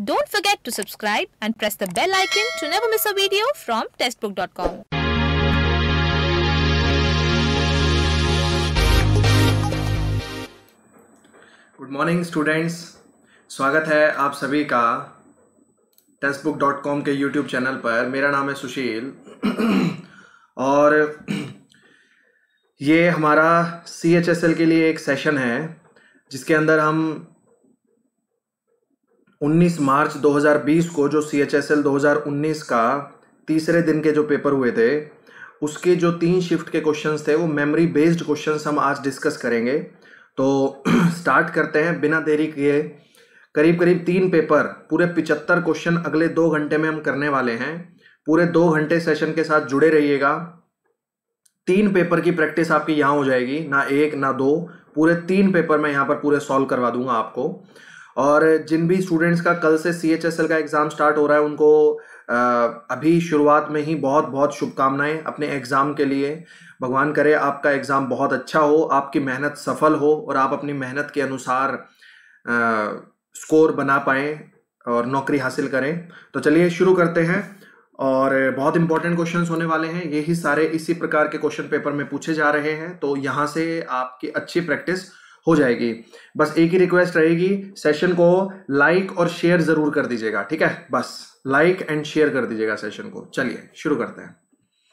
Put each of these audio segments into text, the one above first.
Don't forget to subscribe and press the bell icon to never miss a video from testbook.com. Good morning students, स्वागत है आप सभी का testbook.com के YouTube channel पर। मेरा नाम है सुशील और ये हमारा CHSL के लिए एक सेशन है जिसके अंदर हम 19 मार्च 2020 को जो CHSL 2019 का तीसरे दिन के जो पेपर हुए थे उसके जो 3 शिफ्ट के क्वेश्चंस थे वो मेमोरी बेस्ड क्वेश्चंस हम आज डिस्कस करेंगे। तो स्टार्ट करते हैं बिना देरी किए। करीब करीब 3 पेपर, पूरे 75 क्वेश्चन अगले 2 घंटे में हम करने वाले हैं। पूरे 2 घंटे सेशन के साथ जुड़े रहिएगा। 3 पेपर की प्रैक्टिस आपकी यहाँ हो जाएगी, ना 1 ना 2, पूरे 3 पेपर मैं यहाँ पर पूरे सॉल्व करवा दूंगा आपको। और जिन भी स्टूडेंट्स का कल से CHSL का एग्जाम स्टार्ट हो रहा है उनको अभी शुरुआत में ही बहुत बहुत शुभकामनाएं अपने एग्जाम के लिए। भगवान करे आपका एग्जाम बहुत अच्छा हो, आपकी मेहनत सफल हो और आप अपनी मेहनत के अनुसार स्कोर बना पाएं और नौकरी हासिल करें। तो चलिए शुरू करते हैं। और बहुत इंपॉर्टेंट क्वेश्चंस होने वाले हैं, यही सारे इसी प्रकार के क्वेश्चन पेपर में पूछे जा रहे हैं। तो यहाँ से आपकी अच्छी प्रैक्टिस हो जाएगी। बस एक ही रिक्वेस्ट रहेगी, सेशन को लाइक और शेयर जरूर कर दीजिएगा, ठीक है? बस लाइक एंड शेयर कर दीजिएगा सेशन को। चलिए शुरू करते हैं।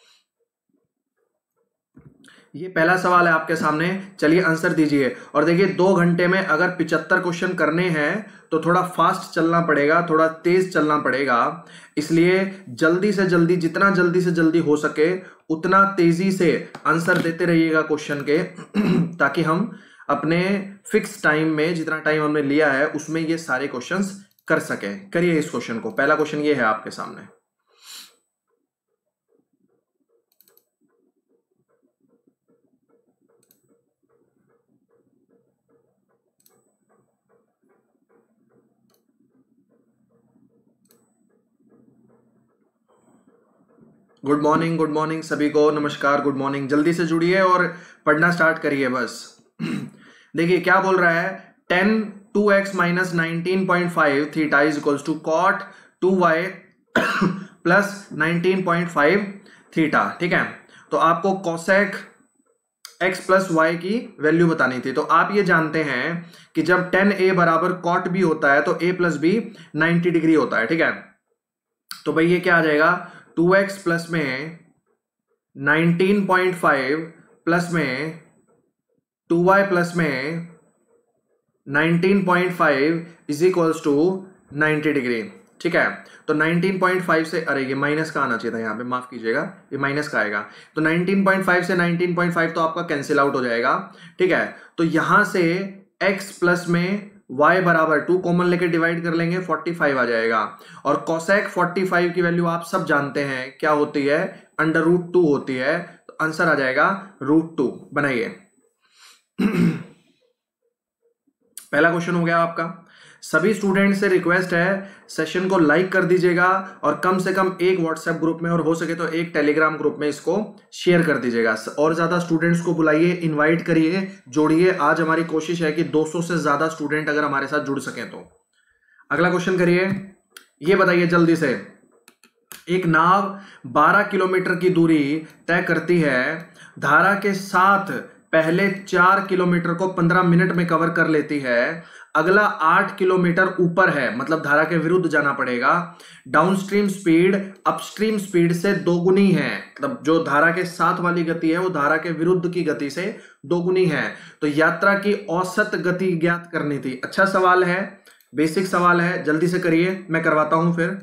ये पहला सवाल है आपके सामने, चलिए आंसर दीजिए। और देखिए 2 घंटे में अगर 75 क्वेश्चन करने हैं तो थोड़ा फास्ट चलना पड़ेगा, थोड़ा तेज चलना पड़ेगा। इसलिए जल्दी से जल्दी, जितना जल्दी से जल्दी हो सके उतना तेजी से आंसर देते रहिएगा क्वेश्चन के, ताकि हम अपने फिक्स टाइम में, जितना टाइम हमने लिया है उसमें ये सारे क्वेश्चंस कर सकें। करिए इस क्वेश्चन को। पहला क्वेश्चन ये है आपके सामने। गुड मॉर्निंग सभी को, नमस्कार, गुड मॉर्निंग। जल्दी से जुड़िए और पढ़ना स्टार्ट करिए बस। देखिए क्या बोल रहा है, 10 2x minus 19.5 theta is equals to cot 2y plus 19.5 theta, ठीक है? तो आपको cosec x प्लस y की वैल्यू बतानी थी। तो आप ये जानते हैं कि जब 10a बराबर cot b होता है तो a प्लस b 90 डिग्री होता है, ठीक है? तो भाई ये क्या आ जाएगा, 2x प्लस में 19.5 प्लस में 2y प्लस में 19.5 इज इक्वल्स टू 90 डिग्री, ठीक है? तो 19.5 से, अरे ये माइनस का आना चाहिए था यहाँ पे, माफ कीजिएगा, ये माइनस का आएगा। तो 19.5 से 19.5 तो आपका कैंसिल आउट हो जाएगा, ठीक है? तो यहां से x प्लस में y बराबर 2 कॉमन लेके डिवाइड कर लेंगे, 45 आ जाएगा। और cosec 45 की वैल्यू आप सब जानते हैं क्या होती है, √2 होती है। तो आंसर आ जाएगा √2। बनाइए। पहला क्वेश्चन हो गया आपका। सभी स्टूडेंट से रिक्वेस्ट है, सेशन को लाइक कर दीजिएगा और कम से कम एक व्हाट्सएप ग्रुप में और हो सके तो एक टेलीग्राम ग्रुप में इसको शेयर कर दीजिएगा। और ज्यादा स्टूडेंट्स को बुलाइए, इनवाइट करिए, जोड़िए। आज हमारी कोशिश है कि 200 से ज्यादा स्टूडेंट अगर हमारे साथ जुड़ सकें तो। अगला क्वेश्चन करिए। ये बताइए जल्दी से, एक नाव 12 किलोमीटर की दूरी तय करती है, धारा के साथ पहले 4 किलोमीटर को 15 मिनट में कवर कर लेती है, अगला 8 किलोमीटर ऊपर है, मतलब धारा के विरुद्ध जाना पड़ेगा। डाउनस्ट्रीम स्पीड अपस्ट्रीम स्पीड से दोगुनी है, मतलब जो धारा के साथ वाली गति है वो धारा के विरुद्ध की गति से दोगुनी है। तो यात्रा की औसत गति ज्ञात करनी थी। अच्छा सवाल है, बेसिक सवाल है, जल्दी से करिए, मैं करवाता हूं फिर।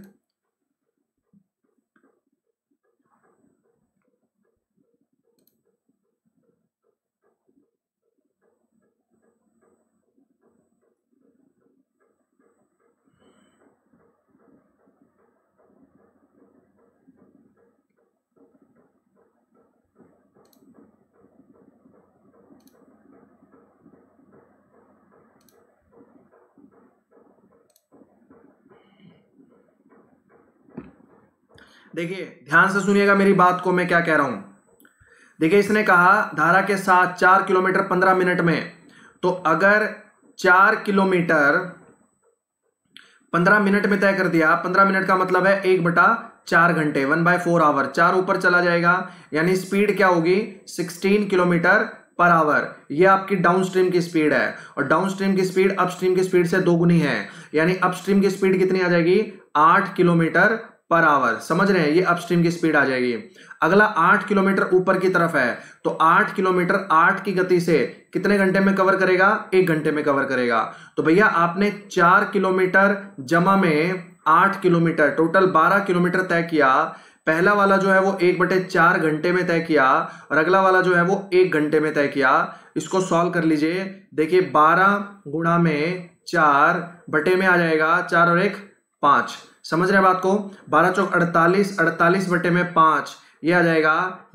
देखिए ध्यान से सुनिएगा मेरी बात को, मैं क्या कह रहा हूं। देखिए इसने कहा धारा के साथ 4 किलोमीटर 15 मिनट में, तो अगर 4 किलोमीटर 15 मिनट में तय कर दिया। 15 मिनट का मतलब है 1/4 घंटे, 1/4 आवर। 4 ऊपर चला जाएगा, यानी स्पीड क्या होगी 16 किलोमीटर पर आवर। ये आपकी डाउनस्ट्रीम की स्पीड है, और डाउनस्ट्रीम की स्पीड अपस्ट्रीम की स्पीड से दोगुनी है, यानी अपस्ट्रीम की स्पीड कितनी आ जाएगी 8 किलोमीटर पर आवर। समझ रहे हैं, ये अपस्ट्रीम की स्पीड आ जाएगी। अगला 8 किलोमीटर ऊपर की तरफ है, तो 8 किलोमीटर 8 की गति से कितने घंटे में कवर करेगा, 1 घंटे में कवर करेगा। तो भैया आपने 4 किलोमीटर जमा में 8 किलोमीटर, टोटल 12 किलोमीटर तय किया। पहला वाला जो है वो 1/4 घंटे में तय किया, और अगला वाला जो है वो 1 घंटे में तय किया। इसको सॉल्व कर लीजिए। देखिए 12 गुणा में 4 बटे में आ जाएगा 4 और 1 5। समझ रहे हैं बात को? 12 चौक 48, 48 बटे में 5, ये आ जाएगा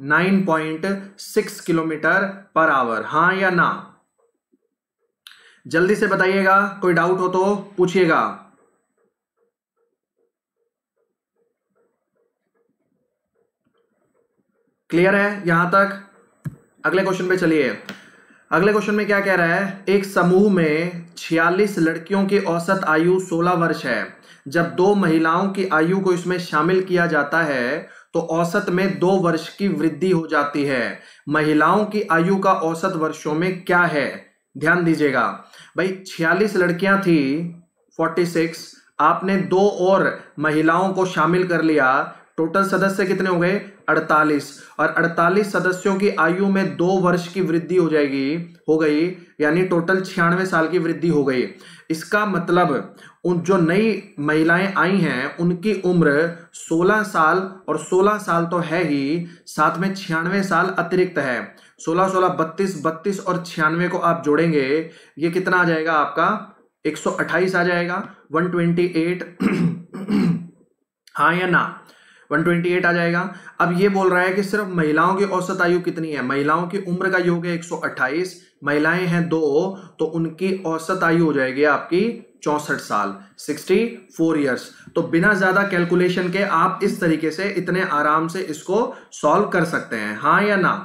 9.6 किलोमीटर पर आवर। हाँ या ना? जल्दी से बताइएगा, कोई डाउट हो तो पूछिएगा। क्लियर है यहां तक? अगले क्वेश्चन पे चलिए। अगले क्वेश्चन में क्या कह रहा है, एक समूह में 46 लड़कियों की औसत आयु 16 वर्ष है। जब 2 महिलाओं की आयु को इसमें शामिल किया जाता है तो औसत में 2 वर्ष की वृद्धि हो जाती है। महिलाओं की आयु का औसत वर्षों में क्या है? ध्यान दीजिएगा भाई, 46 लड़कियां थी, 46, आपने 2 और महिलाओं को शामिल कर लिया, टोटल सदस्य कितने हो गए 48, और 48 सदस्यों की आयु में 2 वर्ष की वृद्धि हो गई, यानी टोटल 96 साल की वृद्धि हो गई। इसका मतलब उन जो नई महिलाएं आई हैं उनकी उम्र 16 साल, और 16 साल तो है ही, साथ में 96 साल अतिरिक्त है। 16 16 32, 32 और 96 को आप जोड़ेंगे, ये कितना आ जाएगा आपका 128 आ जाएगा, 128 हाँ या ना? 128 आ जाएगा। अब ये बोल रहा है कि सिर्फ महिलाओं की औसत आयु कितनी है, महिलाओं की उम्र का योग है 128, महिलाएं हैं 2, तो उनकी औसत आयु हो जाएगी आपकी 64 साल, 64 ईयर्स। तो बिना ज्यादा कैलकुलेशन के आप इस तरीके से इतने आराम से इसको सॉल्व कर सकते हैं। हाँ या ना?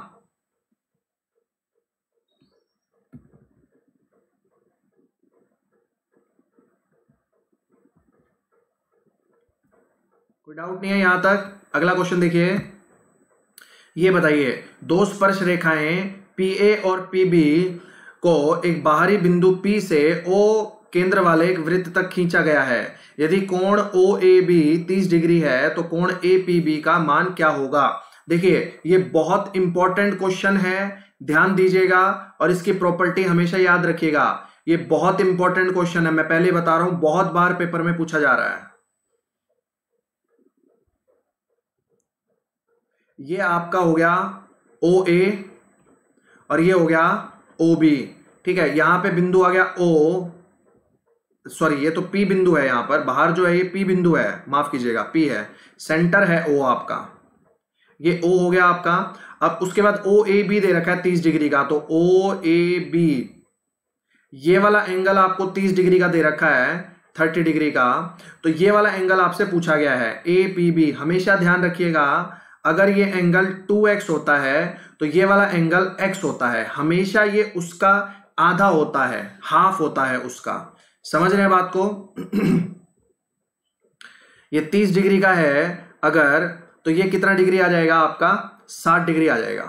कोई डाउट नहीं है यहां तक? अगला क्वेश्चन देखिए, ये बताइए, 2 स्पर्श रेखाएं PA और PB को एक बाहरी बिंदु P से O केंद्र वाले एक वृत्त तक खींचा गया है। यदि कोण OAB 30 डिग्री है तो कोण APB का मान क्या होगा? देखिए ये बहुत इंपॉर्टेंट क्वेश्चन है, ध्यान दीजिएगा और इसकी प्रॉपर्टी हमेशा याद रखिएगा। ये बहुत इंपॉर्टेंट क्वेश्चन है, मैं पहले बता रहा हूं, बहुत बार पेपर में पूछा जा रहा है। ये आपका हो गया OA और ये हो गया OB, ठीक है। यहां पे बिंदु आ गया O, सॉरी ये तो P बिंदु है, यहां पर बाहर जो है ये P बिंदु है, माफ कीजिएगा P है, सेंटर है O आपका, ये O हो गया आपका। अब उसके बाद OAB दे रखा है 30 डिग्री का, तो OAB ये वाला एंगल आपको 30 डिग्री का दे रखा है, 30 डिग्री का, तो ये वाला एंगल आपसे पूछा गया है APB। हमेशा ध्यान रखिएगा, अगर ये एंगल 2x होता है तो ये वाला एंगल x होता है, हमेशा ये उसका आधा होता है, हाफ होता है उसका। समझ रहे हैं बात को? ये 30 डिग्री का है अगर, तो ये कितना डिग्री आ जाएगा आपका 60 डिग्री आ जाएगा,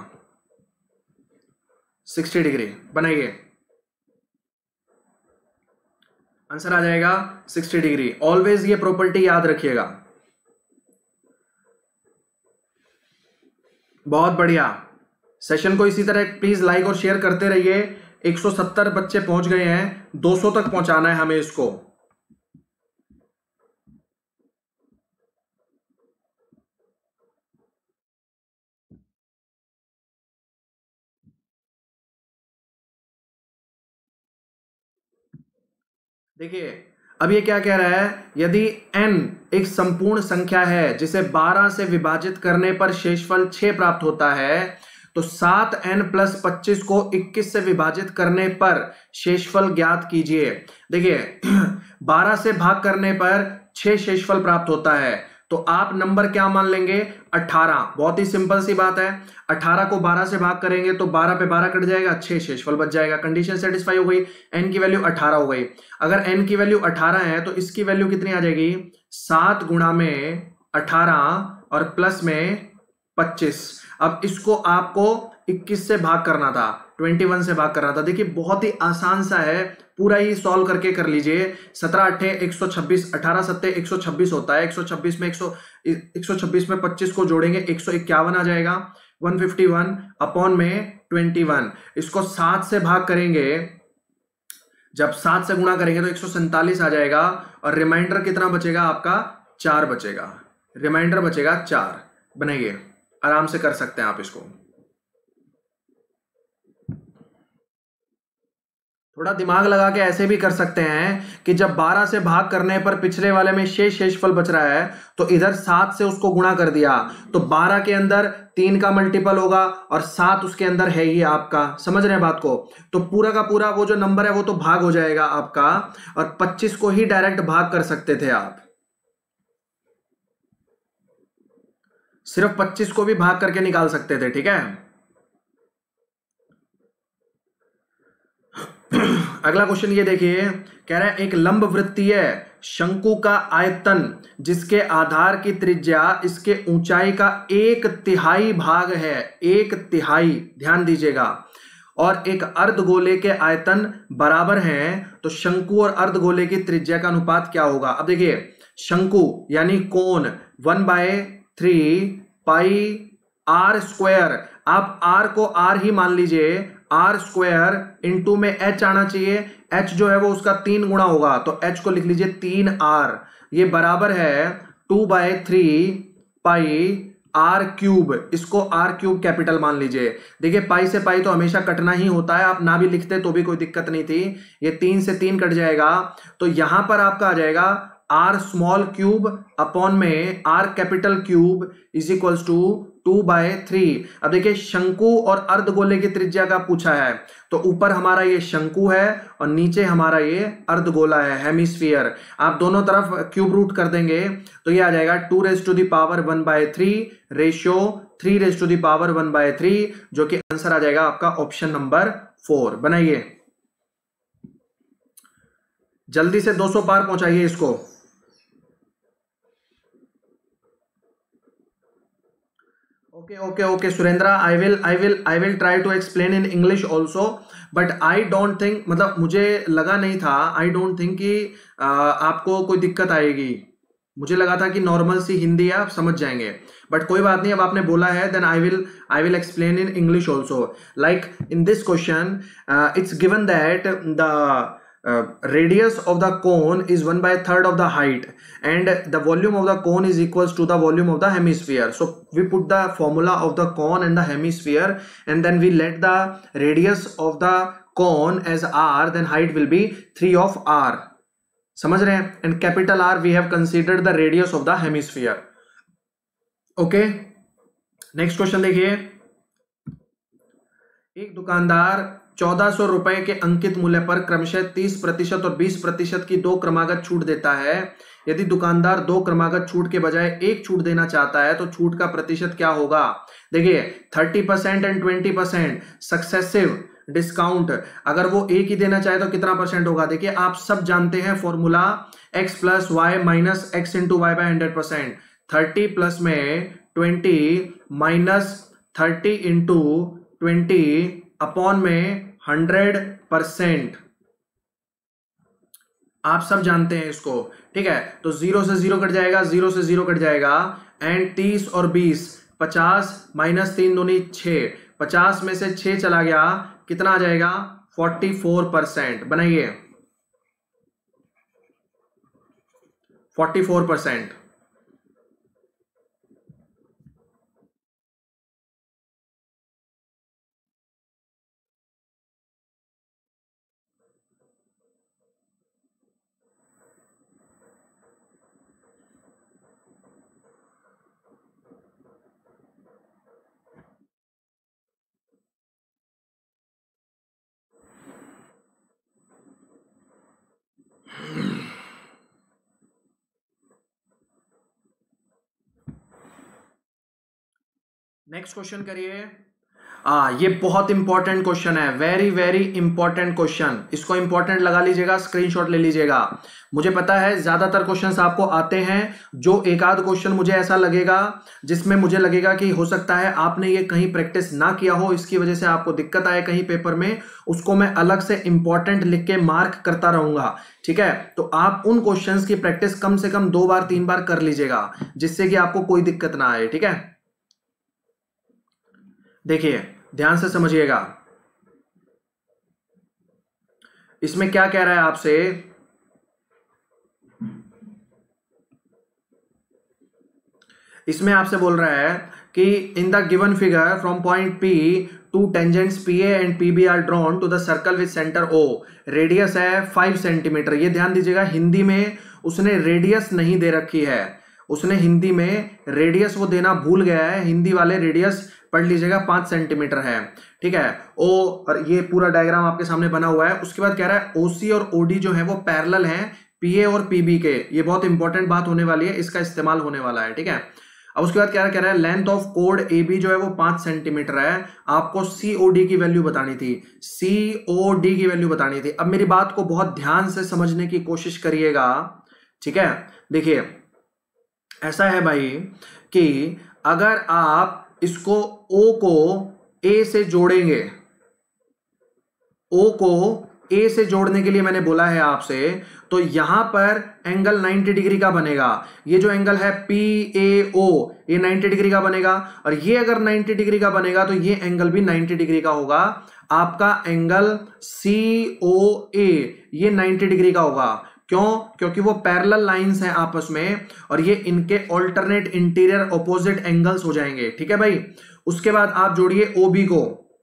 60 डिग्री बनाइए, आंसर आ जाएगा 60 डिग्री। ऑलवेज ये प्रॉपर्टी याद रखिएगा। बहुत बढ़िया, सेशन को इसी तरह प्लीज लाइक और शेयर करते रहिए। 170 बच्चे पहुंच गए हैं, 200 तक पहुंचाना है हमें इसको। देखिए अब ये क्या कह रहा है, यदि n एक संपूर्ण संख्या है जिसे 12 से विभाजित करने पर शेषफल 6 प्राप्त होता है, तो 7n + 25 को 21 से विभाजित करने पर शेषफल ज्ञात कीजिए। देखिए 12 से भाग करने पर 6 शेषफल प्राप्त होता है, तो आप नंबर क्या मान लेंगे? 18। बहुत ही सिंपल सी बात है, 18 को 12 से भाग करेंगे तो 12 पे 12 कट जाएगा, 6 शेषफल बच जाएगा। कंडीशन सेटिस्फाई हो गई, n की वैल्यू 18 हो गई। अगर n की वैल्यू 18 है तो इसकी वैल्यू कितनी आ जाएगी? 7 गुणा में 18 और प्लस में 25। अब इसको आपको 21 से भाग करना था, 21 से भाग करना था। देखिए बहुत ही आसान सा है, पूरा ही सॉल्व करके कर लीजिए। 17 अट्ठे 126, 18 सत्ते 126 होता है। 126 में 126 में 25 को जोड़ेंगे 151 आ जाएगा। 151 अपॉन में 21, इसको 7 से भाग करेंगे, जब 7 से गुणा करेंगे तो 147 आ जाएगा। और रिमाइंडर कितना बचेगा आपका? 4 बचेगा। रिमाइंडर बचेगा 4। बनाइए, आराम से कर सकते हैं आप इसको। थोड़ा दिमाग लगा के ऐसे भी कर सकते हैं कि जब 12 से भाग करने पर पिछले वाले में शेषफल बच रहा है तो इधर 7 से उसको गुणा कर दिया, तो 12 के अंदर 3 का मल्टीपल होगा और 7 उसके अंदर है ही आपका। समझ रहे हैं बात को? तो पूरा का पूरा वो जो नंबर है वो तो भाग हो जाएगा आपका, और 25 को ही डायरेक्ट भाग कर सकते थे आप। सिर्फ 25 को भी भाग करके निकाल सकते थे, ठीक है। अगला क्वेश्चन ये देखिए, कह रहा है एक लंब वृत्तीय शंकु का आयतन जिसके आधार की त्रिज्या इसके ऊंचाई का 1/3 भाग है, 1/3, ध्यान दीजिएगा, और एक अर्धगोले के आयतन बराबर हैं, तो शंकु और अर्धगोले की त्रिज्या का अनुपात क्या होगा? अब देखिए शंकु यानी कोण 1/3 पाई आर स्क्वायर, आप आर को आर ही मान लीजिए, आर स्क्वायर इंटू में एच आना चाहिए। एच जो है वो उसका 3 गुना होगा, तो एच को लिख लीजिए 3r, ये बराबर है 2/3 पाई आर क्यूब, इसको आर क्यूब कैपिटल मान लीजिए। देखिए पाई से पाई तो हमेशा कटना ही होता है, आप ना भी लिखते तो भी कोई दिक्कत नहीं थी। ये 3 से 3 कट जाएगा, तो यहां पर आपका आ जाएगा आर स्मॉल क्यूब अपॉन में R capital cube is equals to 2/3। अब देखिए शंकु और अर्धगोले की त्रिज्या का पूछा है, तो ऊपर हमारा ये शंकु है और नीचे हमारा ये अर्धगोला है, हेमिस्फीयर। आप दोनों तरफ क्यूब रूट कर देंगे तो ये आ जाएगा 2⁻1/3 रेशियो 3⁻1/3, जो कि आंसर आ जाएगा आपका ऑप्शन नंबर 4। बनाइए, जल्दी से 200 पार पहुंचाइए इसको। Okay, Surendra, I will try to explain in English also, but I don't think, मतलब मुझे लगा नहीं था, I don't think कि आपको कोई दिक्कत आएगी। मुझे लगा था कि नॉर्मल सी हिंदी है, आप समझ जाएंगे, बट कोई बात नहीं, अब आपने बोला है, then I will explain in English also. Like in this question, it's given that the radius of the cone is 1/3 of the height and the volume of the cone is equals to the volume of the hemisphere. So we put the formula of the cone and the hemisphere, and then we let the radius of the cone as r, then height will be 3 of r. समझ रहे हैं? And capital R we have considered the radius of the hemisphere. Okay, next question देखिए, एक दुकानदार 1400 रुपए के अंकित मूल्य पर क्रमशः 30% और 20% की 2 क्रमागत छूट देता है। यदि दुकानदार 2 क्रमागत छूट के बजाय 1 छूट देना चाहता है तो छूट का प्रतिशत क्या होगा? देखिए 30% एंड 20% सक्सेसिव डिस्काउंट, अगर वो एक ही देना चाहे तो कितना परसेंट होगा? देखिए आप सब जानते हैं formula, x + y - x × y / 100%। 30 plus में 20 माइनस 30 इंटू 20 अपॉन में 100%। आप सब जानते हैं इसको, ठीक है। तो 0 से 0 कट जाएगा, 0 से 0 कट जाएगा, एंड 30 और 20 50 माइनस 3 दूनी 6, 50 में से 6 चला गया, कितना आ जाएगा? 44%। बनाइए 44%। नेक्स्ट क्वेश्चन करिए। ये बहुत इंपॉर्टेंट क्वेश्चन है, वेरी वेरी इंपॉर्टेंट क्वेश्चन। इसको इंपॉर्टेंट लगा लीजिएगा, स्क्रीनशॉट ले लीजिएगा। मुझे पता है ज्यादातर क्वेश्चंस आपको आते हैं, जो एक आध क्वेश्चन मुझे ऐसा लगेगा जिसमें मुझे लगेगा कि हो सकता है आपने ये कहीं प्रैक्टिस ना किया हो, इसकी वजह से आपको दिक्कत आए कहीं पेपर में, उसको मैं अलग से इंपॉर्टेंट लिख के मार्क करता रहूंगा। ठीक है, तो आप उन क्वेश्चंस की प्रैक्टिस कम से कम 2 बार 3 बार कर लीजिएगा, जिससे कि आपको कोई दिक्कत ना आए। ठीक है, देखिए ध्यान से समझिएगा। इसमें क्या कह रहा है आपसे, इसमें आपसे बोल रहा है कि in the given figure from point P two tangents PA and PB are drawn to the circle with centre O, radius है 5 सेंटीमीटर। ये ध्यान दीजिएगा, हिंदी में उसने रेडियस नहीं दे रखी है, उसने हिंदी में रेडियस वो देना भूल गया है। हिंदी वाले रेडियस पढ़ लीजिएगा 5 सेंटीमीटर है। ठीक है, ओ, और ये पूरा डायग्राम आपके सामने बना हुआ है। उसके बाद कह रहा है OC और OD जो है वो पैरेलल हैं PA और PB के। ये बहुत इंपॉर्टेंट बात होने वाली है, इसका इस्तेमाल होने वाला है। ठीक है, अब उसके बाद क्या कह रहा है, लेंथ ऑफ कोड AB जो है वो 5 सेंटीमीटर है। आपको COD की वैल्यू बतानी थी, COD की वैल्यू बतानी थी। अब मेरी बात को बहुत ध्यान से समझने की कोशिश करिएगा। ठीक है, देखिए ऐसा है भाई कि अगर आप इसको O को A से जोड़ेंगे, O को A से जोड़ने के लिए मैंने बोला है आपसे, तो यहां पर एंगल 90 डिग्री का बनेगा। ये जो एंगल है PAO, ये 90 डिग्री का बनेगा, और ये अगर 90 डिग्री का बनेगा तो ये एंगल भी 90 डिग्री का होगा। आपका एंगल COA ये 90 डिग्री का होगा। क्यों? क्योंकि वो पैरेलल लाइंस हैं आपस में, और ये इनके ऑल्टरनेट इंटीरियर ऑपोजिट एंगल्स हो जाएंगे। ठीक है भाई, उसके बाद आप जोड़िए OB को,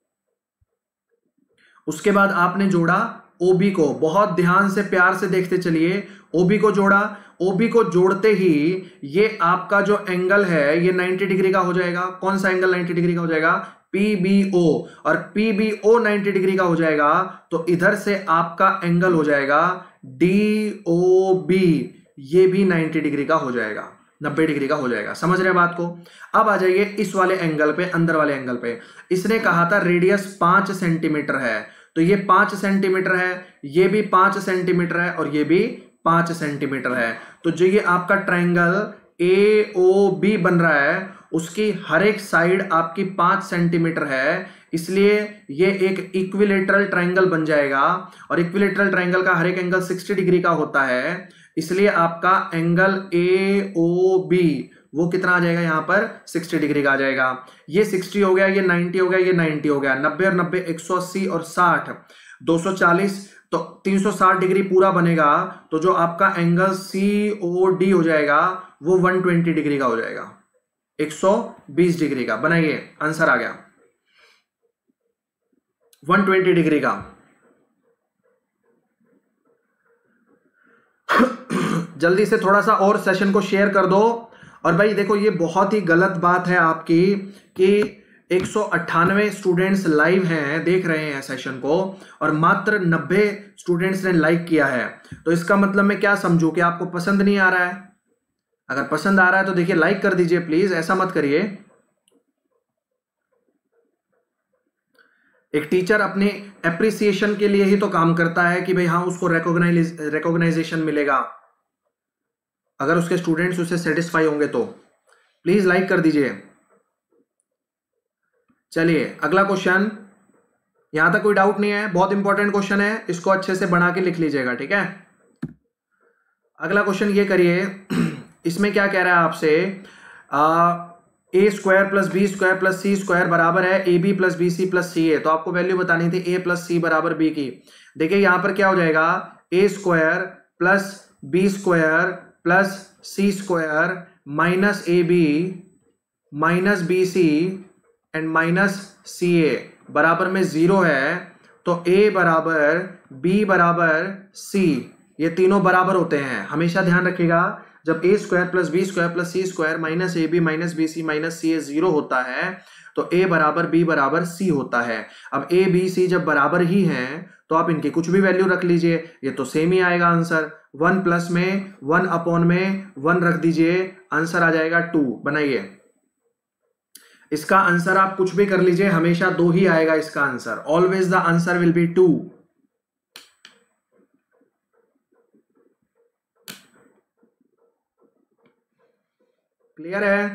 उसके बाद आपने जोड़ा OB को, बहुत ध्यान से प्यार से देखते चलिए। OB को जोड़ा, OB को जोड़ते ही ये आपका जो एंगल है ये 90 डिग्री का हो जाएगा। कौन सा एंगल 90 डिग्री का हो जाएगा? PBO, और PBO 90 डिग्री का हो जाएगा, तो इधर से आपका एंगल हो जाएगा DOB, ये भी 90 डिग्री का हो जाएगा, 90 डिग्री का हो जाएगा। समझ रहे हैं बात को? अब आ जाइए इस वाले एंगल पे, अंदर वाले एंगल पे। इसने कहा था रेडियस 5 सेंटीमीटर है, तो ये 5 सेंटीमीटर है, ये भी 5 सेंटीमीटर है, और ये भी 5 सेंटीमीटर है। तो जो ये आपका ट्रायंगल AOB बन रहा है, उसकी हर एक साइड आपकी 5 सेंटीमीटर है, इसलिए ये एक इक्विलेटरल ट्रायंगल बन जाएगा। और इक्विलेटरल ट्रायंगल का हर एक एंगल 60 डिग्री का होता है, इसलिए आपका एंगल AOB वो कितना आ जाएगा यहाँ पर? 60 डिग्री का आ जाएगा। ये 60 हो गया, ये 90 हो गया, ये 90 हो गया, 90 और 90 180 और 60 240, तो 360 डिग्री पूरा बनेगा। तो जो आपका एंगल COD हो जाएगा वो 120 डिग्री का हो जाएगा, 120 डिग्री का। बनाइए, आंसर आ गया 120 डिग्री का। जल्दी से थोड़ा सा और सेशन को शेयर कर दो। और भाई देखो, ये बहुत ही गलत बात है आपकी कि 198 स्टूडेंट्स लाइव हैं, देख रहे हैं सेशन को, और मात्र 90 स्टूडेंट्स ने लाइक किया है। तो इसका मतलब मैं क्या समझूं कि आपको पसंद नहीं आ रहा है? अगर पसंद आ रहा है तो देखिए लाइक कर दीजिए प्लीज, ऐसा मत करिए। एक टीचर अपने एप्रिसिएशन के लिए ही तो काम करता है कि भाई हाँ उसको रिकॉग्नाइजेशन मिलेगा। अगर उसके स्टूडेंट्स उससे सेटिस्फाई होंगे तो प्लीज लाइक कर दीजिए। चलिए अगला क्वेश्चन, यहां तक कोई डाउट नहीं है, बहुत इंपॉर्टेंट क्वेश्चन है, इसको अच्छे से बना के लिख लीजिएगा। ठीक है, अगला क्वेश्चन ये करिए। इसमें क्या कह रहा है आपसे, A square plus B square plus C square बराबर है AB plus BC plus CA। तो आपको वैल्यू बतानी थी A प्लस C बराबर B की। देखिए यहां पर क्या हो जाएगा, A square plus B square plus C square minus AB minus BC and minus CA बराबर में 0 है। तो A बराबर B बराबर C, ये तीनों बराबर होते हैं। हमेशा ध्यान रखिएगा, जब A square plus B square plus C square minus AB minus BC minus CA 0 होता है, तो A बराबर B बराबर C होता है। अब A B C जब बराबर ही हैं तो आप इनकी कुछ भी वैल्यू रख लीजिए, ये तो सेम ही आएगा आंसर। 1 प्लस में 1 अपॉन में 1 रख दीजिए, आंसर आ जाएगा 2। बनाइए, इसका आंसर आप कुछ भी कर लीजिए, हमेशा 2 ही आएगा इसका answer. Always the answer will be 2। Clear है?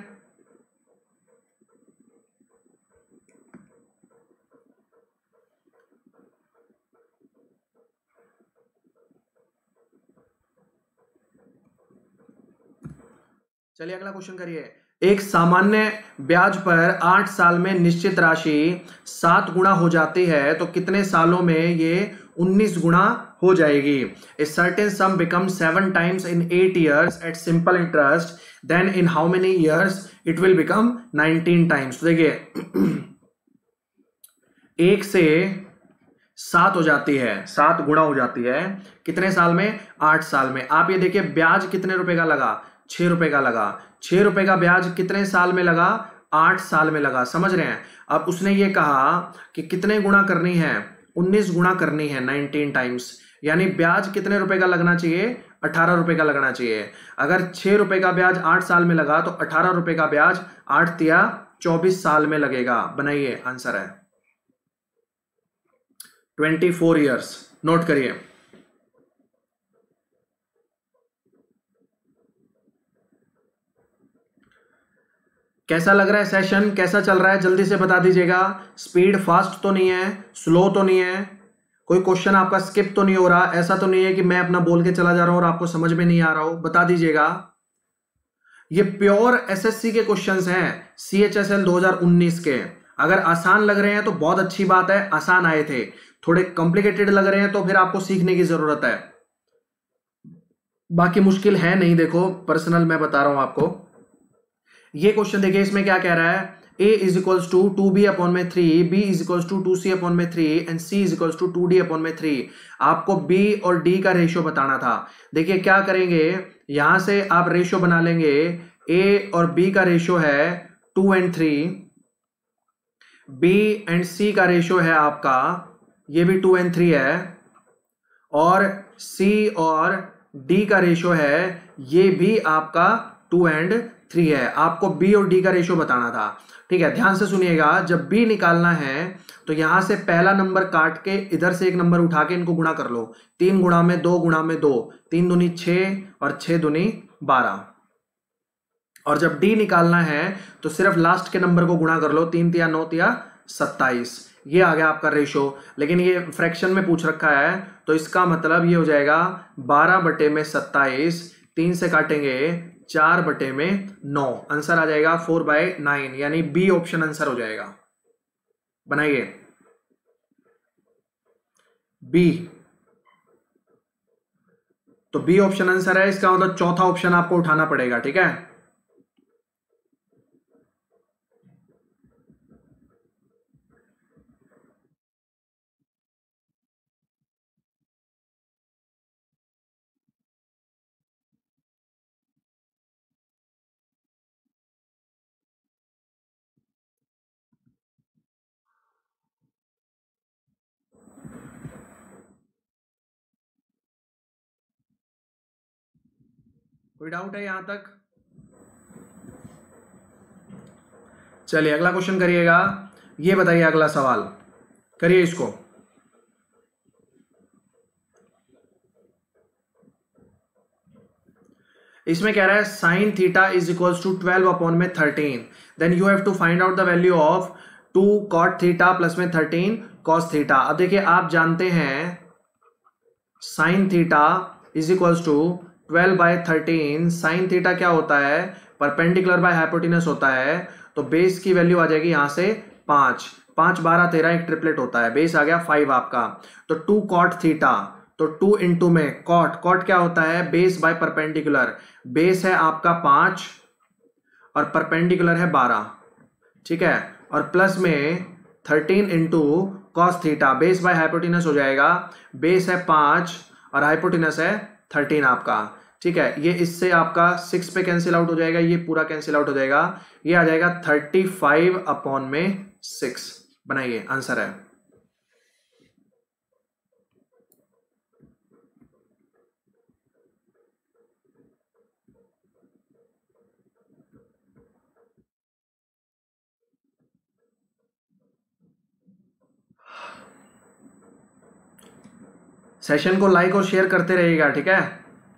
चलिए अगला क्वेश्चन करिए। एक सामान्य ब्याज पर 8 साल में निश्चित राशि 7 गुना हो जाती है तो कितने सालों में ये 19 गुना हो जाएगी? A certain sum become 7 times in 8 years at simple interest, then in how many years it will become 19 times. तो देखिए 1 से 7 हो जाती है, 7 गुना हो जाती है कितने साल में? 8 साल में। आप ये देखिए ब्याज कितने रुपए का लगा? 6 रुपए का लगा। 6 रुपए का ब्याज कितने साल में लगा? 8 साल में लगा। समझ रहे हैं? अब उसने ये कहा कि कितने गुना करनी है? 19 गुना करनी है, 19 टाइम्स। यानी ब्याज कितने रुपए का लगना चाहिए? 18 रुपए का लगना चाहिए। अगर 6 रुपए का ब्याज 8 साल में लगा तो 18 रुपए का ब्याज 8 तिया 24 साल में लगेगा। बनाइए, आंसर है 24 ईयर्स। नोट करिए। कैसा लग रहा है सेशन? कैसा चल रहा है? जल्दी से बता दीजिएगा। स्पीड फास्ट तो नहीं है, स्लो तो नहीं है, कोई क्वेश्चन आपका स्किप तो नहीं हो रहा, ऐसा तो नहीं है कि मैं अपना बोल के चला जा रहा हूं और आपको समझ में नहीं आ रहा हो? बता दीजिएगा। ये प्योर एसएससी के क्वेश्चंस हैं, सीएचएसएल 2019 के। अगर आसान लग रहे हैं तो बहुत अच्छी बात है, आसान आए थे। थोड़े कॉम्प्लिकेटेड लग रहे हैं तो फिर आपको सीखने की जरूरत है। बाकी मुश्किल है नहीं, देखो पर्सनल मैं बता रहा हूं आपको। ये क्वेश्चन देखिए, इसमें क्या कह रहा है? a is equals to 2b upon में 3, b is equals to 2c upon में 3 and c is equals to 2d upon में 3। आपको b और d का रेशियो बताना था। देखिए क्या करेंगे, यहां से आप रेशियो बना लेंगे। a और b का रेशियो है 2 and 3, b एंड c का रेशियो है आपका, ये भी 2 and 3 है, और c और d का रेशियो है, ये भी आपका 2 and 3 है। आपको b और d का रेशियो बताना था। ठीक है, ध्यान से सुनिएगा। जब b निकालना है तो यहां से पहला नंबर काट के इधर से एक नंबर उठा के इनको गुणा कर लो। 3 गुणा में 2 गुणा में 2, 3 दूनी 6 और 6 दूनी 12। और जब d निकालना है तो सिर्फ लास्ट के नंबर को गुणा कर लो। 3 तिया 9 तिया 27, ये आ गया आपका रेशियो। लेकिन ये फ्रैक्शन में पूछ रखा है तो इसका मतलब ये हो जाएगा 12 बटे में 27, 3 से काटेंगे 4 बटे में 9, आंसर आ जाएगा 4/9, यानी बी ऑप्शन आंसर हो जाएगा। बनाइए बी, तो बी ऑप्शन आंसर है। इसका मतलब चौथा ऑप्शन आपको उठाना पड़ेगा। ठीक है, कोई डाउट है यहां तक? चलिए अगला क्वेश्चन करिएगा। ये बताइए, अगला सवाल करिए इसको। इसमें कह रहा है sine theta is equals to 12 upon में 13, then you have to find out the value of 2 cot theta plus में 13 कॉस थीटा। अब देखिए आप जानते हैं sine theta is equals to 12/13। Sine theta क्या होता है? परपेंडिकुलर बाय हाइपोटेनस होता है। तो बेस की वैल्यू आ जाएगी यहां से 5, 5 12 13, एक ट्रिपलेट होता है, बेस आ गया 5 आपका। तो 2 कॉट थीटा, तो 2 इंटू में कॉट, कॉट क्या होता है? Base by perpendicular. बेस है आपका 5 और परपेंडिकुलर है 12। ठीक है, और प्लस में 13 into cos theta, base by hypotenuse हो जाएगा। बेस है 5 और हाइपोटेनस है 13 आपका। ठीक है, ये इससे आपका 6 पे कैंसिल आउट हो जाएगा, ये पूरा कैंसिल आउट हो जाएगा, ये आ जाएगा 35 अपॉन में 6। बनाइए, आंसर है सेशन को लाइक और शेयर करते रहिएगा, ठीक है।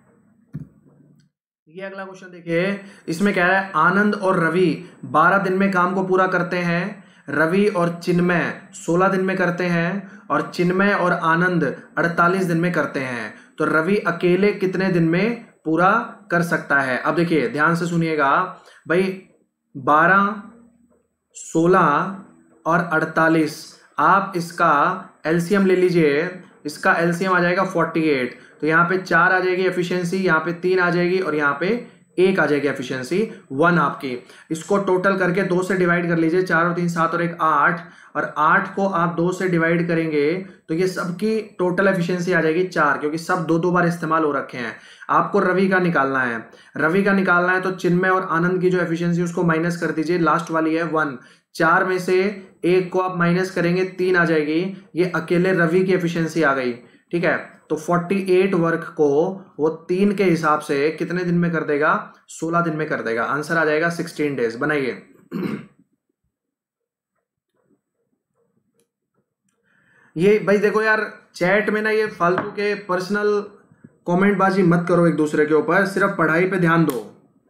ये अगला क्वेश्चन देखिए, इसमें कह रहा है आनंद और रवि 12 दिन में काम को पूरा करते हैं, रवि और चिन्मय 16 दिन में करते हैं, और चिन्मय और आनंद 48 दिन में करते हैं। तो रवि अकेले कितने दिन में पूरा कर सकता है? अब देखिए ध्यान से सुनिएगा भाई, 12, 16 और 48, आप इसका एलसीएम ले लीजिए। इसका एलसीएम आ जाएगा 48। तो यहाँ पे 4 आ जाएगी एफिशिएंसी, यहाँ पे 3 आ जाएगी, और यहाँ पे 1 आ जाएगी एफिशिएंसी 1 आपकी। इसको टोटल करके 2 से डिवाइड कर लीजिए, 4 और 3 7 और 1 8, और 8 को आप 2 से डिवाइड करेंगे तो ये सबकी टोटल एफिशिएंसी आ जाएगी 4, क्योंकि सब 2-2 बार इस्तेमाल हो रखे हैं। आपको रवि का निकालना है, रवि का निकालना है तो चिन्मय और आनंद की जो एफिशिएंसी उसको माइनस कर दीजिए, लास्ट वाली है 1। 4 में से 1 को आप माइनस करेंगे 3 आ जाएगी, ये अकेले रवि की एफिशिएंसी आ गई, ठीक है। तो 48 वर्क को वो 3 के हिसाब से कितने दिन में कर देगा? 16 दिन में कर देगा। आंसर आ जाएगा 16 डेज। बनाइए। ये भाई देखो यार, चैट में ना ये फालतू के पर्सनल कमेंट बाजी मत करो एक दूसरे के ऊपर, सिर्फ पढ़ाई पे ध्यान दो।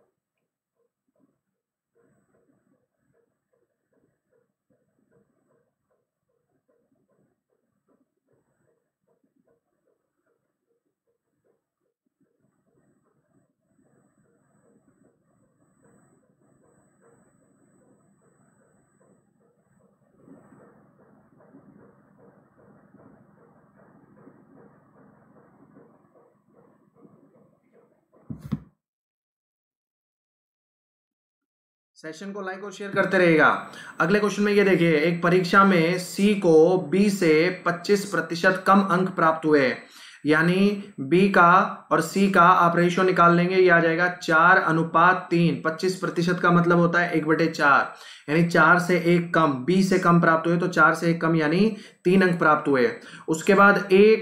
सेशन को लाइक और शेयर करते रहेगा। अगले क्वेश्चन में ये देखिए, एक परीक्षा में सी को बी से 25% कम अंक प्राप्त हुए, यानी बी का और सी का आप रेशियो निकाल लेंगे, ये आ जाएगा 4:3। 25% का मतलब होता है 1/4, यानी 4 से 1 कम, बी से कम प्राप्त हुए तो 4 से 1 कम, यानी 3 अंक प्राप्त हुए। उसके बाद ए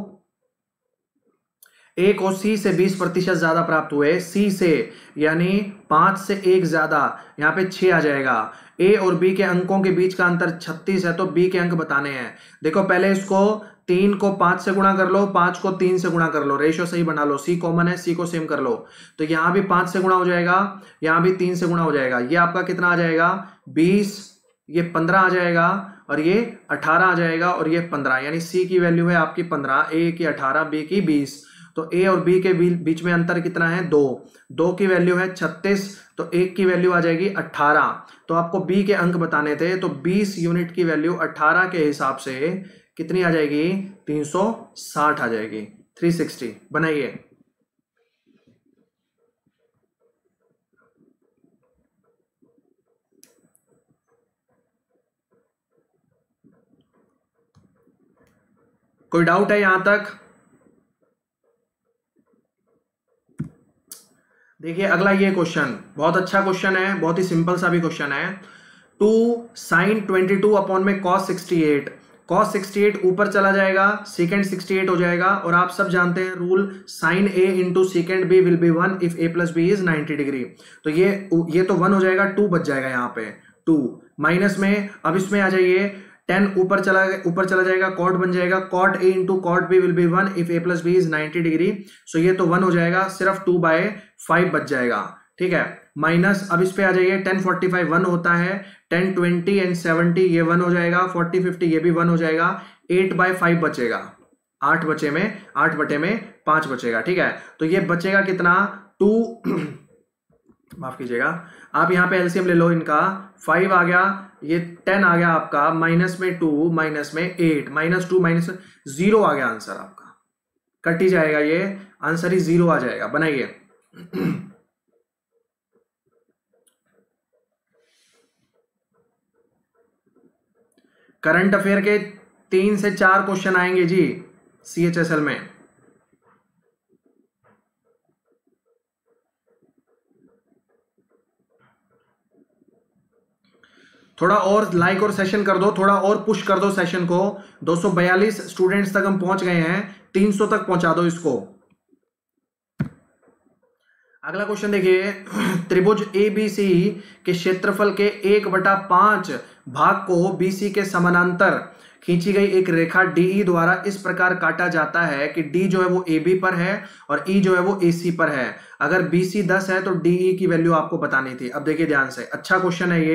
को सी से 20% ज्यादा प्राप्त हुए, सी से यानी 5 से 1 ज्यादा, यहाँ पे 6 आ जाएगा। ए और बी के अंकों के बीच का अंतर 36 है, तो बी के अंक बताने हैं। देखो पहले इसको 3 को 5 से गुणा कर लो, 5 को 3 से गुणा कर लो, रेशियो सही बना लो, सी कॉमन है, सी को सेम कर लो। तो यहाँ भी 5 से गुणा हो जाएगा, यहाँ भी 3 से गुणा हो जाएगा। ये आपका कितना आ जाएगा? 20, ये 15 आ जाएगा, और ये 18 आ जाएगा, और ये 15, यानी सी की वैल्यू है आपकी 15, ए की 18, बी की 20। तो ए और बी के बीच में अंतर कितना है? 2 की वैल्यू है 36, तो 1 की वैल्यू आ जाएगी 18। तो आपको बी के अंक बताने थे, तो 20 यूनिट की वैल्यू 18 के हिसाब से कितनी आ जाएगी? 360 आ जाएगी, 360। बनाइए। कोई डाउट है यहां तक? देखिए अगला ये क्वेश्चन बहुत अच्छा क्वेश्चन है, बहुत ही सिंपल सा भी क्वेश्चन है। 2 sin 22 अपॉन में cos 68, cos 68 ऊपर चला जाएगा, secant 68 हो जाएगा, और आप सब जानते हैं rule, sin a into secant b will be 1 if a plus B is 90 degree. तो ये तो 1 हो जाएगा, 2 बच जाएगा यहाँ पे, 2 माइनस में। अब इसमें आ जाइए, 10 ऊपर चला जाएगा, कॉट बन जाएगा, cot a into cot b will be 1 if a plus B is 90 degree. So ये तो 1 हो जाएगा, सिर्फ 2/5 बच जाएगा, ठीक है। माइनस, अब इस पे आ जाइए, 10 45 1 होता है, 10 20 एंड 70 ये 1 हो जाएगा, 40 50 ये भी 1 हो जाएगा, 8/5 बचेगा, 8 बचे में 8 बटे में 5 बचेगा, ठीक है। तो ये बचेगा कितना? 2 माफ कीजिएगा, आप यहाँ पे एलसीएम ले लो इनका, 5 आ गया, ये 10 आ गया आपका, माइनस में 2 माइनस में 8, -2 -0 आ गया आंसर आपका, कट ही जाएगा, ये आंसर ही 0 आ जाएगा। बनाइए। करंट अफेयर के 3 से 4 क्वेश्चन आएंगे जी सीएचएसएल में। थोड़ा और लाइक और सेशन कर दो, थोड़ा और पुश कर दो सेशन को। 242 स्टूडेंट्स तक हम पहुंच गए हैं, 300 तक पहुंचा दो इसको। अगला क्वेश्चन देखिए, त्रिभुज एबीसी के क्षेत्रफल के 1/5 भाग को बीसी के समानांतर खींची गई एक रेखा DE द्वारा इस प्रकार काटा जाता है कि D जो है वो AB पर है और E जो है वो AC पर है। अगर BC 10 है तो DE की वैल्यू आपको बतानी थी। अब देखिए ध्यान से, अच्छा क्वेश्चन है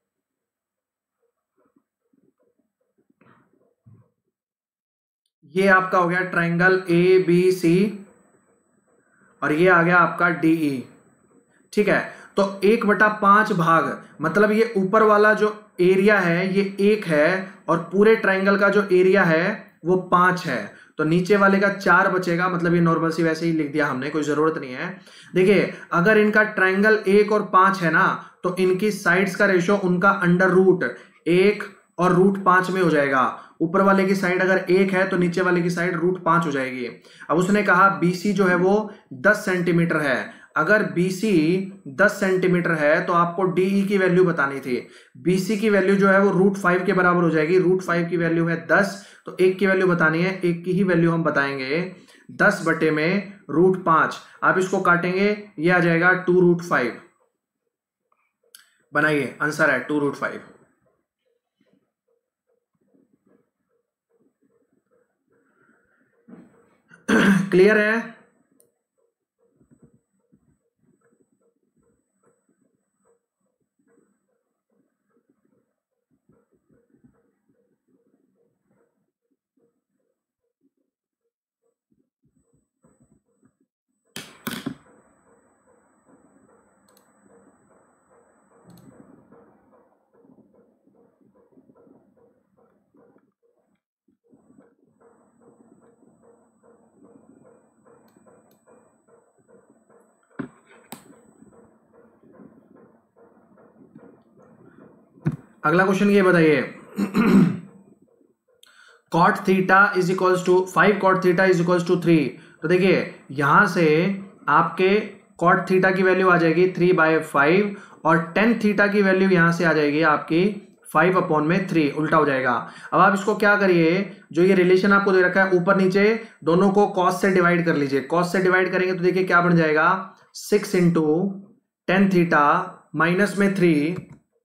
ये आपका हो गया ट्राइंगल ABC और ये आ गया आपका DE। ठीक है, तो 1/5 भाग, मतलब ये ऊपर वाला जो एरिया है ये 1 है और पूरे ट्राइंगल का जो एरिया है वो 5 है, तो नीचे वाले का 4 बचेगा। मतलब ये नॉर्मल सी वैसे ही लिख दिया हमने, कोई जरूरत नहीं है। देखिए अगर इनका ट्राइंगल 1 और 5 है ना, तो इनकी साइड्स का रेशियो उनका अंडर रूट 1 और रूट 5 में हो जाएगा। ऊपर वाले की साइड अगर 1 है तो नीचे वाले की साइड रूट 5 हो जाएगी। अब उसने कहा BC जो है वो 10 सेंटीमीटर है। अगर BC 10 सेंटीमीटर है तो आपको DE की वैल्यू बतानी थी। BC की वैल्यू जो है वो रूट 5 के बराबर हो जाएगी। रूट 5 की वैल्यू है 10, तो 1 की वैल्यू बतानी है। 1 की ही वैल्यू हम बताएंगे 10 बटे में रूट 5। आप इसको काटेंगे, ये आ जाएगा 2 रूट 5। बनाइए, आंसर है 2 रूट 5। क्लियर है? अगला क्वेश्चन ये बताइए, cot theta is equals to 5 cot theta is equals to 3। तो देखिए यहां से आपके cot थीटा की वैल्यू आ जाएगी 3/5 और tan थीटा की वैल्यू यहां से आ जाएगी आपकी 5/3, उल्टा हो जाएगा। अब आप इसको क्या करिए, जो ये रिलेशन आपको दे रखा है ऊपर नीचे दोनों को cos से डिवाइड कर लीजिए। cos से डिवाइड करेंगे तो देखिए क्या बन जाएगा, 6 इंटू tan थीटा माइनस में 3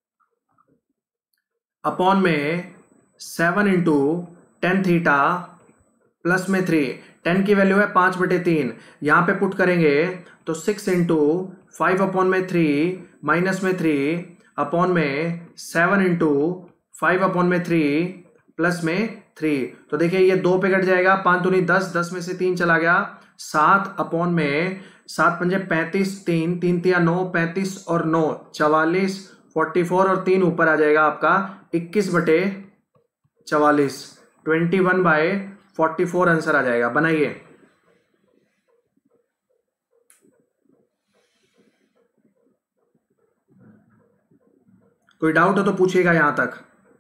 अपॉन में 7 इंटू tan थीटा प्लस में 3। tan की वैल्यू है 5/3, यहां पे पुट करेंगे तो 6 इंटू 5/3 माइनस में 3 अपॉन में 7 इंटू 5/3 प्लस में 3। तो देखिए ये 2 पे कट जाएगा, 5 दूनी 10, 10 में से 3 चला गया, 7 अपॉन में 7 पंजे 35, 3 3 तिया 9, 35 और 9 44, 44 और 3 ऊपर आ जाएगा आपका 21/44, 21/44 आंसर आ जाएगा। बनाइए, कोई डाउट हो तो पूछिएगा यहां तक।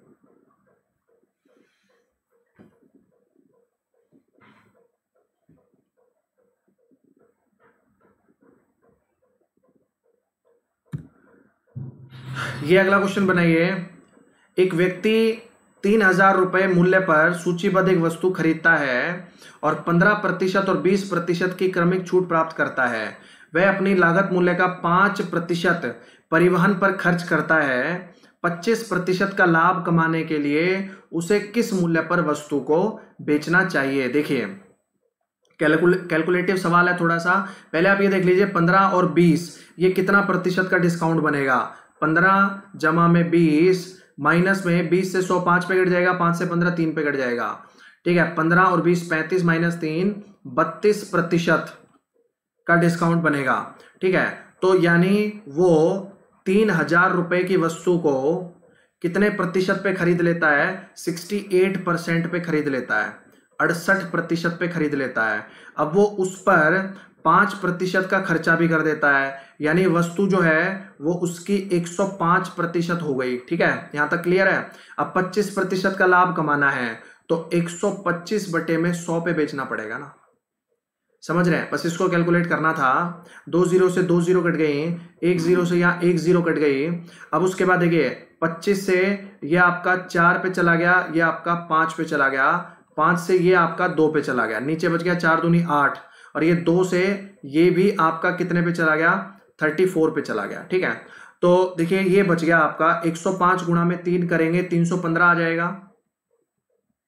ये अगला क्वेश्चन बनाइए, एक व्यक्ति 3,000 रुपए मूल्य पर सूचीबद्ध एक वस्तु खरीदता है और 15% और 20% की क्रमिक छूट प्राप्त करता है। वह अपनी लागत मूल्य का 5% परिवहन पर खर्च करता है। 25% का लाभ कमाने के लिए उसे किस मूल्य पर वस्तु को बेचना चाहिए? देखिए कैलकुलेटिव सवाल है थोड़ा सा। पहले आप ये देख लीजिए 15 और 20, ये कितना प्रतिशत का डिस्काउंट बनेगा? 15 जमा में 20 माइनस में 20 से 100 5 पे कट जाएगा, 5 से 15 3 पे कट जाएगा। ठीक है, 15 और 20 35 माइनस 3 32% का डिस्काउंट बनेगा। ठीक है, तो यानी वो 3,000 रुपए की वस्तु को कितने प्रतिशत पे खरीद लेता है? 68% पे खरीद लेता है, 68% पे खरीद लेता है। अब वो उस पर 5% का खर्चा भी कर देता है, यानी वस्तु जो है वो उसकी 105% हो गई। ठीक है, यहां तक क्लियर है? अब 25% का लाभ कमाना है तो 125 बटे में 100 पे बेचना पड़ेगा ना, समझ रहे हैं? बस इसको कैलकुलेट करना था। 2 जीरो से 2 जीरो कट गई, 1 जीरो से यहाँ 1 जीरो कट गई। अब उसके बाद देखिए 25 से ये आपका 4 पे चला गया, ये आपका 5 पे चला गया, 5 से ये आपका 2 पे चला गया, नीचे बच गया 4 दूनी 8, और ये 2 से ये भी आपका कितने पे चला गया? 34 पे चला गया। ठीक है, तो देखिए ये बच गया आपका 105 गुणा में 3 करेंगे 315 आ जाएगा।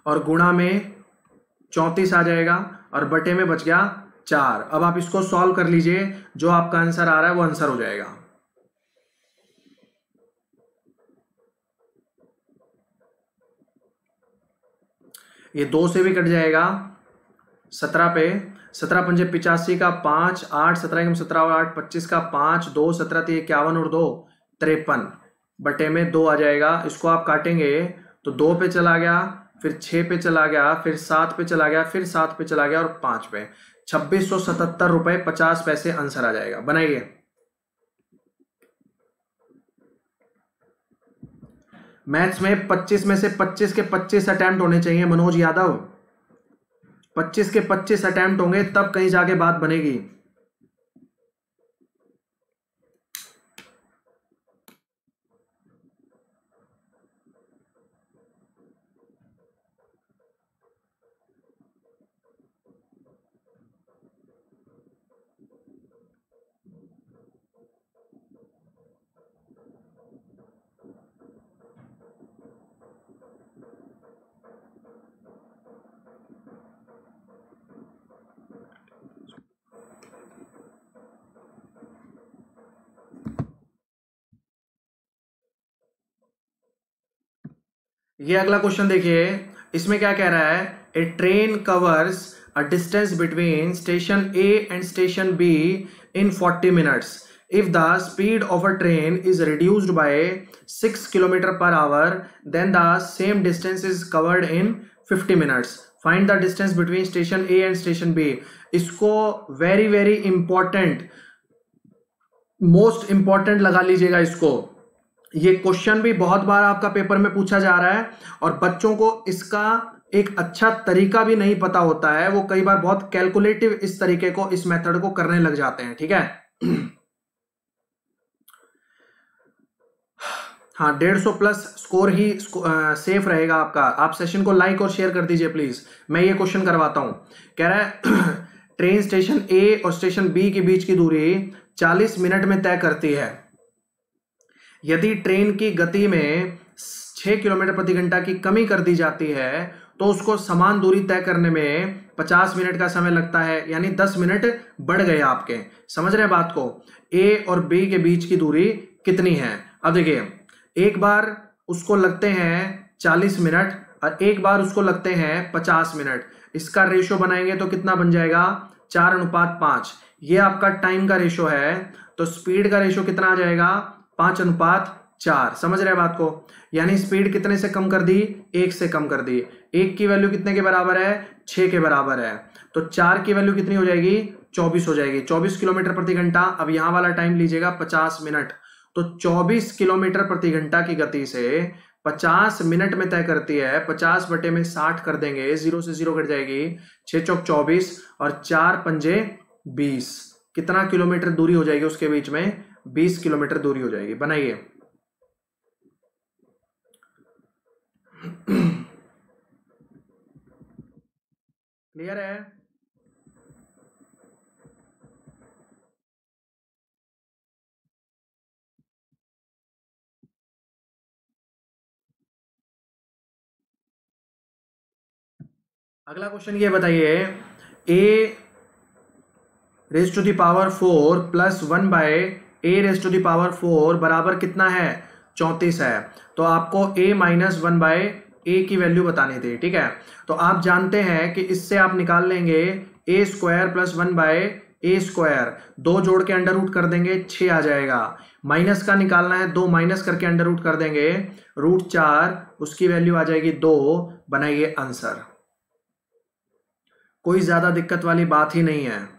और गुणा में 34 आ जाएगा और बटे में बच गया 4। अब आप इसको सॉल्व कर लीजिए, जो आपका आंसर आ रहा है वो आंसर हो जाएगा। ये 2 से भी कट जाएगा 17 पे, 17 पंजे 85 का 5, 8 17 एकम 17 और 8 25 का 5, 2 17 3 51 और 2 53 बटे में 2 आ जाएगा। इसको आप काटेंगे तो 2 पे चला गया, फिर 6 पे चला गया, फिर 7 पे चला गया, फिर 7 पे चला गया और 5 पे। 2677 रुपए 50 पैसे आंसर आ जाएगा। बनाइए। मैथ्स में 25 में से 25 के 25 अटेम्प्ट होने चाहिए मनोज यादव। 25 के 25 अटेम्प्ट होंगे तब कहीं जाके बात बनेगी। ये अगला क्वेश्चन देखिए, इसमें क्या कह रहा है, a train covers a distance between station A and station B in 40 minutes if the speed of a train is reduced by 6 km per hour then the same distance is covered in 50 minutes. Find the distance between station A and station B. इसको very very important, most important लगा लीजिएगा इसको। ये question भी बहुत बार आपका paper में पूछा जा रहा है और बच्चों को इसका एक अच्छा तरीका भी नहीं पता होता है। वो कई बार बहुत कैलकुलेटिव इस तरीके को, इस मेथड को करने लग जाते हैं। ठीक है। हाँ, 150 प्लस स्कोर ही सेफ रहेगा आपका। आप सेशन को लाइक और शेयर कर दीजिए प्लीज। मैं ये क्वेश्चन करवाता हूं। कह रहा है ट्रेन स्टेशन ए और स्टेशन बी के बीच की दूरी 40 मिनट में तय करती है। यदि ट्रेन की गति में 6 किलोमीटर प्रति घंटा की कमी कर दी जाती है तो उसको समान दूरी तय करने में 50 मिनट का समय लगता है, यानी 10 मिनट बढ़ गए आपके। समझ रहे हैं बात को? ए और बी के बीच की दूरी कितनी है? अब देखिए, एक बार उसको लगते हैं 40 मिनट और एक बार उसको लगते हैं 50 मिनट। इसका रेशो बनाएंगे तो कितना बन जाएगा? 4:5। ये आपका टाइम का रेशो है, तो स्पीड का रेशो कितना आ जाएगा? 5:4। समझ रहे हैं बात को? यानी स्पीड कितने से कम कर दी? 1 से कम कर दी। 1 की वैल्यू कितने के बराबर है? 6 के बराबर है। तो 4 की वैल्यू कितनी हो जाएगी? 24 हो जाएगी। 24 किलोमीटर प्रति घंटा। अब यहां वाला टाइम लीजिएगा 50 मिनट। तो 24 किलोमीटर प्रति घंटा की गति से 50 मिनट में तय करती है। 50 बटे में 60 कर देंगे, 0 से 0 कट जाएगी। 6 चौक 24 और 4 पंजे 20। कितना किलोमीटर दूरी हो जाएगी उसके बीच में? 20 किलोमीटर दूरी हो जाएगी। बनाइए। क्लियर है? अगला क्वेश्चन ये बताइए, a raise to the power 4 plus 1 by a raise to the power 4 बराबर कितना है? 34 है। तो आपको a माइनस 1 बाय a की वैल्यू बतानी थी। ठीक है। तो आप जानते हैं कि इससे आप निकाल लेंगे a square plus 1 by a square. 2 जोड़ के अंडर रूट कर देंगे, 6 आ जाएगा। माइनस का निकालना है, 2 माइनस करके अंडर रूट कर देंगे, √4, उसकी वैल्यू आ जाएगी 2। बनाइए आंसर। कोई ज्यादा दिक्कत वाली बात ही नहीं है।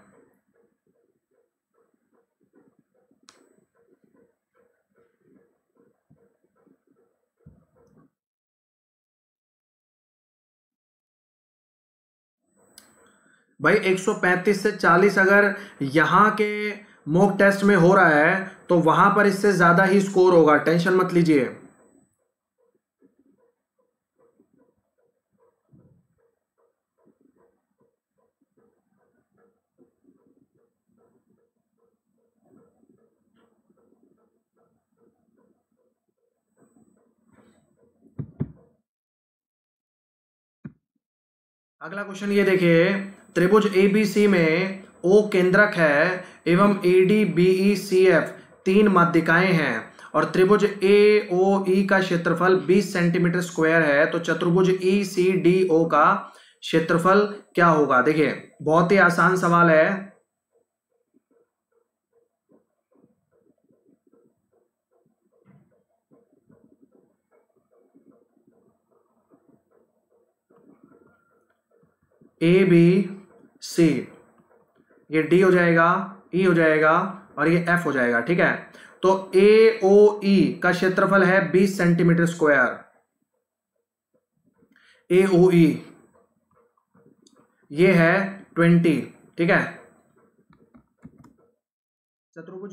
भाई 135 से 40 अगर यहां के मॉक टेस्ट में हो रहा है तो वहां पर इससे ज्यादा ही स्कोर होगा, टेंशन मत लीजिए। अगला क्वेश्चन ये देखिए, त्रिभुज ABC में O केंद्रक है एवं ADBECF 3 माध्यिकाएं हैं और त्रिभुज AOE का क्षेत्रफल 20 सेंटीमीटर स्क्वायर है, तो चतुर्भुज ECDO का क्षेत्रफल क्या होगा? देखिए बहुत ही आसान सवाल है। ABC, ये D हो जाएगा, E हो जाएगा और ये F हो जाएगा, ठीक है। तो AOE का क्षेत्रफल है 20 सेंटीमीटर स्क्वायर। AOE ये है 20, ठीक है। चतुर्भुज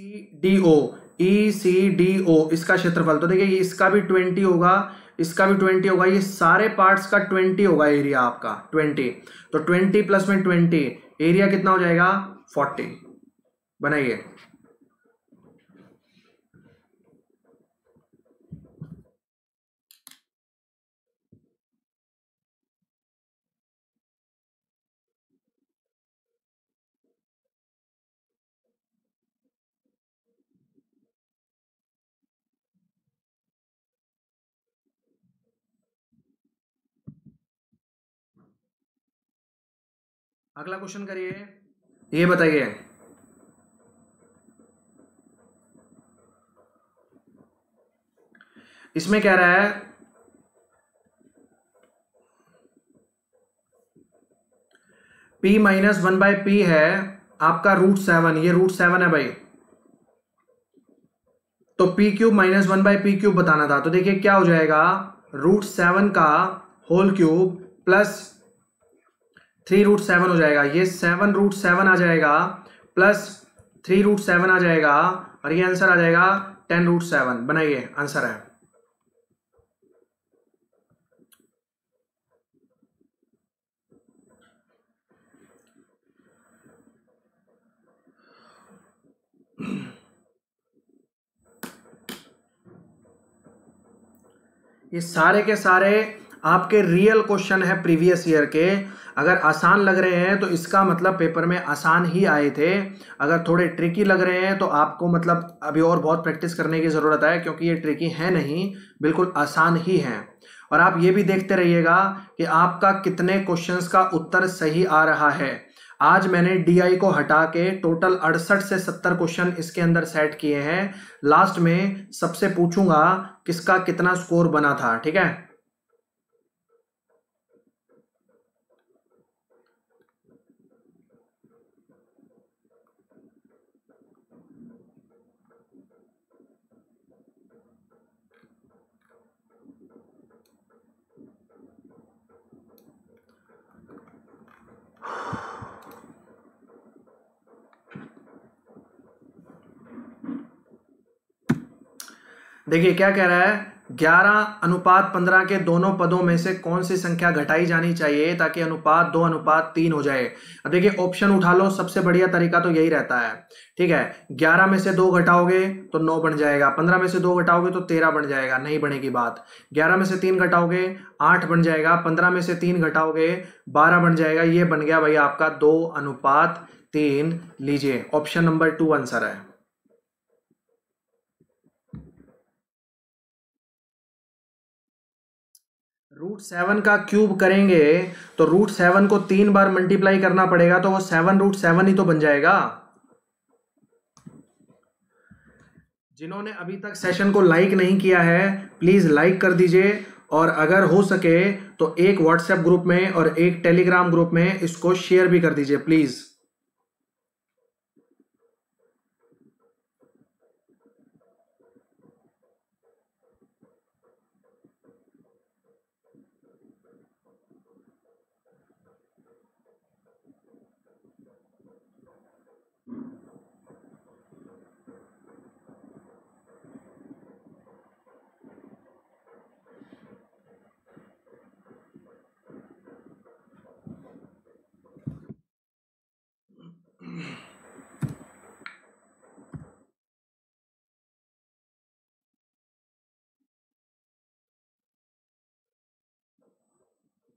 ECDO इसका क्षेत्रफल, तो देखिए इसका भी 20 होगा, इसका भी 20 होगा, ये सारे पार्ट्स का 20 होगा एरिया आपका 20। तो 20 प्लस में 20, एरिया कितना हो जाएगा? 40। बनाइए। अगला क्वेश्चन करिए, ये बताइए। इसमें कह रहा है P माइनस 1/P है आपका √7, ये √7 है भाई। तो P³ माइनस 1/P³ बताना था, तो देखिए क्या हो जाएगा, √7 का होल क्यूब प्लस 3√7 हो जाएगा, ये 7√7 आ जाएगा प्लस 3√7 आ जाएगा और ये आंसर आ जाएगा 10√7। बनाइए, आंसर है। ये सारे के सारे आपके रियल क्वेश्चन है प्रीवियस ईयर के। अगर आसान लग रहे हैं तो इसका मतलब पेपर में आसान ही आए थे। अगर थोड़े ट्रिकी लग रहे हैं तो आपको मतलब अभी और बहुत प्रैक्टिस करने की ज़रूरत है, क्योंकि ये ट्रिकी है नहीं, बिल्कुल आसान ही हैं। और आप ये भी देखते रहिएगा कि आपका कितने क्वेश्चंस का उत्तर सही आ रहा है। आज मैंने DI को हटा के टोटल 68 से 70 क्वेश्चन इसके अंदर सेट किए हैं। लास्ट में सबसे पूछूंगा किसका कितना स्कोर बना था, ठीक है। देखिए क्या कह रहा है, 11:15 के दोनों पदों में से कौन सी संख्या घटाई जानी चाहिए ताकि अनुपात 2:3 हो जाए। अब देखिए ऑप्शन उठा लो, सबसे बढ़िया तरीका तो यही रहता है, ठीक है। 11 में से 2 घटाओगे तो 9 बन जाएगा, 15 में से 2 घटाओगे तो 13 बन जाएगा, नहीं बनेगी बात। 11 में से 3 घटाओगे 8 बन जाएगा, 15 में से 3 घटाओगे 12 बन जाएगा। ये बन गया भाई आपका 2:3। लीजिए ऑप्शन नंबर 2 आंसर है। √7 का क्यूब करेंगे तो √7 को 3 बार मल्टीप्लाई करना पड़ेगा, तो वो 7√7 ही तो बन जाएगा। जिन्होंने अभी तक सेशन को लाइक नहीं किया है प्लीज लाइक कर दीजिए, और अगर हो सके तो एक व्हाट्सएप ग्रुप में और एक टेलीग्राम ग्रुप में इसको शेयर भी कर दीजिए प्लीज।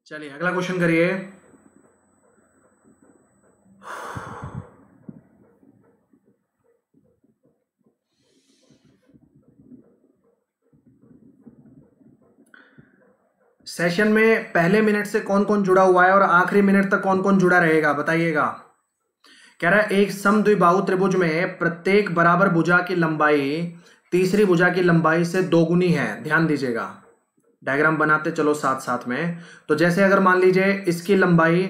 चलिए अगला क्वेश्चन करिए। सेशन में पहले मिनट से कौन कौन जुड़ा हुआ है और आखिरी मिनट तक कौन कौन जुड़ा रहेगा बताइएगा। कह रहा है एक समद्विबाहु त्रिभुज में प्रत्येक बराबर भुजा की लंबाई तीसरी भुजा की लंबाई से दोगुनी है। ध्यान दीजिएगा, डायग्राम बनाते चलो साथ साथ में। तो जैसे अगर मान लीजिए इसकी लंबाई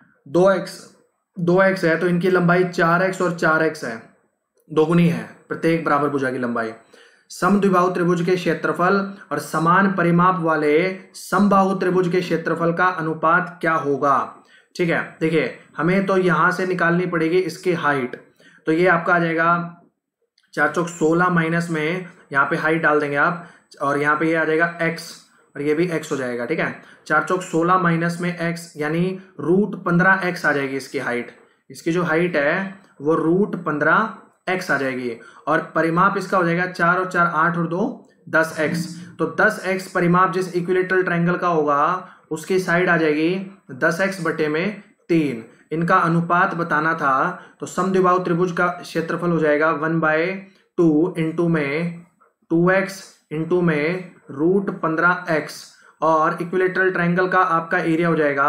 2x है तो इनकी लंबाई 4x और 4x है, दोगुनी है प्रत्येक बराबर भुजा की लंबाई। समद्विबाहु त्रिभुज के क्षेत्रफल और समान परिमाप वाले समबाहु त्रिभुज के क्षेत्रफल का अनुपात क्या होगा। ठीक है, देखिए हमें तो यहां से निकालनी पड़ेगी इसकी हाइट। तो ये आपका आ जाएगा 4 चौक 16 माइनस में यहाँ पे हाइट डाल देंगे आप, और यहाँ पे ये आ जाएगा x और ये भी x हो जाएगा। ठीक है, 4 चौक 16 माइनस में x यानी √15x आ जाएगी इसकी हाइट। इसकी जो हाइट है वो √15x आ जाएगी और परिमाप इसका हो जाएगा 4 और 4 8 और 2 10x। तो 10x परिमाप जिस इक्विलेटरल ट्रायंगल का होगा उसकी साइड आ जाएगी 10x बटे में 3। इनका अनुपात बताना था तो समद्विबाहु त्रिभुज का क्षेत्रफल हो जाएगा 1/2 इंटू में 2x इंटू में √15x और इक्विलेटरल ट्रायंगल का आपका एरिया हो जाएगा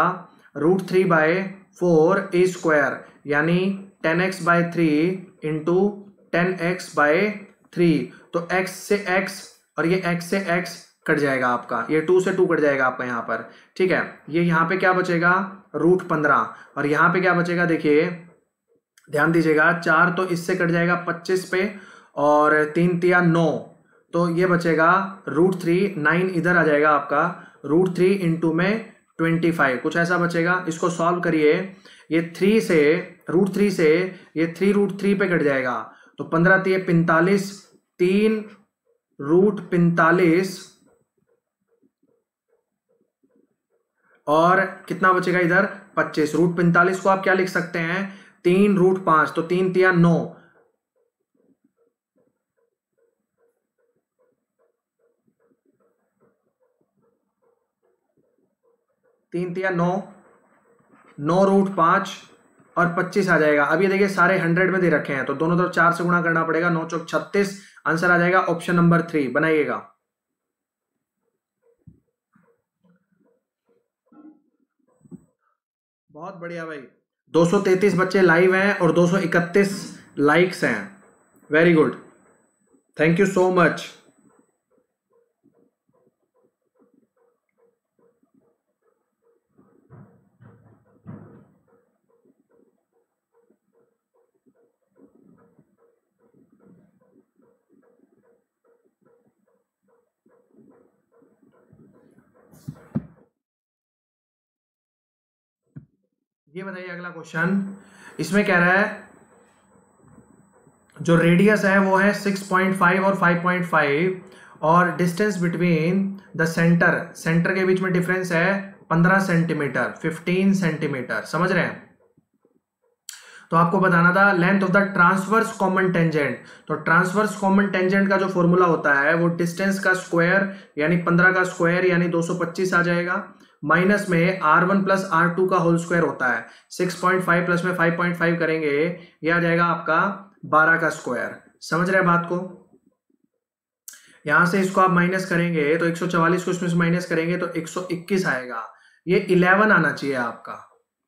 √3/4 a स्क्वायर यानी 10x/3 इंटू 10x/3। तो x से x और ये x से x कट जाएगा आपका, ये 2 से 2 कट जाएगा आपका यहाँ पर। ठीक है, ये यहाँ पे क्या बचेगा √15 और यहाँ पे क्या बचेगा देखिए ध्यान दीजिएगा, 4 तो इससे कट जाएगा 25 पे और 3 तिया 9, तो ये बचेगा √3, 9 इधर आ जाएगा आपका, √3 इंटू में 25 कुछ ऐसा बचेगा। इसको सॉल्व करिए, ये 3 से √3 से ये 3 पे कट जाएगा तो 15 तिये 45, 3 √45 और कितना बचेगा इधर 25। √45 को आप क्या लिख सकते हैं 3√5, तो 3 तिया 9, तीन तिया 9, 9√5 और 25 आ जाएगा। अब ये देखिए सारे 100 में दे रखे हैं तो दोनों तरफ 4 से गुणा करना पड़ेगा, 9 चौक 36। आंसर आ जाएगा ऑप्शन नंबर 3, बनाइएगा। बहुत बढ़िया भाई, 233 बच्चे लाइव हैं और 231 लाइक्स हैं। Very good, thank you so much. ये बताइए अगला क्वेश्चन, इसमें कह रहा है जो रेडियस है वो है 6.5 और 5.5 और डिस्टेंस बिटवीन द सेंटर के बीच में डिफरेंस है 15 सेंटीमीटर, 15 सेंटीमीटर, समझ रहे हैं। तो आपको बताना था length of the transverse common tangent. तो ट्रांसवर्स कॉमन टेंजेंट का जो फॉर्मूला होता है वो डिस्टेंस का स्क्वायर यानी 15 का स्क्वायर यानी 225 आ जाएगा, माइनस में r1 प्लस r2 का होल स्क्वायर होता है। 6.5 प्लस में 5.5 करेंगे ये आ जाएगा आपका 12 का स्क्वायर। समझ रहे हैं बात को, यहां से इसको आप माइनस करेंगे तो 144 को इसमें से माइनस करेंगे तो 121 आएगा। ये 11 आना चाहिए आपका,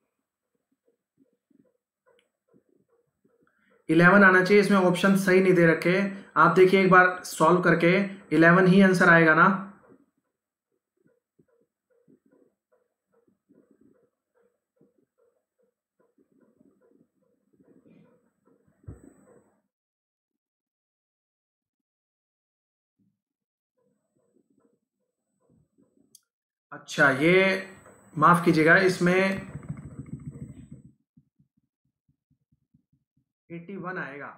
11 आना चाहिए। इसमें ऑप्शन सही नहीं दे रखे, आप देखिए एक बार सॉल्व करके 11 ही आंसर आएगा ना। अच्छा, ये माफ कीजिएगा, इसमें 81 आएगा।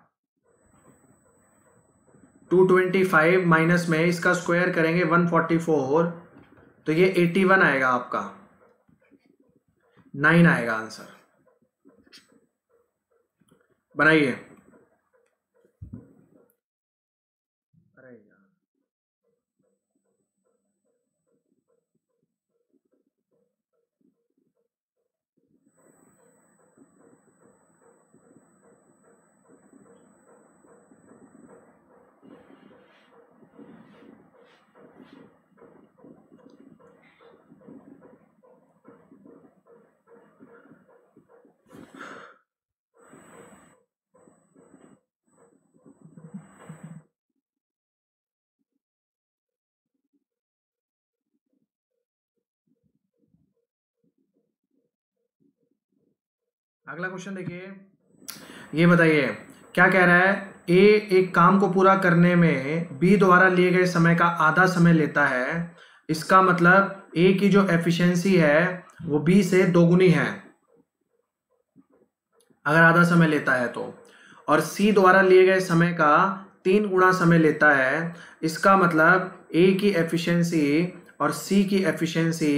225 माइनस में इसका स्क्वायर करेंगे 144 तो ये 81 आएगा आपका, 9 आएगा आंसर। बनाइए। अरे यार, अगला क्वेश्चन देखिए, ये बताइए क्या कह रहा है। ए एक काम को पूरा करने में बी द्वारा लिए गए समय का आधा समय लेता है, इसका मतलब ए की जो एफिशिएंसी है वो बी से दोगुनी है अगर आधा समय लेता है तो, और सी द्वारा लिए गए समय का 3 गुना समय लेता है, इसका मतलब ए की एफिशिएंसी और सी की एफिशिएंसी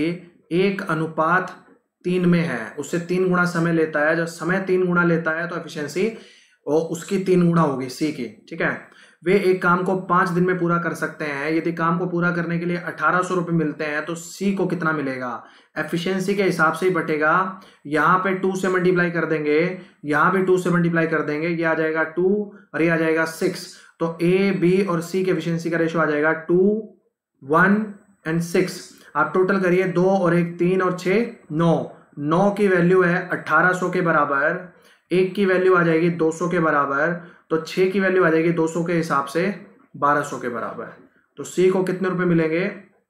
1:3 में है, उससे 3 गुना समय लेता है। जब समय 3 गुना लेता है तो एफिशिएंसी और उसकी 3 गुना होगी सी की, ठीक है। वे एक काम को 5 दिन में पूरा कर सकते हैं। यदि काम को पूरा करने के लिए 1800 रुपये मिलते हैं तो सी को कितना मिलेगा, एफिशिएंसी के हिसाब से ही बटेगा। यहाँ पे 2 से मल्टीप्लाई कर देंगे, यहाँ भी 2 से मल्टीप्लाई कर देंगे, ये आ जाएगा 2 और ये आ जाएगा 6। तो ए बी और सी के एफिशिएंसी का रेशो आ जाएगा 2, 1 एंड 6। आप टोटल करिए, 2 और 1 3 और 6 9। 9 की वैल्यू है 1800 के बराबर, 1 की वैल्यू आ जाएगी 200 के बराबर, तो 6 की वैल्यू आ जाएगी 200 के हिसाब से 1200 के बराबर। तो सी को कितने रुपए मिलेंगे।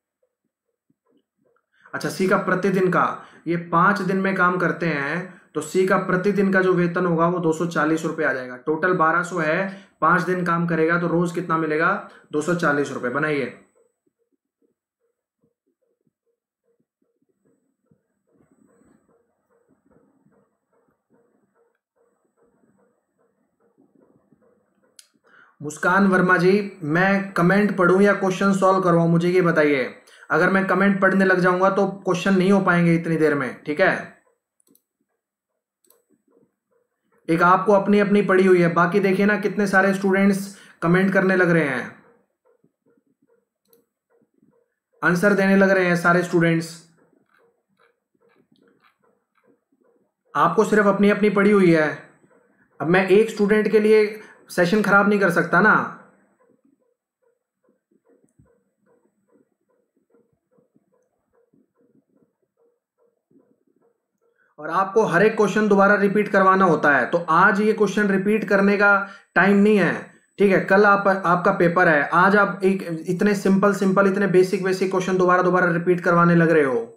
अच्छा, सी का प्रतिदिन का, ये 5 दिन में काम करते हैं तो सी का प्रतिदिन का जो वेतन होगा वो 240 रुपये आ जाएगा। टोटल 1200 है, 5 दिन काम करेगा तो रोज कितना मिलेगा, 240 रुपये। बनाइए। मुस्कान वर्मा जी, मैं कमेंट पढ़ूं या क्वेश्चन सॉल्व करवाऊं, मुझे ये बताइए। अगर मैं कमेंट पढ़ने लग जाऊंगा तो क्वेश्चन नहीं हो पाएंगे इतनी देर में, ठीक है। एक आपको अपनी अपनी पढ़ी हुई है, बाकी देखिए ना कितने सारे स्टूडेंट्स कमेंट करने लग रहे हैं, आंसर देने लग रहे हैं सारे स्टूडेंट्स। आपको सिर्फ अपनी अपनी पढ़ी हुई है। अब मैं एक स्टूडेंट के लिए सेशन खराब नहीं कर सकता ना। और आपको हर एक क्वेश्चन दोबारा रिपीट करवाना होता है, तो आज ये क्वेश्चन रिपीट करने का टाइम नहीं है, ठीक है। कल आपका पेपर है, आज आप एक इतने सिंपल इतने बेसिक क्वेश्चन दोबारा रिपीट करवाने लग रहे हो।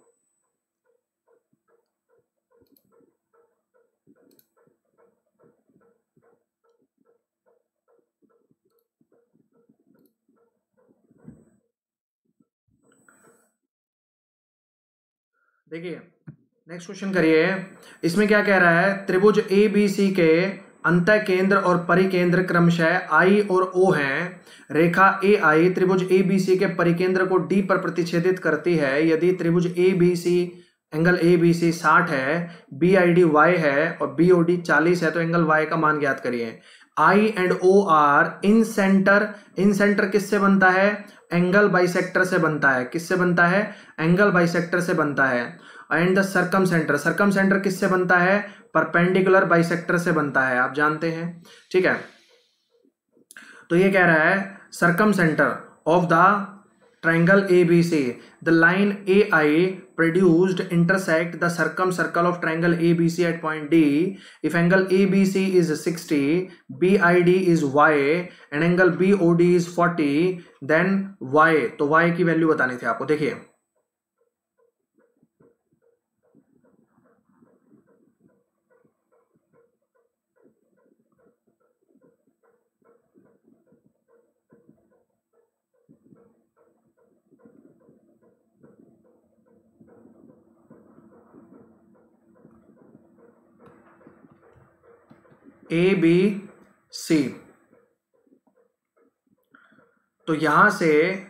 देखिए नेक्स्ट क्वेश्चन करिए। इसमें क्या कह रहा है, त्रिभुज ए बी सी के अंतः केंद्र और परिकेंद्र क्रमशः आई और ओ हैं। रेखा ए आई त्रिभुज ए बी सी के परिकेंद्र को डी पर प्रतिच्छेदित करती है। यदि त्रिभुज A B C angle A B C 60 है, बी आई डी वाई है और बी ओ डी 40 है, तो एंगल वाई का मान ज्ञात करिए। I and O are incentre. Incentre किससे बनता है, एंगल बाइसेक्टर से बनता है। किससे बनता है, एंगल बाइसेक्टर से बनता है। And the circumcentre, circumcentre किससे बनता है, परपेंडिकुलर बाइसेक्टर से बनता है, आप जानते हैं, ठीक है। तो ये कह रहा है circumcentre of the triangle ABC, the line AI produced intersect the circumcircle of triangle ABC at point D. If angle ABC is 60, BID is Y and angle BOD is 40, then Y, तो Y की value बतानी थी आपको। देखिए ए B सी, तो यहां से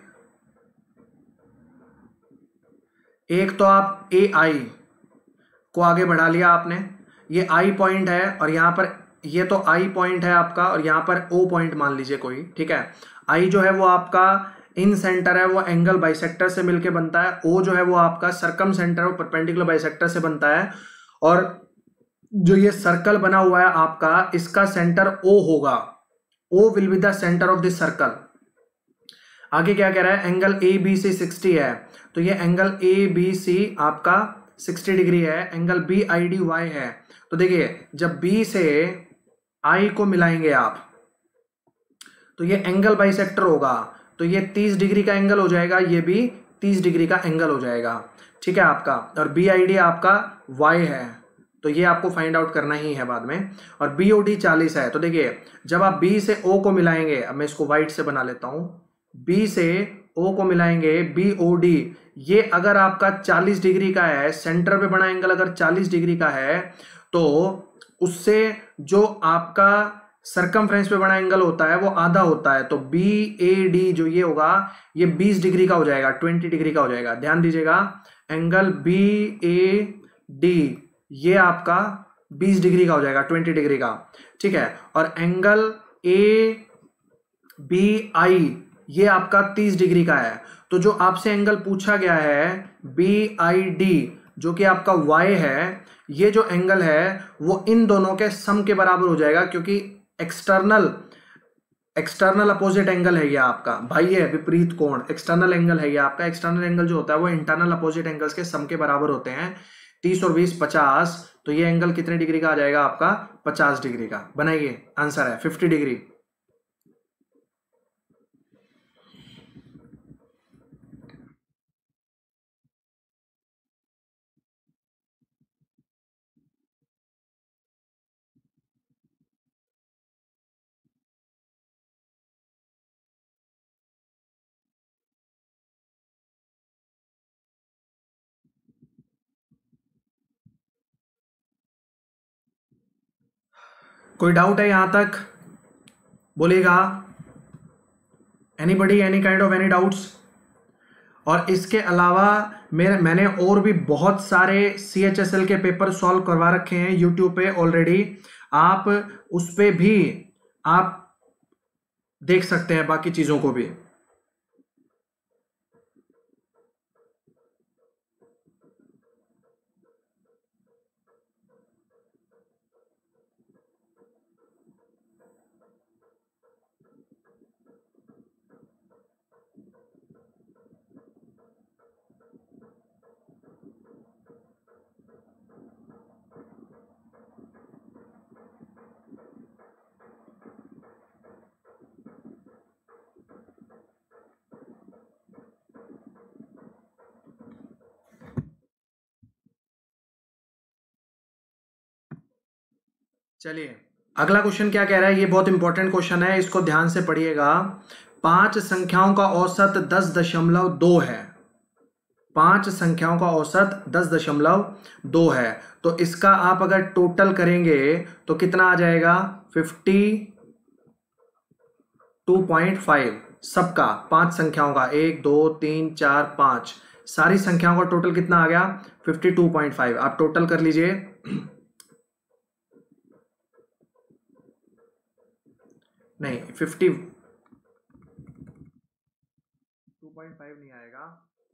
एक तो आप ए आई को आगे बढ़ा लिया आपने, ये आई पॉइंट है और यहां पर ये तो आई पॉइंट है आपका और यहां पर ओ पॉइंट मान लीजिए कोई, ठीक है। आई जो है वो आपका इन सेंटर है, वो एंगल बाइसेक्टर से मिलके बनता है। ओ जो है वो आपका सर्कम सेंटर है, वो परपेंडिकुलर बाइसेक्टर से बनता है। और जो ये सर्कल बना हुआ है आपका, इसका सेंटर ओ होगा, O will be the centre of this circle. आगे क्या कह रहा है, एंगल ए बी सी 60 है, तो ये एंगल ए बी सी आपका 60 डिग्री है। Angle B I D Y है, तो देखिए जब बी से आई को मिलाएंगे आप तो ये एंगल बाइसेक्टर होगा, तो ये 30 डिग्री का एंगल हो जाएगा, ये भी 30 डिग्री का एंगल हो जाएगा, ठीक है आपका। और बी आई डी आपका वाई है, तो ये आपको फाइंड आउट करना ही है बाद में। और BOD 40 है, तो देखिए जब आप B से O को मिलाएंगे, अब मैं इसको व्हाइट से बना लेता हूं, B से O को मिलाएंगे BOD, ये अगर आपका 40 डिग्री का है, सेंटर पे बना एंगल अगर 40 डिग्री का है, तो उससे जो आपका सरकमफ्रेंस पे बना एंगल होता है वो आधा होता है, तो BAD जो ये होगा ये 20 डिग्री का हो जाएगा, 20 डिग्री का हो जाएगा। ध्यान दीजिएगा, एंगल BAD ये आपका 20 डिग्री का हो जाएगा, 20 डिग्री का, ठीक है। और एंगल ABI ये आपका 30 डिग्री का है। तो जो आपसे एंगल पूछा गया है BID जो कि आपका Y है, ये जो एंगल है वो इन दोनों के सम के बराबर हो जाएगा, क्योंकि एक्सटर्नल अपोजिट एंगल है ये आपका, भाई है विपरीत कोण, एक्सटर्नल एंगल है ये आपका। एक्सटर्नल एंगल जो होता है वो इंटरनल अपोजिट एंगल्स के सम के बराबर होते हैं। 30 और 20 50, तो ये एंगल कितने डिग्री का आ जाएगा आपका? 50 डिग्री का। बनाइए, आंसर है 50 डिग्री। कोई डाउट है यहां तक? बोलिएगा। Anybody, any kind of any doubts? और इसके अलावा मैंने और भी बहुत सारे CHSL के पेपर सॉल्व करवा रखे हैं यूट्यूब पे ऑलरेडी, आप उस पे भी आप देख सकते हैं बाकी चीजों को भी। चलिए, अगला क्वेश्चन क्या कह रहा है, ये बहुत इंपॉर्टेंट क्वेश्चन है, इसको ध्यान से पढ़िएगा। 5 संख्याओं का औसत 10.2 है। 5 संख्याओं का औसत 10.2 है, तो इसका आप अगर टोटल करेंगे तो कितना आ जाएगा? 52.5 सबका, 5 संख्याओं का, 1 2 3 4 5 सारी संख्याओं का टोटल कितना आ गया? 52.5। आप टोटल कर लीजिए। नहीं, 52.5 नहीं आएगा,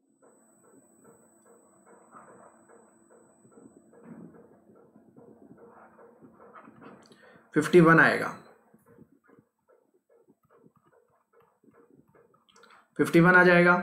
51 आएगा। 51 आ जाएगा।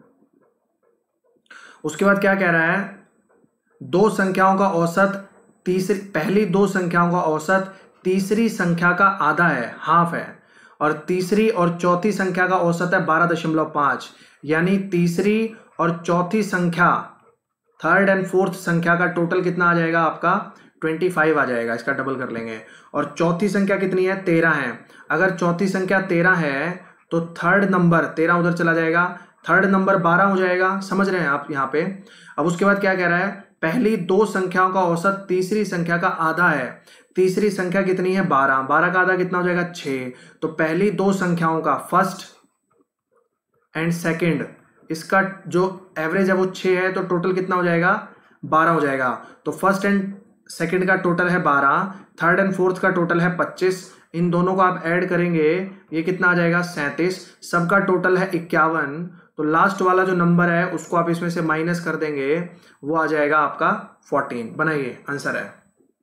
उसके बाद क्या कह रहा है? दो संख्याओं का औसत पहली दो संख्याओं का औसत तीसरी संख्या का आधा है, हाफ है, और तीसरी और चौथी संख्या का औसत है 12.5, यानी तीसरी और चौथी संख्या, थर्ड एंड फोर्थ संख्या का टोटल कितना आ जाएगा आपका? 25 आ जाएगा। इसका डबल कर लेंगे। और चौथी संख्या कितनी है? 13 है। अगर चौथी संख्या 13 है तो थर्ड नंबर 13 उधर चला जाएगा, थर्ड नंबर 12 हो जाएगा। समझ रहे हैं आप यहाँ पे? अब उसके बाद क्या कह रहा है? पहली दो संख्याओं का औसत तीसरी संख्या का आधा है। तीसरी संख्या कितनी है? 12। 12 का आधा कितना हो जाएगा? 6। तो पहली दो संख्याओं का फर्स्ट एंड सेकंड, इसका जो एवरेज है वो 6 है, तो टोटल कितना हो जाएगा? 12 हो जाएगा। तो फर्स्ट एंड सेकंड का टोटल है 12, थर्ड एंड फोर्थ का टोटल है 25। इन दोनों को आप ऐड करेंगे, ये कितना आ जाएगा? 37। सबका टोटल है 51। तो लास्ट वाला जो नंबर है उसको आप इसमें से माइनस कर देंगे, वो आ जाएगा आपका 14। बनाइए, आंसर है।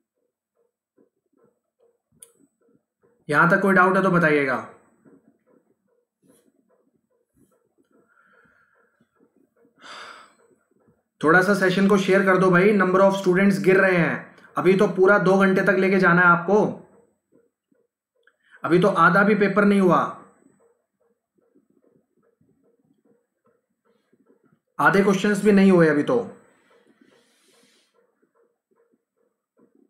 यहां तक कोई डाउट है तो बताइएगा। थोड़ा सा सेशन को शेयर कर दो भाई, नंबर ऑफ स्टूडेंट्स गिर रहे हैं। अभी तो पूरा 2 घंटे तक लेके जाना है आपको, अभी तो आधा भी पेपर नहीं हुआ, आधे क्वेश्चंस भी नहीं हुए अभी तो।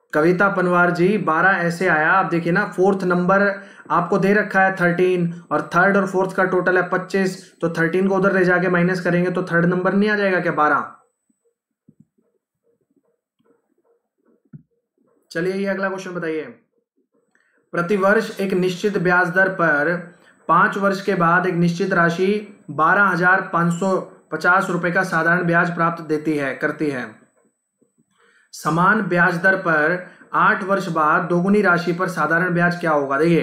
कविता पनवार जी 12 ऐसे आया। आप देखिए ना, फोर्थ नंबर आपको दे रखा है 13 और थर्ड और फोर्थ का टोटल है 25, तो 13 को उधर ले जाके माइनस करेंगे तो थर्ड नंबर नहीं आ जाएगा क्या 12। चलिए ये अगला क्वेश्चन बताइए। प्रतिवर्ष एक निश्चित ब्याज दर पर 5 वर्ष के बाद एक निश्चित राशि 12,550 रुपए का साधारण ब्याज प्राप्त करती है। समान ब्याज दर पर 8 वर्ष बाद दोगुनी राशि पर साधारण ब्याज क्या होगा। देखिए,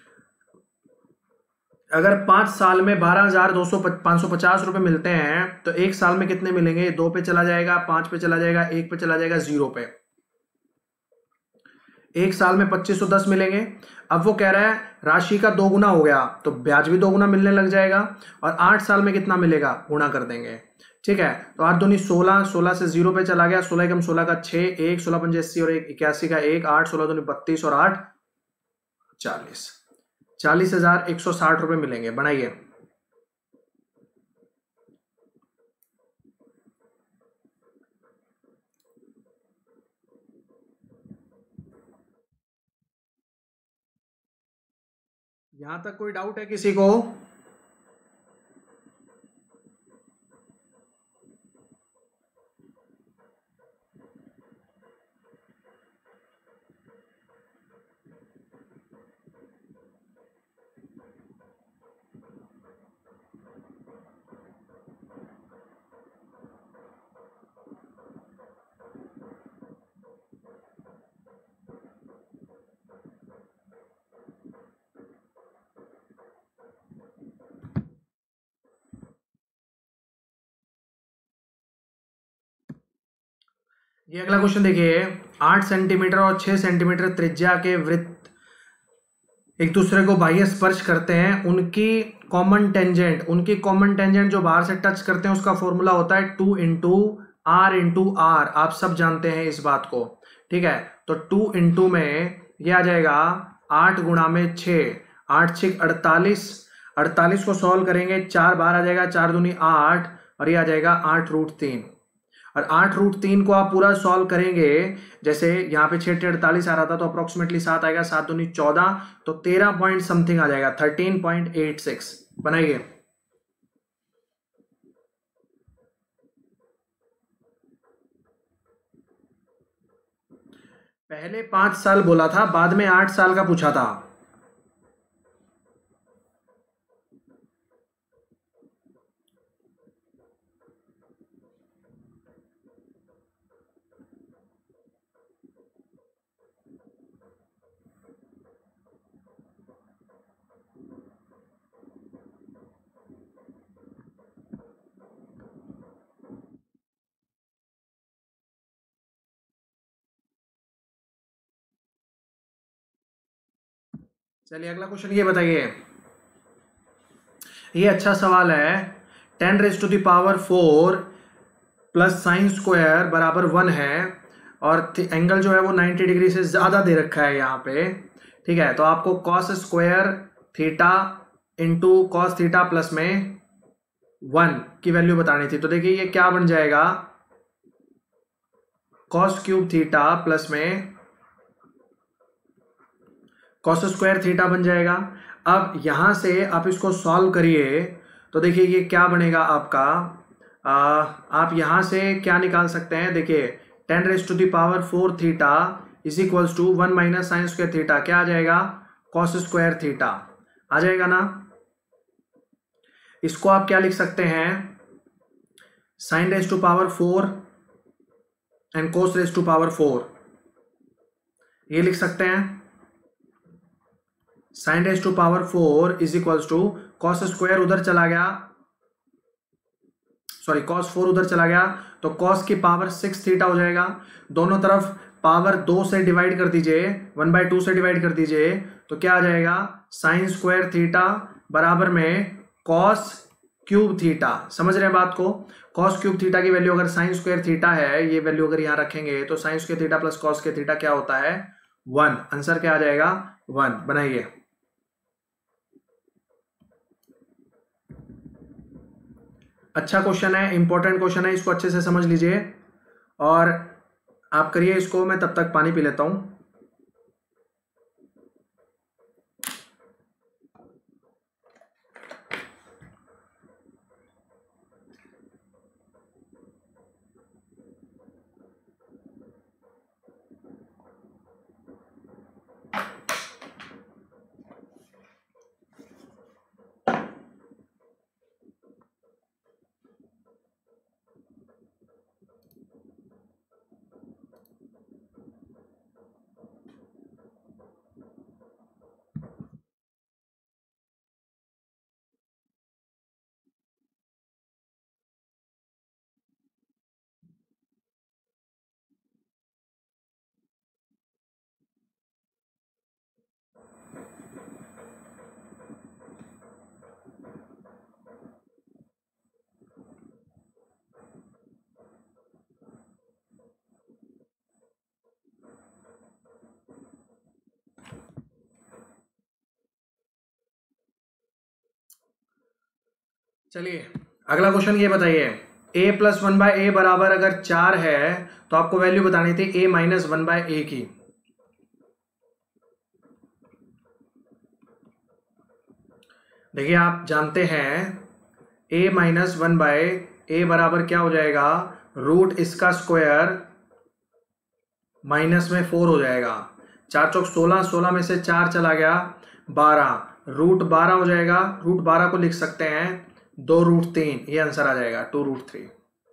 अगर 5 साल में 12,550 रुपए मिलते हैं तो एक साल में कितने मिलेंगे? 2 पे चला जाएगा, 5 पे चला जाएगा, 1 पे चला जाएगा, 0 पे। एक साल में 2510 मिलेंगे। अब वो कह रहा है राशि का 2 गुना हो गया तो ब्याज भी 2 गुना मिलने लग जाएगा, और 8 साल में कितना मिलेगा गुणा कर देंगे। ठीक है, तो 8 दूनी 16, 16 से 0 पे चला गया, 16 कम 16 का 6, 1 16 पंजे 80 और 1 81 का 1, 8 16 दूनी 32 और 8 40, 40,160 रुपए मिलेंगे। बनाइए। यहां तक कोई डाउट है किसी को? ये अगला क्वेश्चन देखिए। 8 सेंटीमीटर और 6 सेंटीमीटर त्रिज्या के वृत्त एक दूसरे को बाह्य स्पर्श करते हैं। उनकी कॉमन टेंजेंट जो बाहर से टच करते हैं उसका फॉर्मूला होता है 2 इंटू R। आप सब जानते हैं इस बात को। ठीक है, तो 2 इंटू में ये आ जाएगा 8 गुणा में 6, 8 6 48, 48 को सॉल्व करेंगे 4 बार आ जाएगा, 4 दूनी 8 और ये आ जाएगा 8√3। और 8√3 को आप पूरा सॉल्व करेंगे, जैसे यहाँ पे 6 48 आ रहा था तो अप्रोक्सीमेटली 7 आएगा, 7 दूनी 14, तो 13 पॉइंट समथिंग आ जाएगा, 13.86। बनाइए। पहले 5 साल बोला था, बाद में 8 साल का पूछा था। चलिए अगला क्वेश्चन ये बताइए। ये अच्छा सवाल है। 10⁴ प्लस साइन स्क्वायर बराबर 1 है और एंगल जो है वो 90 डिग्री से ज्यादा दे रखा है यहाँ पे। ठीक है, तो आपको cos square theta into cos theta plus में 1 की वैल्यू बतानी थी। तो देखिए ये क्या बन जाएगा, कॉस क्यूब थीटा प्लस में कॉस स्क्वायर थीटा बन जाएगा। अब यहां से आप इसको सॉल्व करिए तो देखिए ये क्या बनेगा आपका। आप यहां से क्या निकाल सकते हैं, देखिए 10⁴ theta is equals to 1 minus sine square theta, क्या आ जाएगा, कॉस स्क्वायर थीटा आ जाएगा ना। इसको आप क्या लिख सकते हैं, sin⁴ एंड cos⁴ ये लिख सकते हैं। sin⁴ is equals to cos square उधर चला गया, सॉरी cos 4 उधर चला गया तो cos की पावर 6 थीटा हो जाएगा। दोनों तरफ पावर 2 से डिवाइड कर दीजिए, 1/2 से डिवाइड कर दीजिए तो क्या आ जाएगा, साइन स्क्वायर थीटा बराबर में cos क्यूब थीटा। समझ रहे हैं बात को। cos क्यूब थीटा की वैल्यू अगर साइन स्क्वायर थीटा है, ये वैल्यू अगर यहां रखेंगे तो sine square theta plus cos के थीटा क्या होता है, 1। आंसर क्या आ जाएगा, 1। बनाइए। अच्छा क्वेश्चन है, इंपॉर्टेंट क्वेश्चन है, इसको अच्छे से समझ लीजिए और आप करिए इसको, मैं तब तक पानी पी लेता हूं। चलिए अगला क्वेश्चन ये बताइए, a प्लस 1/a बराबर अगर 4 है तो आपको वैल्यू बतानी थी a माइनस 1/a की। देखिए आप जानते हैं a माइनस 1/a बराबर क्या हो जाएगा, रूट इसका स्क्वायर माइनस में 4 हो जाएगा। 4 चौक 16, 16 में से 4 चला गया 12, रूट 12 हो जाएगा। रूट 12 को लिख सकते हैं 2√3, ये आंसर आ जाएगा 2√3।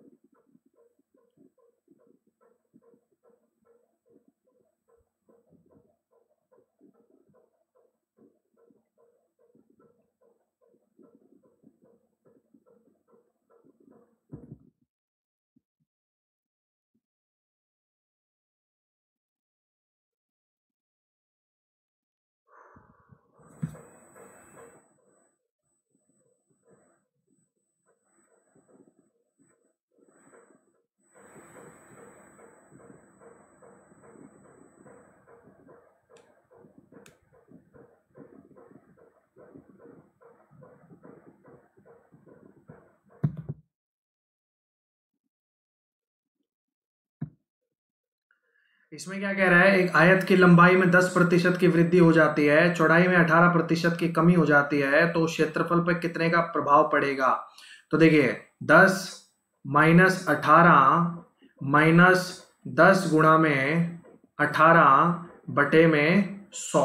इसमें क्या कह रहा है, एक आयत की लंबाई में 10% की वृद्धि हो जाती है, चौड़ाई में 18% की कमी हो जाती है, तो क्षेत्रफल पर कितने का प्रभाव पड़ेगा। तो देखिए 10 माइनस 18 माइनस 10 गुणा में 18 बटे में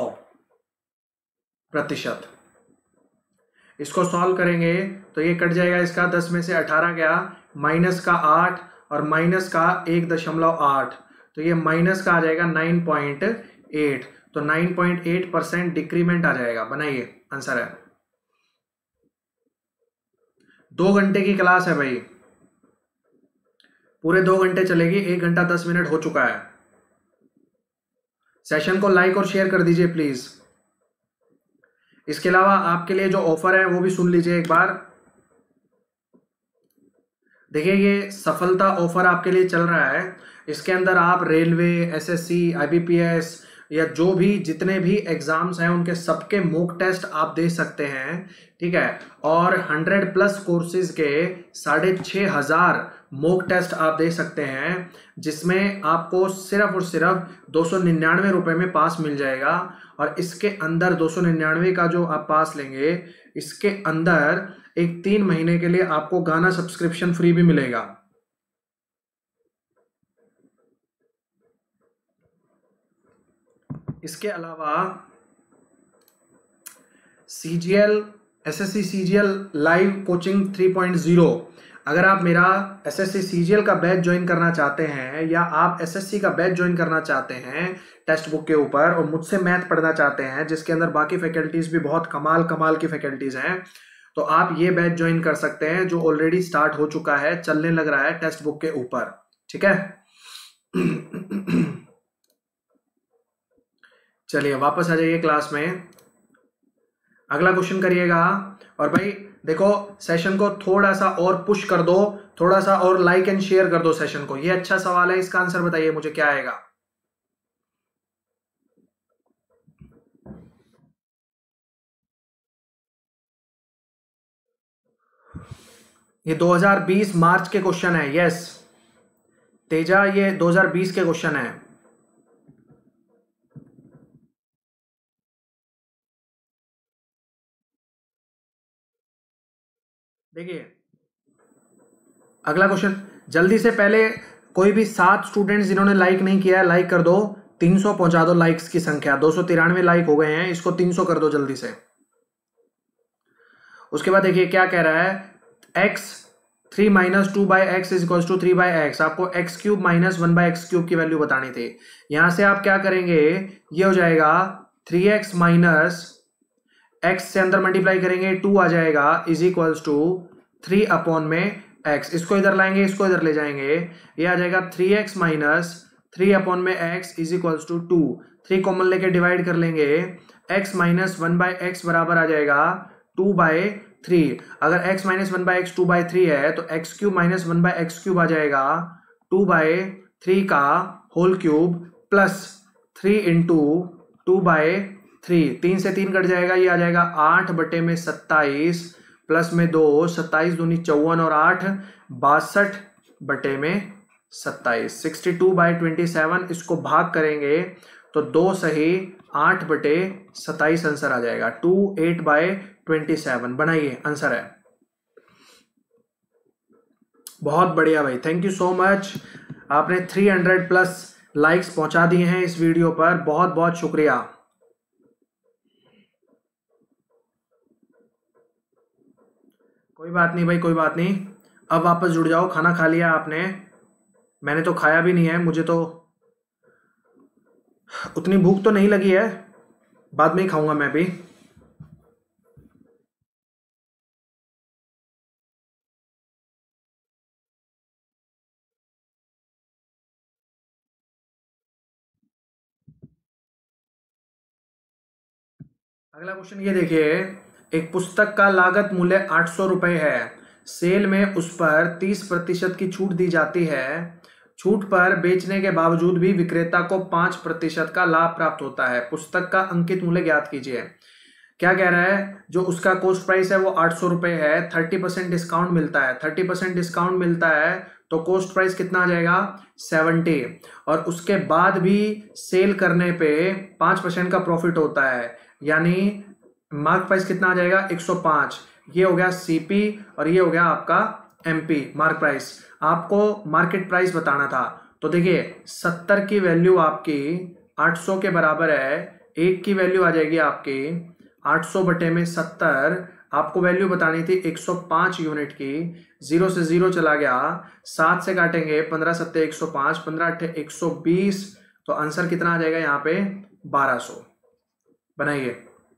100%। इसको सॉल्व करेंगे तो ये कट जाएगा, इसका 10 में से 18 गया, माइनस का 8 और माइनस का 1.8, तो ये माइनस का आ जाएगा 9.8, तो 9.8% डिक्रीमेंट आ जाएगा। बनाइए, आंसर है। 2 घंटे की क्लास है भाई, पूरे 2 घंटे चलेगी, 1 घंटा 10 मिनट हो चुका है। सेशन को लाइक और शेयर कर दीजिए प्लीज। इसके अलावा आपके लिए जो ऑफर है वो भी सुन लीजिए एक बार। देखिए ये सफलता ऑफर आपके लिए चल रहा है, इसके अंदर आप रेलवे, एसएससी, आईबीपीएस या जो भी जितने भी एग्जाम्स हैं उनके सबके मॉक टेस्ट आप दे सकते हैं, ठीक है। और 100+ कोर्सेज के 6,500 मॉक टेस्ट आप दे सकते हैं, जिसमें आपको सिर्फ और सिर्फ 299 रुपए में पास मिल जाएगा। और इसके अंदर 299 का जो आप पास लेंगे, इसके अंदर एक 3 महीने के लिए आपको गाना सब्सक्रिप्शन फ्री भी मिलेगा। इसके अलावा CGL, SSC CGL live coaching 3.0, अगर आप मेरा एसएससी सीजीएल का बैच ज्वाइन करना चाहते हैं या आप एसएससी का बैच ज्वाइन करना चाहते हैं टेक्स्ट बुक के ऊपर और मुझसे मैथ पढ़ना चाहते हैं, जिसके अंदर बाकी फैकल्टीज भी बहुत कमाल की फैकल्टीज हैं, तो आप ये बैच ज्वाइन कर सकते हैं जो ऑलरेडी स्टार्ट हो चुका है, चलने लग रहा है टेक्स्ट बुक के ऊपर, ठीक है। चलिए वापस आ जाइए क्लास में, अगला क्वेश्चन करिएगा। और भाई देखो सेशन को थोड़ा सा और पुश कर दो, थोड़ा सा और लाइक एंड शेयर कर दो सेशन को। ये अच्छा सवाल है, इसका आंसर बताइए मुझे क्या आएगा। ये 2020 मार्च के क्वेश्चन है, यस। तेजा ये 2020 के क्वेश्चन है। देखिए अगला क्वेश्चन, जल्दी से पहले कोई भी 7 स्टूडेंट्स जिन्होंने लाइक नहीं किया है लाइक कर दो, 300 पहुंचा दो लाइक्स की संख्या, 293 लाइक हो गए हैं, इसको 300 कर दो जल्दी से। उसके बाद देखिए क्या कह रहा है, x 3 minus 2/x is equal to 3/x, आपको x cube minus 1/x cube की वैल्यू बतानी थी। यहां से आप क्या करेंगे, ये हो जाएगा 3x माइनस x से अंदर मल्टीप्लाई करेंगे 2 आ जाएगा इज इक्वल्स टू 3 अपॉन में x, इसको इधर लाएंगे इसको इधर ले जाएंगे, ये आ जाएगा 3x माइनस 3 अपॉन में x is equals to 2, 3 common लेके डिवाइड कर लेंगे, x माइनस 1/x बराबर आ जाएगा 2/3। अगर x माइनस 1/x 2/3 है तो x cube minus 1/x cube आ जाएगा 2/3 का होल क्यूब प्लस 3 इंटू 2/3, 3 से 3 कट जाएगा, ये आ जाएगा 8/27 प्लस में 2, 27 दूनी 54 और 8 62/27, 62/27। इसको भाग करेंगे तो 2 सही 8/27 आंसर आ जाएगा, 28/27 बनाइए आंसर है। बहुत बढ़िया भाई, थैंक यू सो मच, आपने 300 प्लस लाइक्स पहुंचा दिए हैं इस वीडियो पर, बहुत बहुत शुक्रिया। कोई बात नहीं भाई, कोई बात नहीं, अब वापस जुड़ जाओ, खाना खा लिया आपने, मैंने तो खाया भी नहीं है, मुझे तो उतनी भूख तो नहीं लगी है, बाद में ही खाऊंगा मैं भी। अगला क्वेश्चन ये देखिए, एक पुस्तक का लागत मूल्य 800 रुपए है, सेल में उस पर 30% की छूट दी जाती है, छूट पर बेचने के बावजूद भी विक्रेता को 5% का लाभ प्राप्त होता है, पुस्तक का अंकित मूल्य ज्ञात कीजिए। क्या कह रहा है, जो उसका कॉस्ट प्राइस है वो 800 रुपए है, 30% डिस्काउंट मिलता है, 30% डिस्काउंट मिलता है तो कॉस्ट प्राइस कितना आ जाएगा 70, और उसके बाद भी सेल करने पे 5% का प्रॉफिट होता है, यानी मार्क प्राइस कितना आ जाएगा 105। ये हो गया सीपी और ये हो गया आपका एमपी मार्क प्राइस। आपको मार्केट प्राइस बताना था, तो देखिए 70 की वैल्यू आपकी 800 के बराबर है, एक की वैल्यू आ जाएगी आपकी 800 बटे में 70, आपको वैल्यू बतानी थी 105 यूनिट की, 0 से 0 चला गया, 7 से काटेंगे 15 सत्ते 105, 15 अट्ठे 120, तो आंसर कितना आ जाएगा यहाँ पे 1200। बनाइए।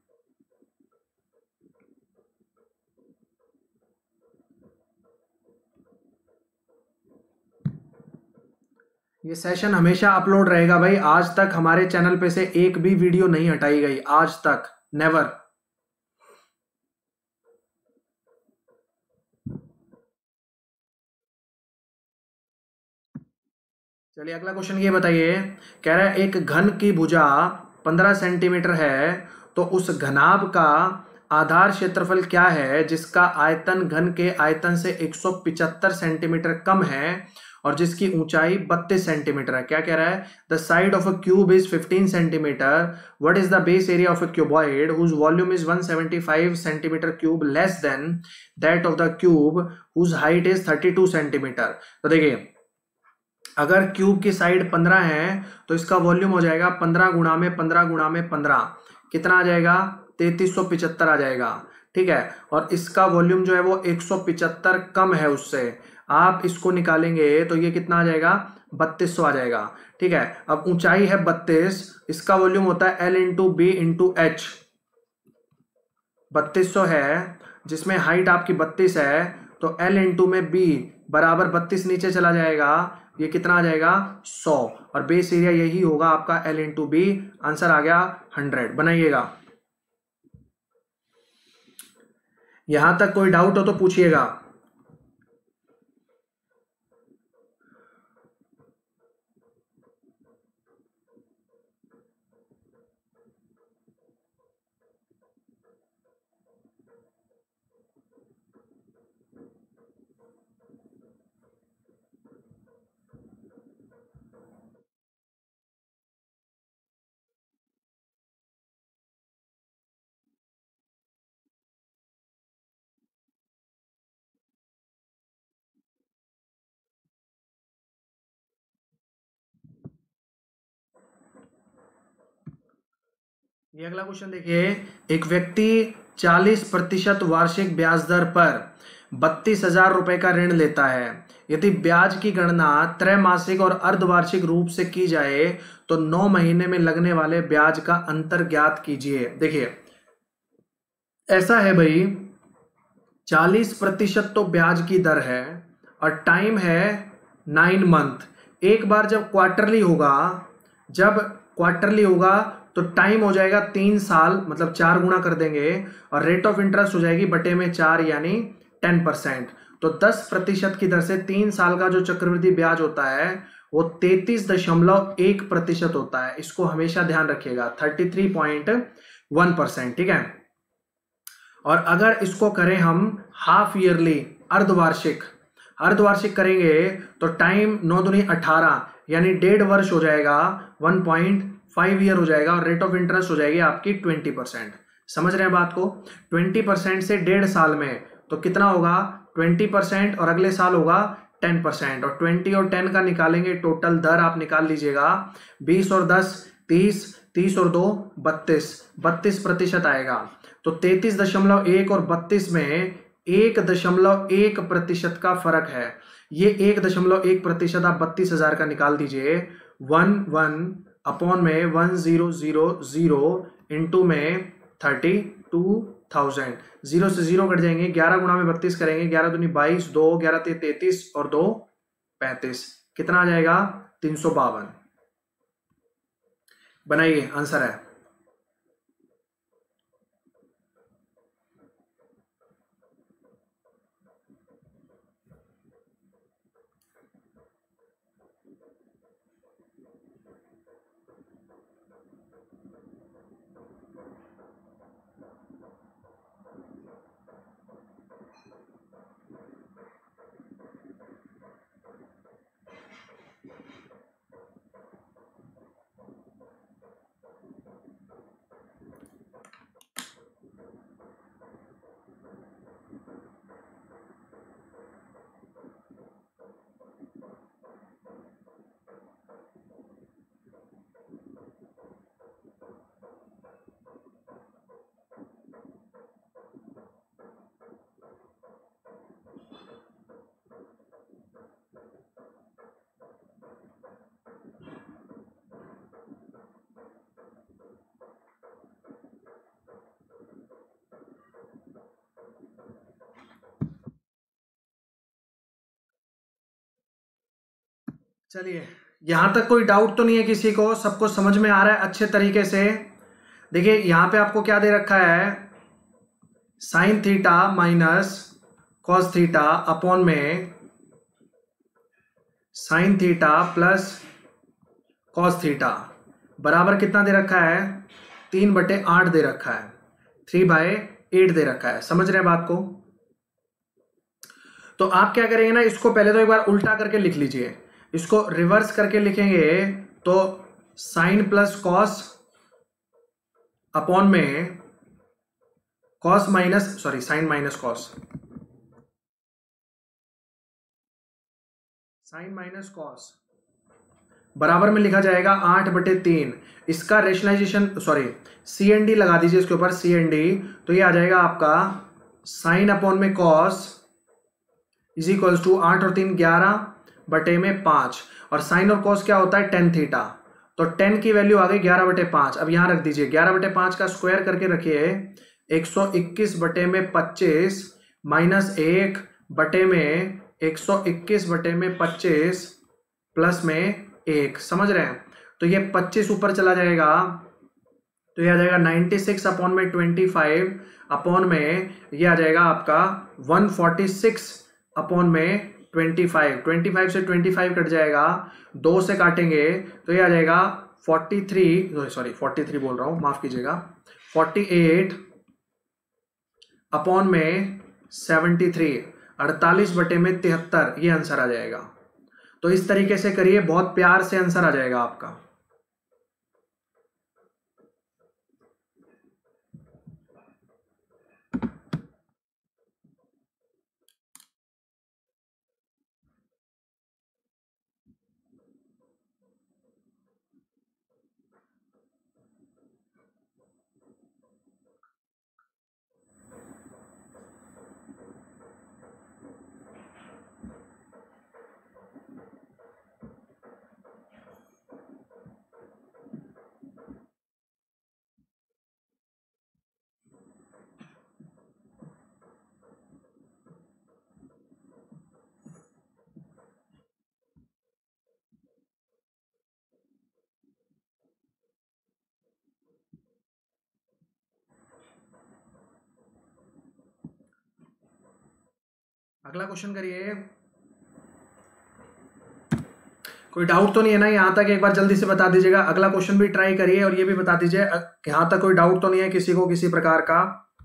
ये सेशन हमेशा अपलोड रहेगा भाई, आज तक हमारे चैनल पे से एक भी वीडियो नहीं हटाई गई, आज तक, नेवर। चलिए अगला क्वेश्चन ये बताइए, कह रहा है एक घन की भुजा 15 सेंटीमीटर है, तो उस घनाभ का आधार क्षेत्रफल क्या है जिसका आयतन घन के आयतन से 175 सेंटीमीटर कम है और जिसकी ऊंचाई 32 सेंटीमीटर है। क्या कह रहा है, the side of a cube is 15 centimetre, what is the base area of a cuboid whose volume is 175 centimetre cube less than that of the cube whose height is 32 centimetre. तो देखिए अगर cube की side 15 है तो इसका volume हो जाएगा 15 गुणा में 15 गुणा में 15, कितना आ जाएगा 3375 आ जाएगा, ठीक है, और इसका वॉल्यूम जो है वो 175 कम है उससे, आप इसको निकालेंगे तो ये कितना आ जाएगा 3200 आ जाएगा, ठीक है। अब ऊंचाई है 32, इसका वॉल्यूम होता है L into B into H, 3200 है जिसमें हाइट आपकी 32 है, तो L इंटू में B बराबर 32 नीचे चला जाएगा, ये कितना आ जाएगा 100, और बेस एरिया यही होगा आपका L इंटू बी, आंसर आ गया 100। बनाइएगा। यहां तक कोई डाउट हो तो पूछिएगा। ये अगला क्वेश्चन देखिए, एक व्यक्ति 40% वार्षिक ब्याज दर पर 32,000 रुपए का ऋण लेता है। यदि ब्याज की गणना त्रैमासिक और अर्धवार्षिक रूप से की जाए तो 9 महीने में लगने वाले ब्याज का अंतर ज्ञात कीजिए। देखिए ऐसा है भाई, 40% तो ब्याज की दर है और टाइम है 9 मंथ। एक बार जब क्वार्टरली होगा तो टाइम हो जाएगा 3 साल, मतलब 4 गुना कर देंगे, और रेट ऑफ इंटरेस्ट हो जाएगी बटे में 4 यानी 10%। तो 10% की दर से 3 साल का जो चक्रवृद्धि ब्याज होता है वो 33.1% होता है। इसको हमेशा ध्यान रखिएगा, 33.1%। ठीक है। और अगर इसको करें हम हाफ ईयरली, अर्धवार्षिक करेंगे तो टाइम 9 दूनी 18 यानी 1.5 वर्ष हो जाएगा, 1.5 ईयर हो जाएगा, और रेट ऑफ इंटरेस्ट हो जाएगी आपकी 20%। समझ रहे हैं बात को? 20% से 1.5 साल में तो कितना होगा? 20%, और अगले साल होगा 10%, और 20 और 10 का निकालेंगे टोटल दर आप निकाल लीजिएगा, 20 और 10 30, 30 और 2 32% आएगा। तो 33.1 और 32 में 1.1% का फर्क है। ये 1.1% आप 32,000 का निकाल दीजिए, 1 में 1000 इंटू में 32,000, 0 से 0 कट जाएंगे, 11 गुणा में 32 करेंगे, 11 दूनी 22, 2 11 33 और 2 35, कितना आ जाएगा? 352। बनाइए, आंसर है। चलिए, यहां तक कोई डाउट तो नहीं है किसी को? सबको समझ में आ रहा है अच्छे तरीके से? देखिए यहां पे आपको क्या दे रखा है, sine theta minus cos theta upon में sine theta plus cos theta बराबर कितना दे रखा है? 3/8 दे रखा है, 3/8 दे रखा है। समझ रहे हैं बात को? तो आप क्या करेंगे ना, इसको पहले तो एक बार उल्टा करके लिख लीजिए। इसको रिवर्स करके लिखेंगे तो साइन प्लस कॉस अपॉन में cos minus, sorry sine minus cos, sine minus cos बराबर में लिखा जाएगा 8/3। इसका रेशनलाइजेशन, सॉरी CND लगा दीजिए इसके ऊपर, CND, तो ये आ जाएगा आपका साइन अपॉन में कॉस इज इक्वल्स टू 8 और 3 11/5, और साइन और कॉस क्या होता है? Tan theta. तो 10 की वैल्यू आ गई 11/5। अब यहां रख दीजिए, 11/5 का स्क्वायर करके रखिए, 121/25 माइनस 1/121/25 प्लस में 1। समझ रहे हैं? तो ये 25 ऊपर चला जाएगा, तो ये आ जाएगा 96/25 अपॉन में ये आ जाएगा आपका 146/25। 25 से 25 कट जाएगा, 2 से काटेंगे तो ये आ जाएगा 43 बोल रहा हूं, माफ कीजिएगा, 48 अपॉन में 73, 48/73, ये आंसर आ जाएगा। तो इस तरीके से करिए, बहुत प्यार से आंसर आ जाएगा आपका। अगला क्वेश्चन करिए। कोई डाउट तो नहीं है ना यहाँ तक? एक बार जल्दी से बता दीजिएगा। अगला क्वेश्चन भी ट्राई करिए और ये भी बता दीजिए यहाँ तक कोई डाउट तो नहीं है किसी को किसी प्रकार का।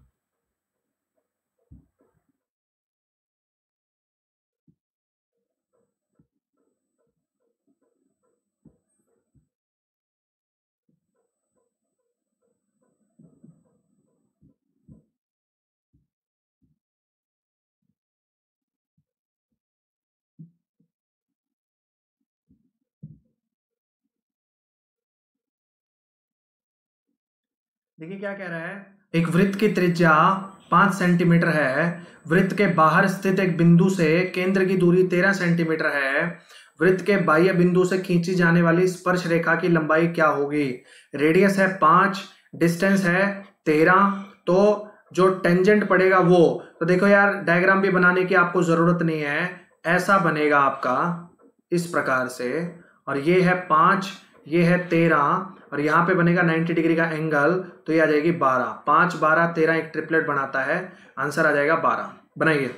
देखिए क्या कह रहा है। एक वृत्त की त्रिज्या 5 सेंटीमीटर है। वृत्त के बाहर स्थित एक बिंदु से केंद्र की दूरी 13 सेंटीमीटर है। वृत्त के बाह्य बिंदु से खींची जाने वाली स्पर्श रेखा की लंबाई क्या होगी? रेडियस है 5, डिस्टेंस है 13, तो जो टेंजेंट पड़ेगा वो, तो देखो यार डायग्राम भी बनाने की आपको जरूरत नहीं है, ऐसा बनेगा आपका इस प्रकार से, और ये है 5, ये है 13, और यहाँ पे बनेगा 90 डिग्री का एंगल, तो ये आ जाएगी 12। 5, 12, 13 एक ट्रिपलेट बनाता है, आंसर आ जाएगा 12। बनाइए।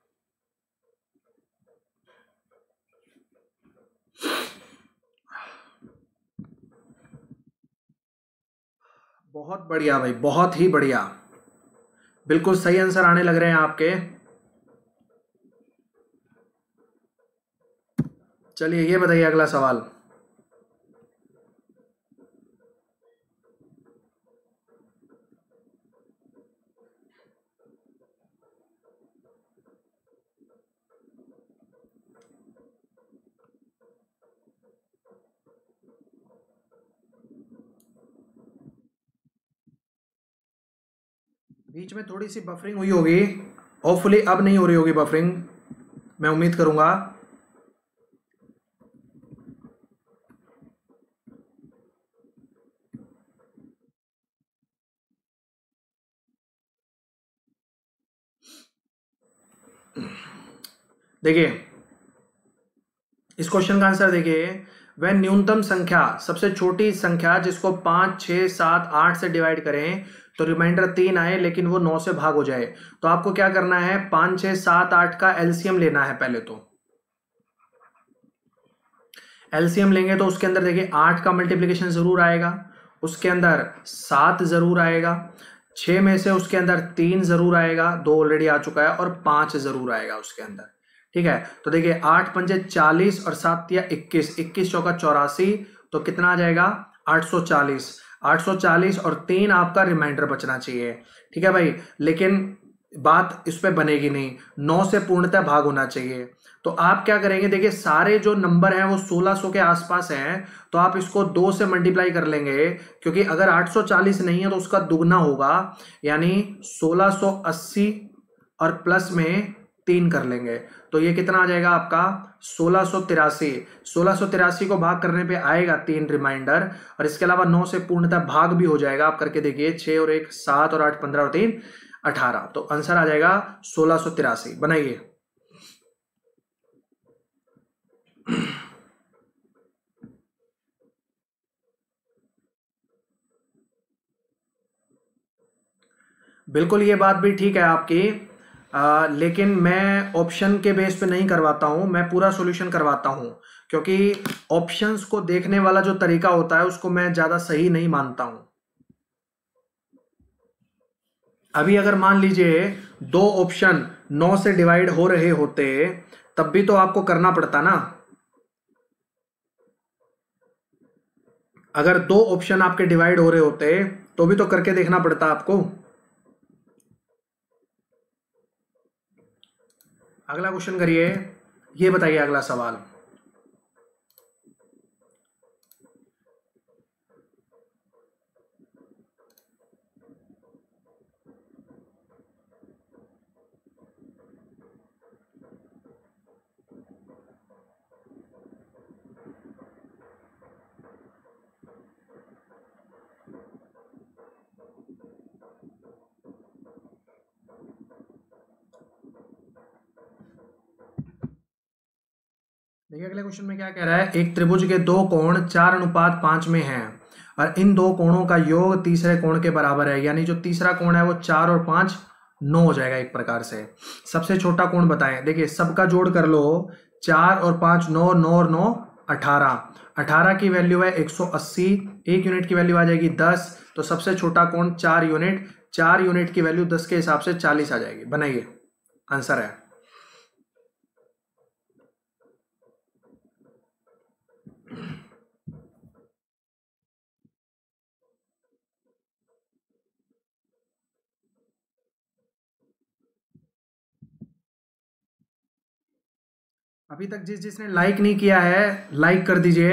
बहुत बढ़िया भाई, बहुत ही बढ़िया, बिल्कुल सही आंसर आने लग रहे हैं आपके। चलिए ये बताइए अगला सवाल। बीच में थोड़ी सी बफरिंग हुई होगी, होपफुली अब नहीं हो रही होगी बफरिंग, मैं उम्मीद करूंगा। देखिए इस क्वेश्चन का आंसर देखिए। वह न्यूनतम संख्या, सबसे छोटी संख्या जिसको 5, 6, 7, 8 से डिवाइड करें तो रिमाइंडर 3 आए लेकिन वो 9 से भाग हो जाए, तो आपको क्या करना है? 5, 6, 7, 8 का एलसीएम लेना है। पहले तो एलसीएम लेंगे तो उसके अंदर देखिए 8 का मल्टीप्लीकेशन जरूर आएगा, उसके अंदर 7 जरूर आएगा, 6 में से उसके अंदर 3 जरूर आएगा, 2 ऑलरेडी आ चुका है, और 5 जरूर आएगा उसके अंदर। ठीक है, तो देखिए 8 पंजे 40 और 7 तिया 21, 21 चौका 84, तो कितना आ जाएगा? 840। 840 और 3 आपका रिमाइंडर बचना चाहिए। ठीक है भाई, लेकिन बात इस पे बनेगी नहीं, 9 से पूर्णतः भाग होना चाहिए। तो आप क्या करेंगे? देखिए सारे जो नंबर हैं वो 1600 के आसपास हैं, तो आप इसको 2 से मल्टीप्लाई कर लेंगे, क्योंकि अगर 840 नहीं है तो उसका दुगना होगा, यानी 1680 और प्लस में 3 कर लेंगे, तो ये कितना आ जाएगा आपका? 1683। 1683 को भाग करने पे आएगा 3 रिमाइंडर, और इसके अलावा 9 से पूर्णतः भाग भी हो जाएगा। आप करके देखिए, 6 और 1 7 और 8 15 और 3 18, तो आंसर आ जाएगा 1683। बनाइए। बिल्कुल ये बात भी ठीक है आपकी, लेकिन मैं ऑप्शन के बेस पे नहीं करवाता हूं, मैं पूरा सॉल्यूशन करवाता हूं, क्योंकि ऑप्शंस को देखने वाला जो तरीका होता है उसको मैं ज्यादा सही नहीं मानता हूं। अभी अगर मान लीजिए 2 ऑप्शन 9 से डिवाइड हो रहे होते तब भी तो आपको करना पड़ता ना। अगर 2 ऑप्शन आपके डिवाइड हो रहे होते तो भी तो करके देखना पड़ता आपको। अगला क्वेश्चन करिए, ये बताइए अगला सवाल। देखिए अगले क्वेश्चन में क्या कह रहा है। एक त्रिभुज के 2 कोण 4:5 में हैं और इन 2 कोणों का योग तीसरे कोण के बराबर है, यानी जो तीसरा कोण है वो 4 और 5 9 हो जाएगा एक प्रकार से। सबसे छोटा कोण बताएं, देखिए सबका जोड़ कर लो, 4 और 5 9, 9 और 9 18, 18 की वैल्यू है 180, एक यूनिट की वैल्यू आ जाएगी 10, तो सबसे छोटा कोण 4 यूनिट, 4 यूनिट की वैल्यू 10 के हिसाब से 40 आ जाएगी। बनाइए, आंसर है। अभी तक जिसने लाइक नहीं किया है लाइक कर दीजिए।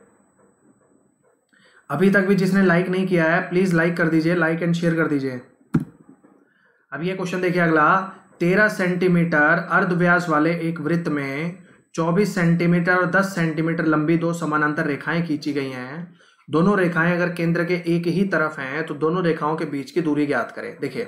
अभी तक भी जिसने लाइक नहीं किया है प्लीज लाइक कर दीजिए, लाइक एंड शेयर कर दीजिए। अब ये क्वेश्चन देखिए अगला, 13 सेंटीमीटर अर्धव्यास वाले एक वृत्त में 24 सेंटीमीटर और 10 सेंटीमीटर लंबी दो समानांतर रेखाएं खींची गई हैं। दोनों रेखाएं अगर केंद्र के एक ही तरफ हैं तो दोनों रेखाओं के बीच की दूरी ज्ञात करें। देखिए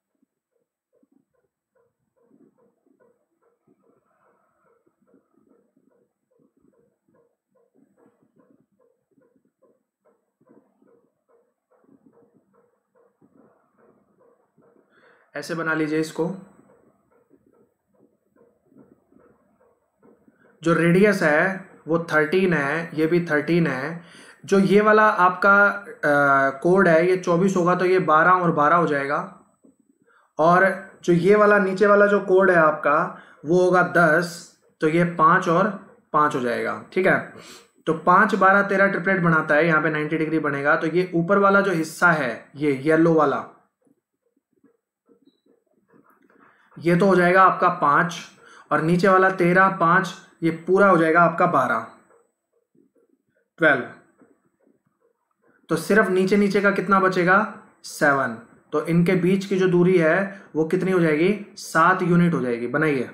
ऐसे बना लीजिए इसको, जो रेडियस है वो 13 है, ये भी 13 है। जो ये वाला आपका कोड है ये 24 होगा तो ये 12 और 12 हो जाएगा, और जो ये वाला नीचे वाला जो कोड है आपका वो होगा 10, तो ये 5 और 5 हो जाएगा। ठीक है, तो 5 12 13 ट्रिपलेट बनाता है, यहाँ पे 90 डिग्री बनेगा। तो ये ऊपर वाला जो हिस्सा है ये येलो वाला, ये तो हो जाएगा आपका 5, और नीचे वाला 13 5, ये पूरा हो जाएगा आपका 12। तो सिर्फ नीचे नीचे का कितना बचेगा 7, तो इनके बीच की जो दूरी है वो कितनी हो जाएगी 7 यूनिट हो जाएगी। बनाइए,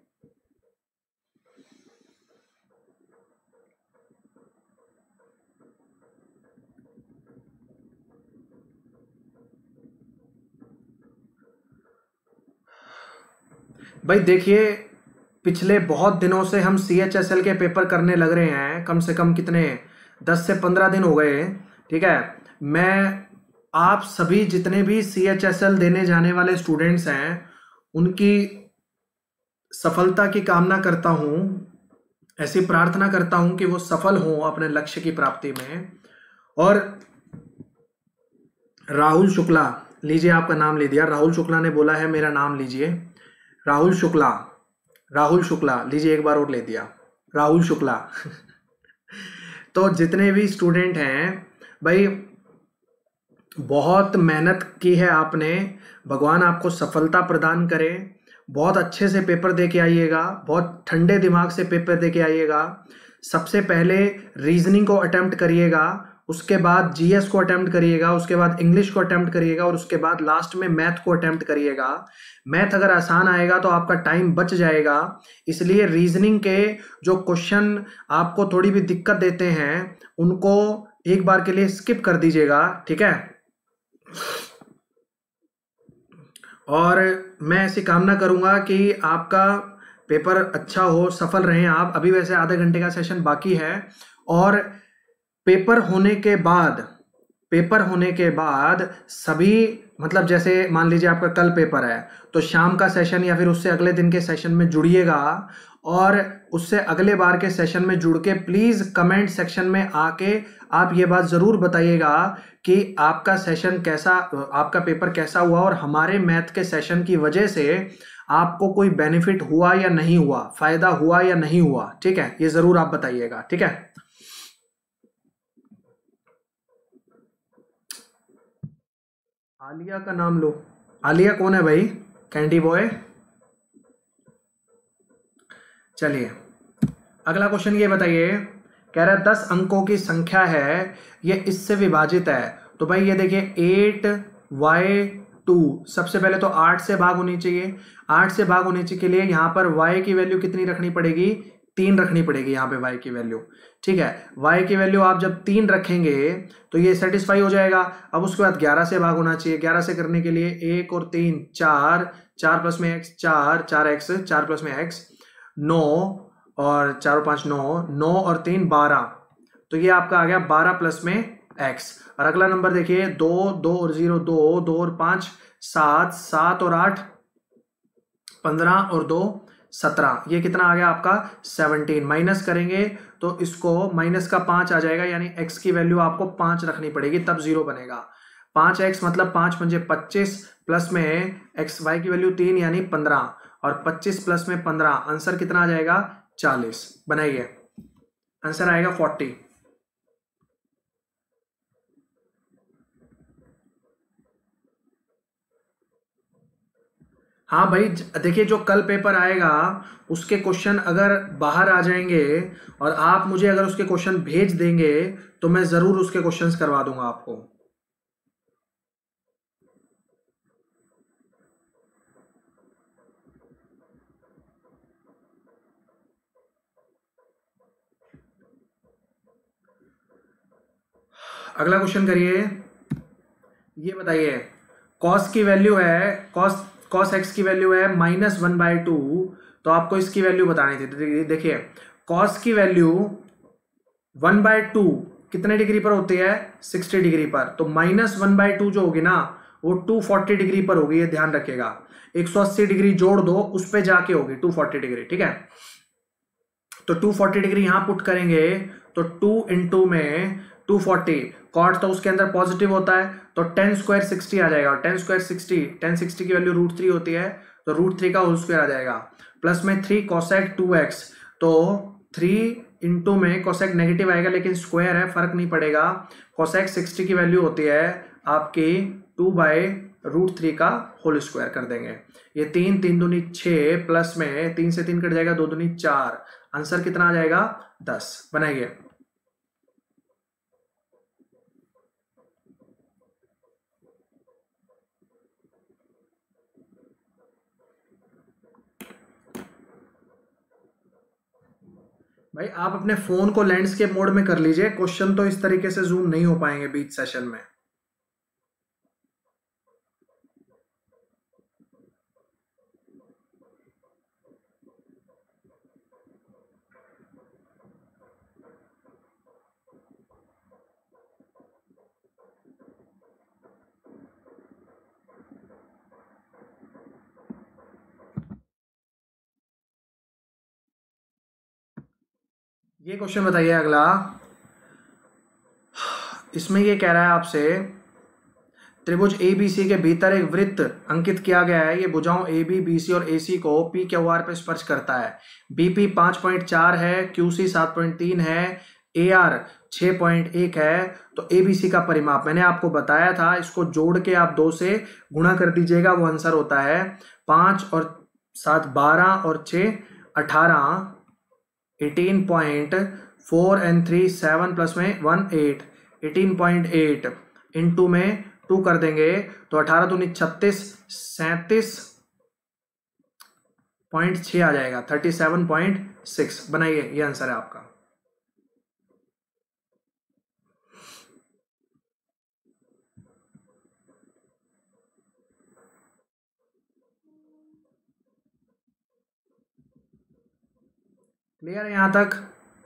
भाई देखिए पिछले बहुत दिनों से हम CHSL के पेपर करने लग रहे हैं, कम से कम कितने 10 से 15 दिन हो गए। ठीक है, मैं आप सभी जितने भी CHSL देने जाने वाले स्टूडेंट्स हैं उनकी सफलता की कामना करता हूं, ऐसी प्रार्थना करता हूं कि वो सफल हों अपने लक्ष्य की प्राप्ति में। और राहुल शुक्ला, लीजिए आपका नाम ले दिया, राहुल शुक्ला ने बोला है मेरा नाम लीजिए, राहुल शुक्ला, राहुल शुक्ला लीजिए, एक बार और ले दिया राहुल शुक्ला। तो जितने भी स्टूडेंट हैं भाई बहुत मेहनत की है आपने, भगवान आपको सफलता प्रदान करे। बहुत अच्छे से पेपर दे के आइएगा, बहुत ठंडे दिमाग से पेपर दे के आइएगा। सबसे पहले रीजनिंग को अटेम्प्ट करिएगा, उसके बाद GS को अटेम्प्ट करिएगा, उसके बाद इंग्लिश को अटेम्प्ट करिएगा, और उसके बाद लास्ट में मैथ को अटेम्प्ट करिएगा। मैथ अगर आसान आएगा तो आपका टाइम बच जाएगा, इसलिए रीजनिंग के जो क्वेश्चन आपको थोड़ी भी दिक्कत देते हैं उनको एक बार के लिए स्किप कर दीजिएगा। ठीक है, और मैं ऐसी कामना करूंगा कि आपका पेपर अच्छा हो, सफल रहें आप। अभी वैसे आधे घंटे का सेशन बाकी है, और पेपर होने के बाद सभी मतलब जैसे मान लीजिए आपका कल पेपर है तो शाम का सेशन या फिर उससे अगले दिन के सेशन में जुड़िएगा, और उससे अगले बार के सेशन में जुड़ के प्लीज कमेंट सेक्शन में आके आप ये बात जरूर बताइएगा कि आपका सेशन कैसा, आपका पेपर कैसा हुआ, और हमारे मैथ के सेशन की वजह से आपको कोई बेनिफिट हुआ या नहीं हुआ, फायदा हुआ या नहीं हुआ। ठीक है, ये जरूर आप बताइएगा। ठीक है, आलिया का नाम लो। आलिया कौन है भाई? Candy boy. चलिए अगला क्वेश्चन ये बताइए, कह रहा है 10 अंकों की संख्या है, ये इससे विभाजित है। तो भाई ये देखिए 8y2, सबसे पहले तो 8 से भाग होनी चाहिए। 8 से भाग होने के लिए यहाँ पर y की वैल्यू कितनी रखनी पड़ेगी? 3 रखनी पड़ेगी यहाँ पे y की वैल्यू। ठीक है, y की वैल्यू आप जब 3 रखेंगे तो ये सेटिस्फाई हो जाएगा। अब उसके बाद 11 से भाग होना चाहिए। 11 से करने के लिए 1 और 3 4, 4 प्लस में x 4, 4x, 4 प्लस में x 9, और 4 और 5 9, 9 और 3 12, तो ये आपका आ गया 12 प्लस में x। और अगला नंबर देखिए 2, 2 और 0 2, 2 और 5 7, 7 और 8 15 और 2 17, ये कितना आ गया आपका 17। माइनस करेंगे तो इसको माइनस का 5 आ जाएगा, यानी x की वैल्यू आपको 5 रखनी पड़ेगी, तब 0 बनेगा। 5x मतलब 5 पंजे 25, प्लस में x y की वैल्यू 3 यानी 15, और 25 प्लस में 15, आंसर कितना आ जाएगा 40। बनाइए, आंसर आएगा 40। हाँ भाई, देखिए जो कल पेपर आएगा उसके क्वेश्चन अगर बाहर आ जाएंगे और आप मुझे अगर उसके क्वेश्चन भेज देंगे तो मैं जरूर उसके क्वेश्चंस करवा दूंगा आपको। अगला क्वेश्चन करिए, ये बताइए कॉस की वैल्यू है, कॉस एक्स की वैल्यू है -1/2, तो आपको इसकी वैल्यू बतानी थी। देखिए कॉस की वैल्यू 1/2 कितने डिग्री पर होती है 60 डिग्री पर, तो -1/2 जो होगी ना वो 240 डिग्री पर होगी, ये ध्यान रखिएगा। 180 डिग्री जोड़ दो, उस पे जाके होगी 240 डिग्री, ठीक है। तो 240 डिग्री यहां पुट करेंगे तो 2 इंटू में 240, कॉट तो उसके अंदर पॉजिटिव होता है, तो 10 स्क्वायर 60 आ जाएगा, और 10 स्क्वायर 60 की वैल्यू √3 होती है, तो √3 का होल स्क्वायर आ जाएगा, प्लस में 3 कोसेक 2x, तो 3 इंटू में कोसेक नेगेटिव आएगा लेकिन स्क्वायर है, फर्क नहीं पड़ेगा। कोसेक 60 की वैल्यू होती है आपकी 2/√3 का होल स्क्वायर कर देंगे। ये 3 3 दूनी 6, प्लस में 3 से 3 कट जाएगा, 2 दूनी 4, आंसर कितना आ जाएगा 10। बनाइए, भाई आप अपने फोन को लैंडस्केप मोड में कर लीजिए, क्वेश्चन तो इस तरीके से जूम नहीं हो पाएंगे बीच सेशन में। ये क्वेश्चन बताइए अगला, इसमें ये कह रहा है आपसे त्रिभुज ABC के भीतर एक वृत्त अंकित किया गया है, ये भुजाओं AB, BC और AC को PQR पे स्पर्श करता है। BP 5.4 है, QC 7.3 है, AR 6.1 है, तो ABC का परिमाप मैंने आपको बताया था, इसको जोड़ के आप 2 से गुणा कर दीजिएगा, वो आंसर होता है 5 और 7 12 और 6 18, 18.4 and 3 7, प्लस में 1 8, 18.8 इंटू में 2 कर देंगे तो 18 दूनी 36, 37.6 आ जाएगा, 37.6। बनाइए, ये आंसर है आपका। क्लियर है यहां तक?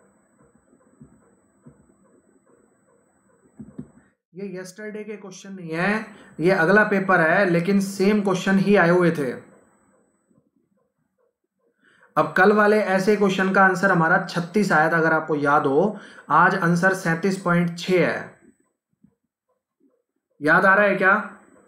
ये यस्टरडे के क्वेश्चन नहीं है, ये अगला पेपर है, लेकिन सेम क्वेश्चन ही आए हुए थे। अब कल वाले ऐसे क्वेश्चन का आंसर हमारा 36 आया था, अगर आपको याद हो। आज आंसर 37.6 है। याद आ रहा है क्या?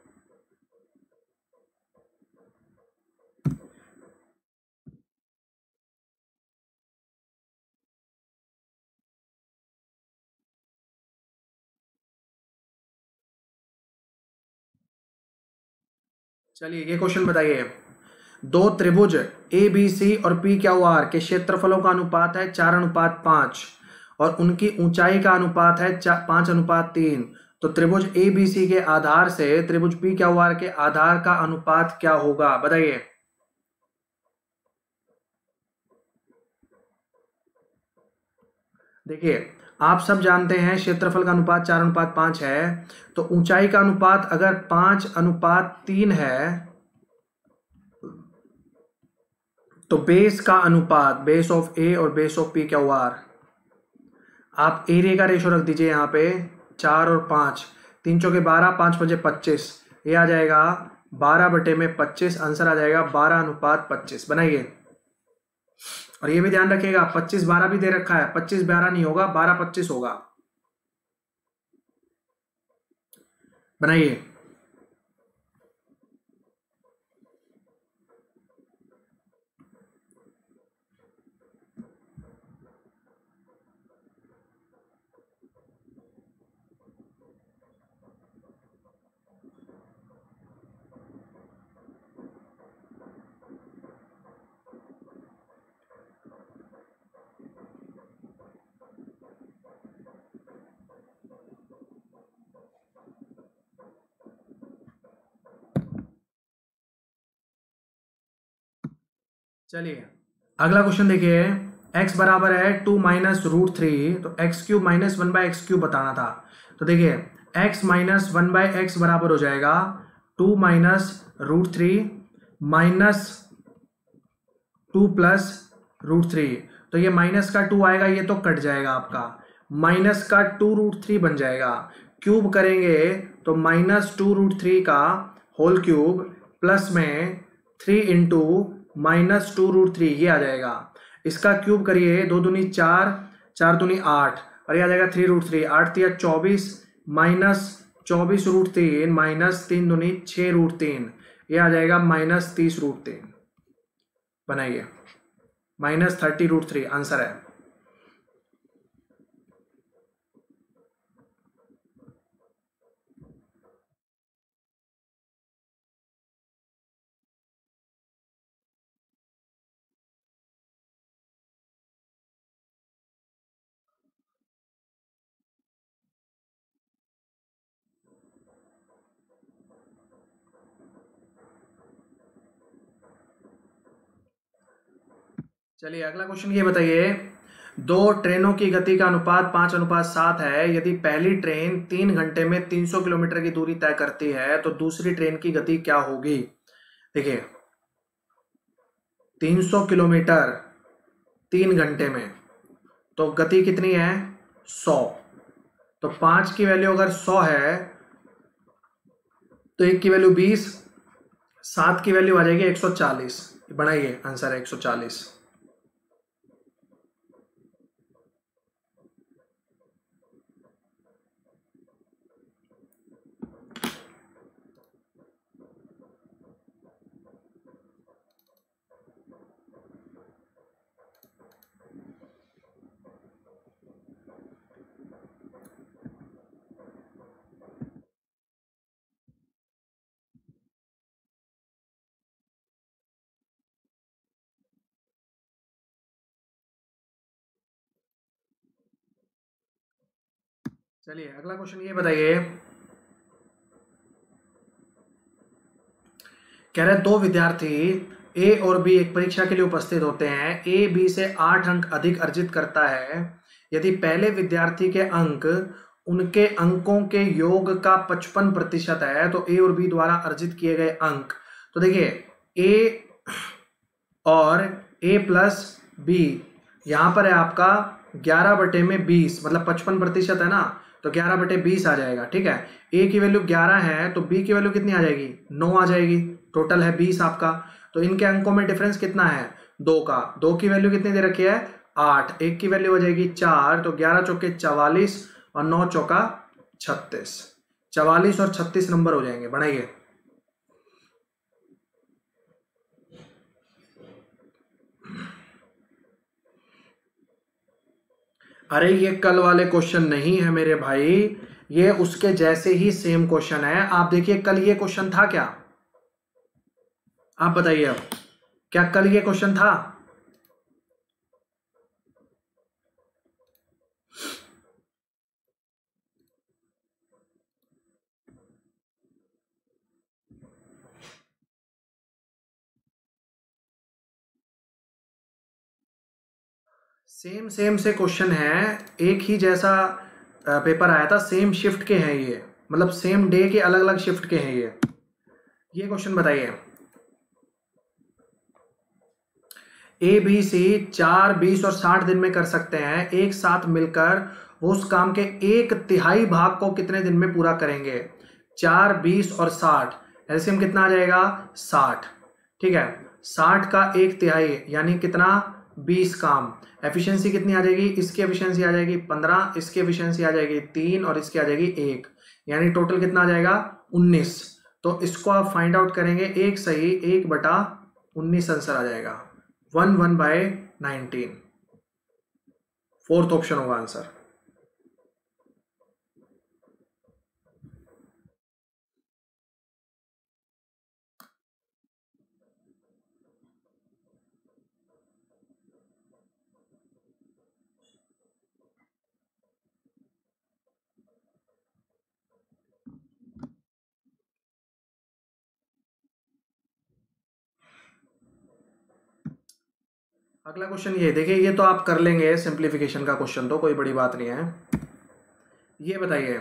चलिए ये क्वेश्चन बताइए, दो त्रिभुज ABC और PQR के क्षेत्रफलों का अनुपात है 4:5 और उनकी ऊंचाई का अनुपात है 5:3। तो त्रिभुज ABC के आधार से त्रिभुज PQR के आधार का अनुपात क्या होगा, बताइए। देखिए आप सब जानते हैं क्षेत्रफल का अनुपात 4:5 है, तो ऊंचाई का अनुपात अगर 5:3 है तो बेस का अनुपात, बेस ऑफ A और बेस ऑफ PQR, आप एरिया का रेशो रख दीजिए यहाँ पे 4 और 5, 3 चौके 12, 5 पंजे 25, ये आ जाएगा 12/25, आंसर आ जाएगा 12:25। बनाइए। और ये भी ध्यान रखिएगा 25/12 भी दे रखा है, 25/12 नहीं होगा, 12/25 होगा। बनाइए। चलिए अगला क्वेश्चन देखिए। x बराबर है 2 माइनस रूट 3, तो x³ माइनस 1/x³ बताना था। तो देखिए x माइनस 1/x बराबर हो जाएगा 2 minus root 3 minus 2 plus root 3। तो ये माइनस का 2 आएगा, ये तो कट जाएगा आपका, माइनस का 2 रूट 3 बन जाएगा। क्यूब करेंगे तो माइनस 2 रूट 3 का होल क्यूब प्लस में 3 इंटू माइनस 2 रूट 3, ये आ जाएगा। इसका क्यूब करिए, 2 दूनी 4, 4 दूनी 8, और ये आ जाएगा 3 रूट 3, 8 3 24 माइनस 24 रूट 3 माइनस 3 दूनी 6 रूट 3, ये आ जाएगा माइनस 30 रूट 3। बनाइए। माइनस 30 रूट 3 आंसर है। चलिए अगला क्वेश्चन ये बताइए, 2 ट्रेनों की गति का अनुपात 5:7 है। यदि पहली ट्रेन 3 घंटे में 300 किलोमीटर की दूरी तय करती है तो दूसरी ट्रेन की गति क्या होगी। देखिए 300 किलोमीटर 3 घंटे में, तो गति कितनी है 100। तो 5 की वैल्यू अगर 100 है तो 1 की वैल्यू 20, 7 की वैल्यू आ जाएगी 140। बढ़ाइए, आंसर है 140। चलिए अगला क्वेश्चन ये बताइए, कह रहे 2 विद्यार्थी ए और बी एक परीक्षा के लिए उपस्थित होते हैं। ए बी से 8 अंक अधिक अर्जित करता है। यदि पहले विद्यार्थी के अंक उनके अंकों के योग का 55% है तो ए और बी द्वारा अर्जित किए गए अंक। तो देखिए ए और ए प्लस बी, यहां पर है आपका 11/20, मतलब 55% है ना, तो 11/20 आ जाएगा। ठीक है, ए की वैल्यू 11 है तो बी की वैल्यू कितनी आ जाएगी 9 आ जाएगी। टोटल है 20 आपका। तो इनके अंकों में डिफरेंस कितना है 2 का। 2 की वैल्यू कितनी दे रखी है 8, 1 की वैल्यू हो जाएगी 4, तो 11 चौके 44 और 9 चौका 36, 44 और 36 नंबर हो जाएंगे। बढ़ाइए। अरे ये कल वाले क्वेश्चन नहीं है मेरे भाई, ये उसके जैसे ही सेम क्वेश्चन है। आप देखिए कल ये क्वेश्चन था क्या, आप बताइए अब, क्या कल ये क्वेश्चन था। सेम से क्वेश्चन है, एक ही जैसा पेपर आया था, सेम शिफ्ट के हैं ये, मतलब सेम डे के अलग अलग शिफ्ट के हैं ये क्वेश्चन बताइए। ए बी सी 4, 20 और 60 दिन में कर सकते हैं। एक साथ मिलकर वो उस काम के 1/3 भाग को कितने दिन में पूरा करेंगे। 4, 20 और 60 एलसीएम कितना आ जाएगा 60, ठीक है। 60 का 1/3 यानी कितना 20 काम। एफिशिएंसी कितनी आ जाएगी, इसकी एफिशिएंसी आ जाएगी 15, इसकी एफिशिएंसी आ जाएगी 3 और इसकी आ जाएगी 1, यानी टोटल कितना आ जाएगा 19। तो इसको आप फाइंड आउट करेंगे, 1 सही 1/19 आंसर आ जाएगा, 1/19। फोर्थ ऑप्शन होगा आंसर। अगला क्वेश्चन ये देखिए, ये तो आप कर लेंगे सिंप्लीफिकेशन का क्वेश्चन, तो कोई बड़ी बात नहीं है। ये बताइए,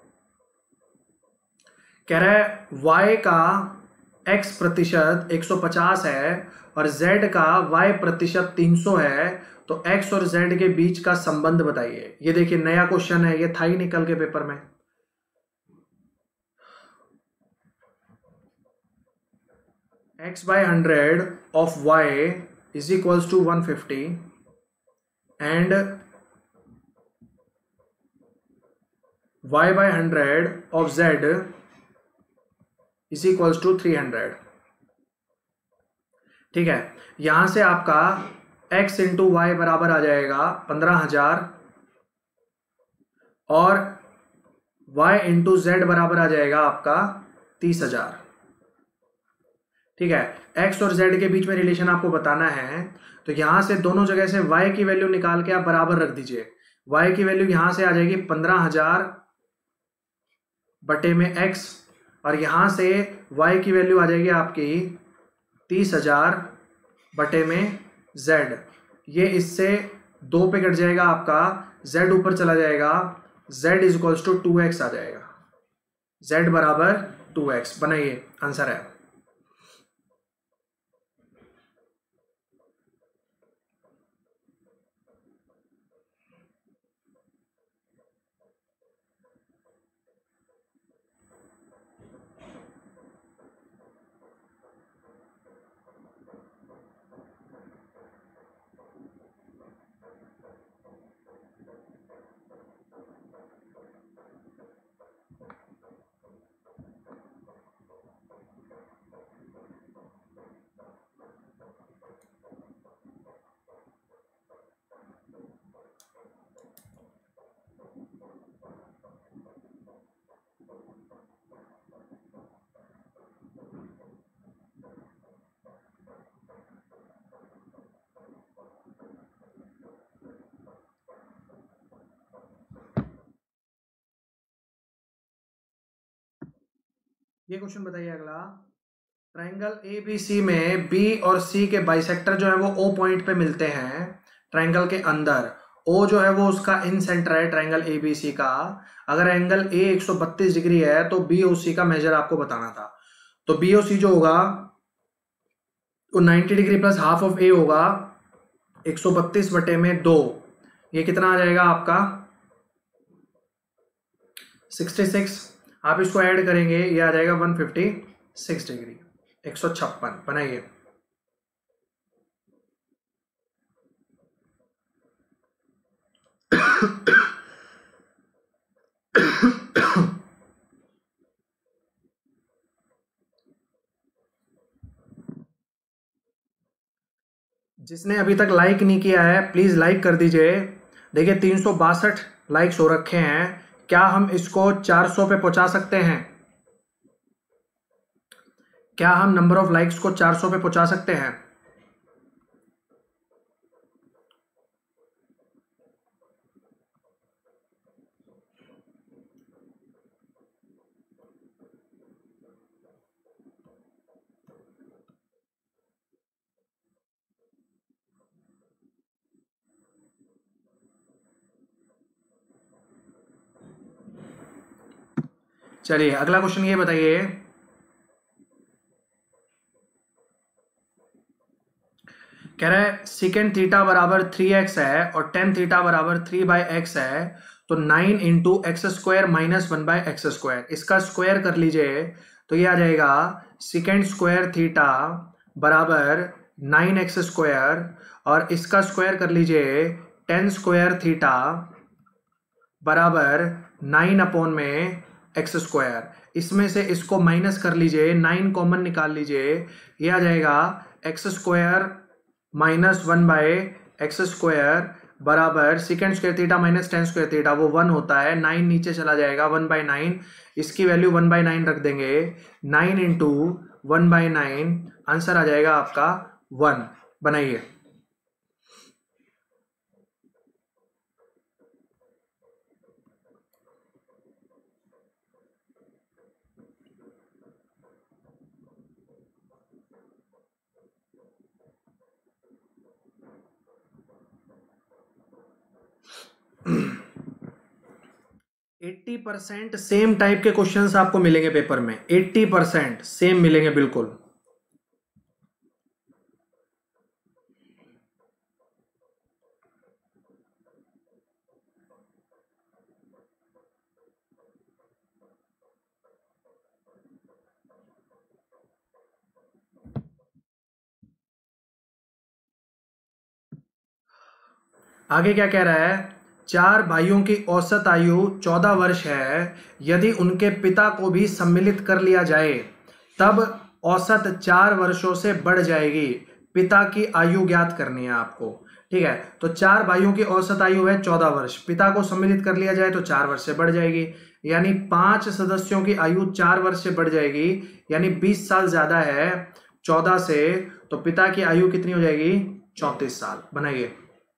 कह रहा है y का x प्रतिशत 150 है और z का y प्रतिशत 300 है, तो x और z के बीच का संबंध बताइए। ये देखिए नया क्वेश्चन है, ये था ही निकल के पेपर में। x by 100 of y is equals to 150 and y by 100 of z is equals to 300, ठीक है। यहां से आपका x इंटू वाई बराबर आ जाएगा 15,000 और y इंटू जेड बराबर आ जाएगा आपका 30,000, ठीक है। x और z के बीच में रिलेशन आपको बताना है, तो यहां से दोनों जगह से y की वैल्यू निकाल के आप बराबर रख दीजिए। y की वैल्यू यहां से आ जाएगी 15,000 बटे में x और यहां से y की वैल्यू आ जाएगी आपकी 30,000 बटे में z। ये इससे 2 पे कट जाएगा आपका, z ऊपर चला जाएगा, z is equals to 2x आ जाएगा, z बराबर 2x। बनाइए, आंसर है। ये क्वेश्चन बताइए अगला, ट्राइंगल ABC में B और C के बाइसेक्टर जो है वो O पॉइंट पे मिलते हैं ट्राइंगल के अंदर। O जो है वो उसका इन सेंटर है ट्राइंगल ABC का। अगर एंगल A 132 डिग्री है तो BOC का मेजर आपको बताना था। तो BOC जो होगा वो 90 degree plus half of A होगा, 132 बटे में 2, ये कितना आ जाएगा आपका 66। आप इसको ऐड करेंगे, ये आ जाएगा 156 डिग्री, 156। बनाइए। जिसने अभी तक लाइक नहीं किया है प्लीज लाइक कर दीजिए। देखिए 362 लाइक्स हो रखे हैं, क्या हम इसको 400 पे पहुंचा सकते हैं? क्या हम नंबर ऑफ लाइक्स को 400 पे पहुंचा सकते हैं? चलिए अगला क्वेश्चन ये बताइए, कह रहा है सेकेंड थीटा बराबर 3x है और टेन थीटा बराबर 3/x है, तो 9 into x square minus 1/x square, इसका स्क्वायर कर लीजिए तो ये आ जाएगा सेकेंड स्क्वायर थीटा बराबर 9x², और इसका स्क्वायर कर लीजिए 10 स्क्वायर थीटा बराबर 9/x²। इसमें से इसको माइनस कर लीजिए, 9 कॉमन निकाल लीजिए, ये आ जाएगा x² माइनस 1/x² बराबर second square theta minus 10 square theta, वो 1 होता है, 9 नीचे चला जाएगा, 1/9, इसकी वैल्यू 1/9 रख देंगे, 9 इंटू 1/9, आंसर आ जाएगा आपका 1। बनाइए। एट्टी 80% सेम टाइप के क्वेश्चंस आपको मिलेंगे पेपर में, 80% सेम मिलेंगे बिल्कुल। आगे क्या कह रहा है, 4 भाइयों की औसत आयु 14 वर्ष है, यदि उनके पिता को भी सम्मिलित कर लिया जाए तब औसत 4 वर्षों से बढ़ जाएगी। पिता की आयु ज्ञात करनी है आपको, ठीक है। तो 4 भाइयों की औसत आयु है 14 वर्ष, पिता को सम्मिलित कर लिया जाए तो 4 वर्ष से बढ़ जाएगी, यानी 5 सदस्यों की आयु 4 वर्ष से बढ़ जाएगी, यानी 20 साल ज्यादा है 14 से, तो पिता की आयु कितनी हो जाएगी, 34 साल। बनाइए।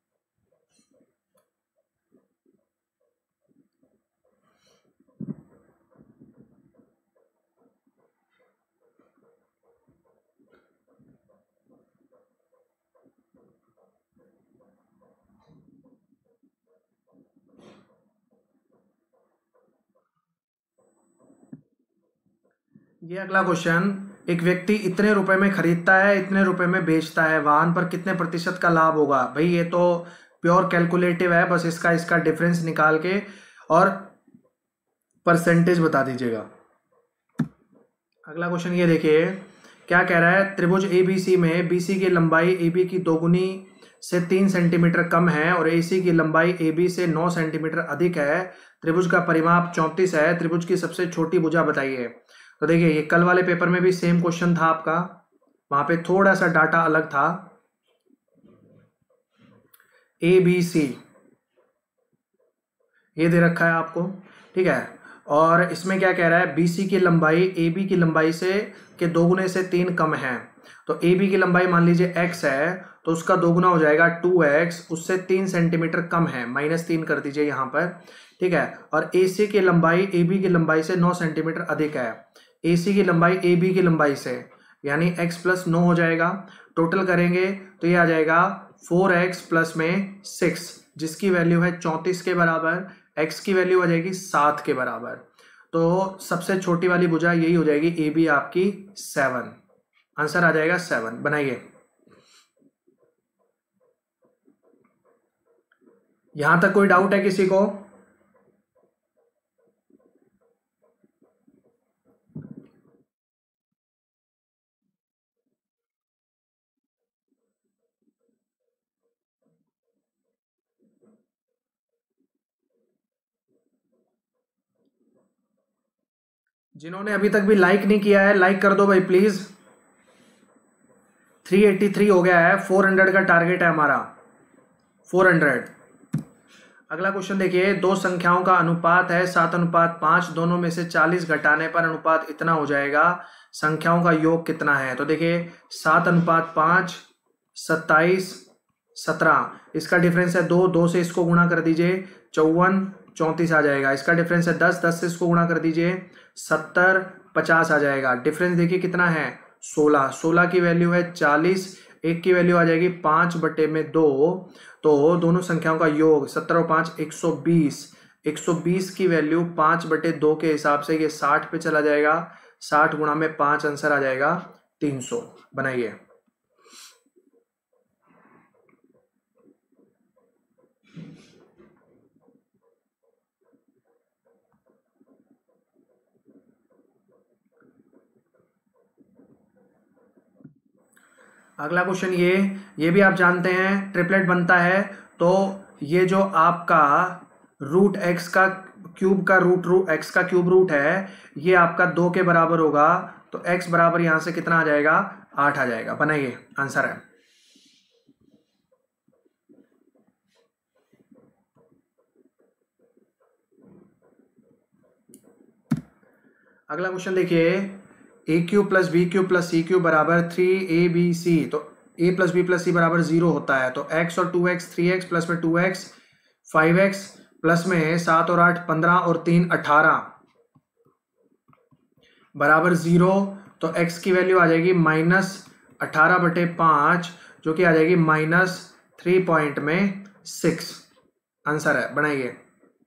ये अगला क्वेश्चन, एक व्यक्ति इतने रुपए में खरीदता है, इतने रुपए में बेचता है, वाहन पर कितने प्रतिशत का लाभ होगा। भाई ये तो प्योर कैलकुलेटिव है, बस इसका डिफरेंस निकाल के और परसेंटेज बता दीजिएगा। अगला क्वेश्चन ये देखिए, क्या कह रहा है, त्रिभुज एबीसी में बीसी की लंबाई एबी की दोगुनी से 3 सेंटीमीटर कम है और एसी की लंबाई एबी से 9 सेंटीमीटर अधिक है। त्रिभुज का परिमाप 34 है। त्रिभुज की सबसे छोटी भुजा बताइए। तो देखिए ये कल वाले पेपर में भी सेम क्वेश्चन था आपका, वहां पे थोड़ा सा डाटा अलग था। ए बी सी ये दे रखा है आपको, ठीक है। और इसमें क्या कह रहा है, बीसी की लंबाई ए बी की लंबाई से के दोगुने से 3 कम है। तो ए बी की लंबाई मान लीजिए x है, तो उसका दोगुना हो जाएगा 2x, उससे 3 सेंटीमीटर कम है, -3 कर दीजिए यहाँ पर, ठीक है। और ए सी की लंबाई ए बी की लंबाई से 9 सेंटीमीटर अधिक है, ए सी की लंबाई ए बी की लंबाई से, यानी x + 9 हो जाएगा। टोटल करेंगे तो ये आ जाएगा 4x + में 6, जिसकी वैल्यू है 34 के बराबर, x की वैल्यू आ जाएगी 7 के बराबर। तो सबसे छोटी वाली भुजा यही हो जाएगी, ए बी आपकी 7, आंसर आ जाएगा 7। बनाइए। यहां तक कोई डाउट है किसी को? जिन्होंने अभी तक भी लाइक नहीं किया है, लाइक कर दो भाई प्लीज। 383 हो गया है, 400 का टारगेट है हमारा, 400। अगला क्वेश्चन देखिए, दो संख्याओं का अनुपात है 7:5, दोनों में से 40 घटाने पर अनुपात इतना हो जाएगा, संख्याओं का योग कितना है। तो देखिए 7:5, 27, 17, इसका डिफरेंस है 2, 2 से इसको गुणा कर दीजिए, 54, 34 आ जाएगा। इसका डिफरेंस है 10, 10 से इसको गुणा कर दीजिए, 70, 50 आ जाएगा। डिफरेंस देखिए कितना है, 16, 16 की वैल्यू है 40, एक की वैल्यू आ जाएगी 5/2, तो दोनों संख्याओं का योग 17 और 5 120, 120 की वैल्यू 5/2 के हिसाब से ये 60 पे चला जाएगा, 60 गुणा में 5, आंसर आ जाएगा 300। बनाइए। अगला क्वेश्चन ये भी आप जानते हैं ट्रिपलेट बनता है, तो ये जो आपका रूट एक्स का क्यूब का रूट एक्स का क्यूब रूट है, ये आपका 2 के बराबर होगा, तो x बराबर यहां से कितना आ जाएगा, 8 आ जाएगा। बनाइए, आंसर है। अगला क्वेश्चन देखिए, a cube plus b cube plus c cube बराबर 3ab तो a plus b plus c बराबर 0 होता है, तो x और 2x 3x प्लस में 2x 5x प्लस में 7 और 8 15 और 3 18 बराबर 0, तो x की वैल्यू आ जाएगी -18/5 जो कि आ जाएगी -3.6। आंसर है। बनाइए।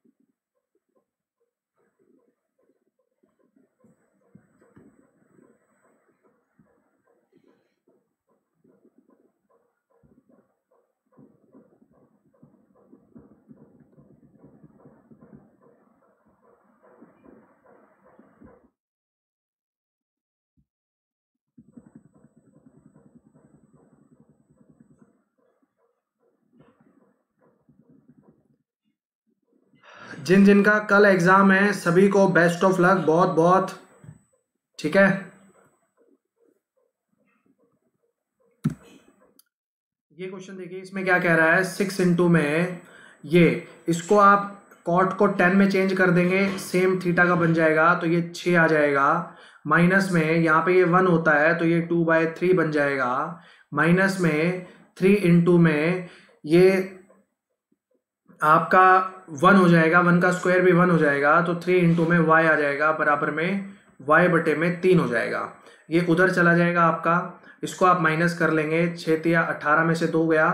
जिन जिनका कल एग्जाम है सभी को बेस्ट ऑफ लक, बहुत बहुत। ठीक है, ये क्वेश्चन देखिए, इसमें क्या कह रहा है, 6 इंटू में ये इसको आप कॉट को 10 में चेंज कर देंगे, सेम थीटा का बन जाएगा, तो ये 6 आ जाएगा। माइनस में यहाँ पे ये 1 होता है, तो ये 2/3 बन जाएगा। माइनस में 3 इंटू में ये आपका 1 हो जाएगा, 1 का स्क्वायर भी 1 हो जाएगा, तो 3 इंटू में y आ जाएगा, बराबर में y/3 हो जाएगा। ये उधर चला जाएगा आपका, इसको आप माइनस कर लेंगे, 6 तिया 18 में से 2 गया,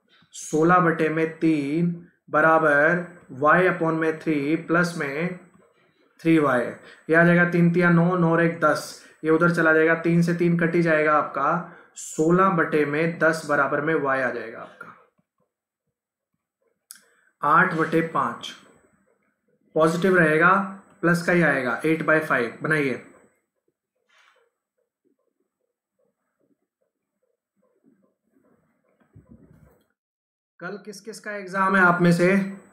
16/3 बराबर y/3 प्लस में 3y। ये आ जाएगा 3 तिया 9, 9 और 1 10, ये उधर चला जाएगा, 3 से 3 कट ही जाएगा आपका, 16/10 बराबर में y आ जाएगा आपका 8/5। पॉजिटिव रहेगा, प्लस का ही आएगा, 8/5। बनाइए। कल किस किस का एग्जाम है आप में से?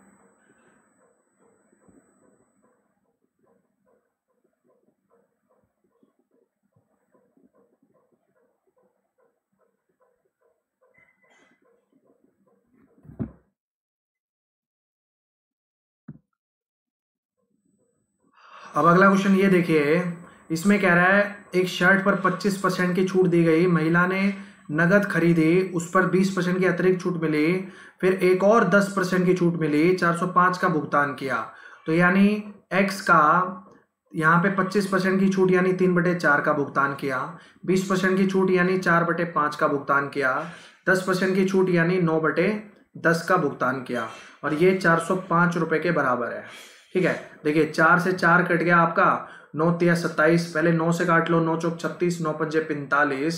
अब अगला क्वेश्चन ये देखिए, इसमें कह रहा है एक शर्ट पर 25% की छूट दी गई, महिला ने नगद खरीदी, उस पर 20% की अतिरिक्त छूट मिली, फिर एक और 10% की छूट मिली, 405 का भुगतान किया। तो यानी x का यहाँ पे 25% की छूट यानी 3/4 का भुगतान किया, 20% की छूट यानी 4/5 का भुगतान किया, 10% की छूट यानी 9/10 का भुगतान किया, और ये 405 रुपए के बराबर है। ठीक है, देखिए 4 से 4 कट गया आपका, 9 तिया 27, पहले 9 से काट लो, 9 चौक 36, 9 पंजे 45,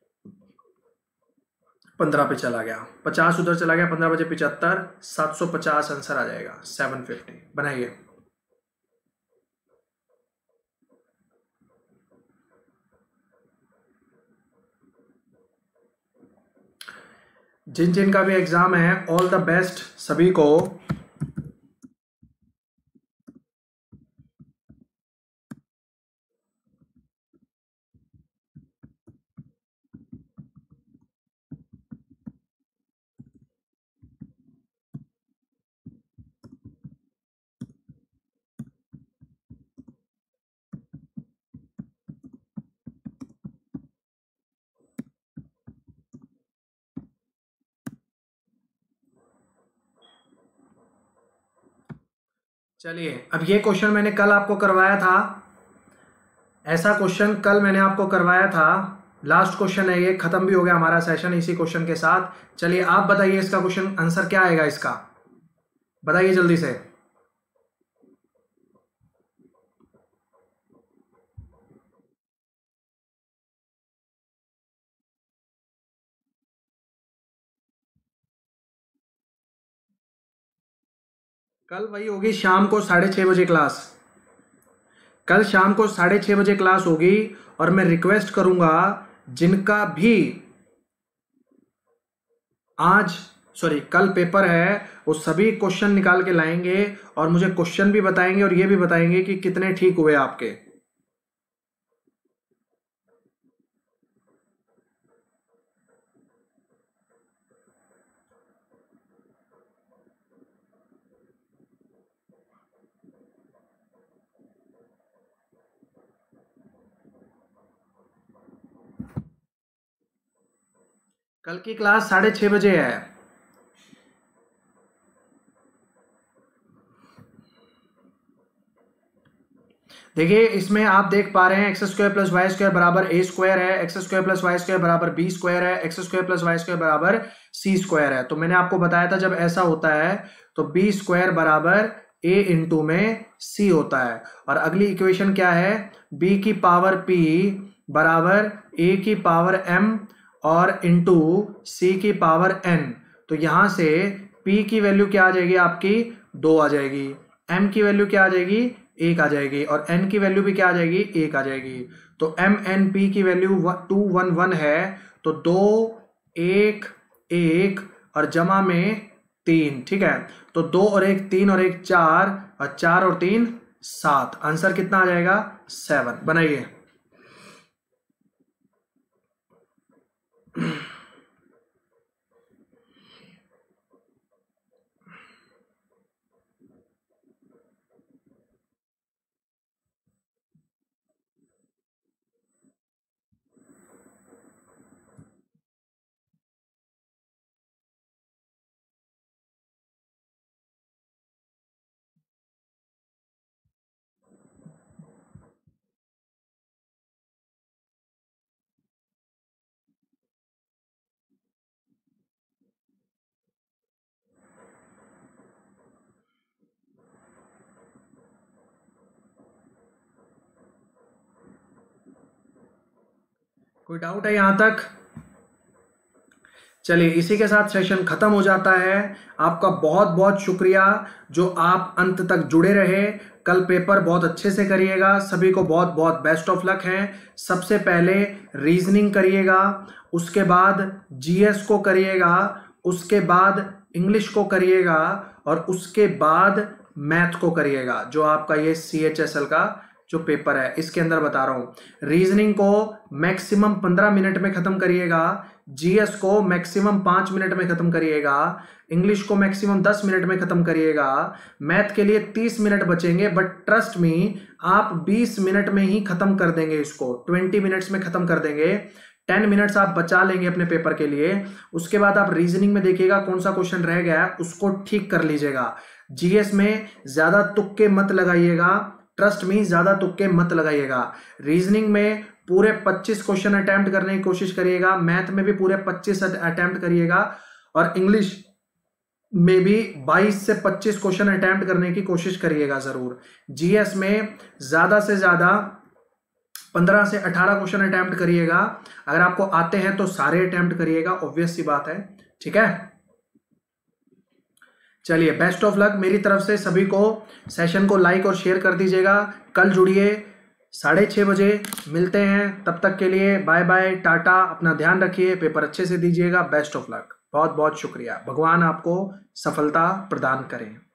15 पे चला गया, 50 उधर चला गया, 15 बजे 75, 750 आंसर आ जाएगा, 750। बनाइए। जिन जिन का भी एग्जाम है, ऑल द बेस्ट सभी को। चलिए, अब ये क्वेश्चन मैंने कल आपको करवाया था, ऐसा क्वेश्चन कल मैंने आपको करवाया था, लास्ट क्वेश्चन है ये, खत्म भी हो गया हमारा सेशन इसी क्वेश्चन के साथ। चलिए आप बताइए इसका क्वेश्चन आंसर क्या आएगा इसका, बताइए जल्दी से। कल वही होगी शाम को 6:30 बजे क्लास, कल शाम को 6:30 बजे क्लास होगी, और मैं रिक्वेस्ट करूंगा जिनका भी कल पेपर है, वो सभी क्वेश्चन निकाल के लाएंगे और मुझे क्वेश्चन भी बताएंगे और ये भी बताएंगे कि कितने ठीक हुए आपके। कल की क्लास 6:30 बजे है। देखिए इसमें आप देख पा रहे हैं x square plus y square बराबर ए स्क्वायर है, x square plus y square बराबर बी स्क्वायर है, x square plus y square बराबर सी स्क्वायर है। तो मैंने आपको बताया था जब ऐसा होता है तो बी स्क्वायर बराबर ए इंटू में सी होता है। और अगली इक्वेशन क्या है, बी की पावर पी बराबर ए की पावर एम और इंटू सी की पावर एन। तो यहां से p की वैल्यू क्या आ जाएगी आपकी 2 आ जाएगी, m की वैल्यू क्या आ जाएगी 1 आ जाएगी और n की वैल्यू भी क्या आ जाएगी 1 आ जाएगी। तो m n p की वैल्यू 211 है, तो 2 1 1 और जमा में 3, ठीक है। तो 2 और 1 3 और 1 4 और 4 और 3 7, आंसर कितना आ जाएगा 7। बनाइए। कोई डाउट है यहां तक? चलिए इसी के साथ सेशन खत्म हो जाता है। आपका बहुत बहुत शुक्रिया जो आप अंत तक जुड़े रहे। कल पेपर बहुत अच्छे से करिएगा, सभी को बहुत बहुत बेस्ट ऑफ लक है। सबसे पहले रीजनिंग करिएगा, उसके बाद जीएस को करिएगा, उसके बाद इंग्लिश को करिएगा और उसके बाद मैथ को करिएगा। जो आपका ये CHSL का जो पेपर है इसके अंदर बता रहा हूं, रीजनिंग को मैक्सिमम 15 मिनट में खत्म करिएगा, जीएस को मैक्सिमम 5 मिनट में खत्म करिएगा, इंग्लिश को मैक्सिमम 10 मिनट में खत्म करिएगा, मैथ के लिए 30 मिनट बचेंगे, बट ट्रस्ट मी आप 20 मिनट में ही खत्म कर देंगे, इसको 20 मिनट्स में खत्म कर देंगे। 10 मिनट्स आप बचा लेंगे अपने पेपर के लिए। उसके बाद आप रीजनिंग में देखिएगा कौन सा क्वेश्चन रह गया है उसको ठीक कर लीजिएगा। जीएस में ज्यादा तुक्के मत लगाइएगा, ट्रस्ट मी ज्यादा तुक्के मत लगाइएगा। रीजनिंग में पूरे 25 क्वेश्चन अटेम्प्ट करने की कोशिश करिएगा, मैथ में भी पूरे 25 अटेम्प्ट करिएगा और इंग्लिश में भी 22 से 25 क्वेश्चन अटेम्प्ट करने की कोशिश करिएगा जरूर। जीएस में ज्यादा से ज्यादा 15 से 18 क्वेश्चन अटेम्प्ट करिएगा। अगर आपको आते हैं तो सारे अटेम्प्ट करिएगा, ऑब्वियस सी बात है, ठीक है। चलिए बेस्ट ऑफ लक मेरी तरफ से सभी को। सेशन को लाइक और शेयर कर दीजिएगा। कल जुड़िए 6:30 बजे, मिलते हैं। तब तक के लिए बाय बाय, टाटा, अपना ध्यान रखिए, पेपर अच्छे से दीजिएगा। बेस्ट ऑफ लक, बहुत बहुत शुक्रिया। भगवान आपको सफलता प्रदान करें।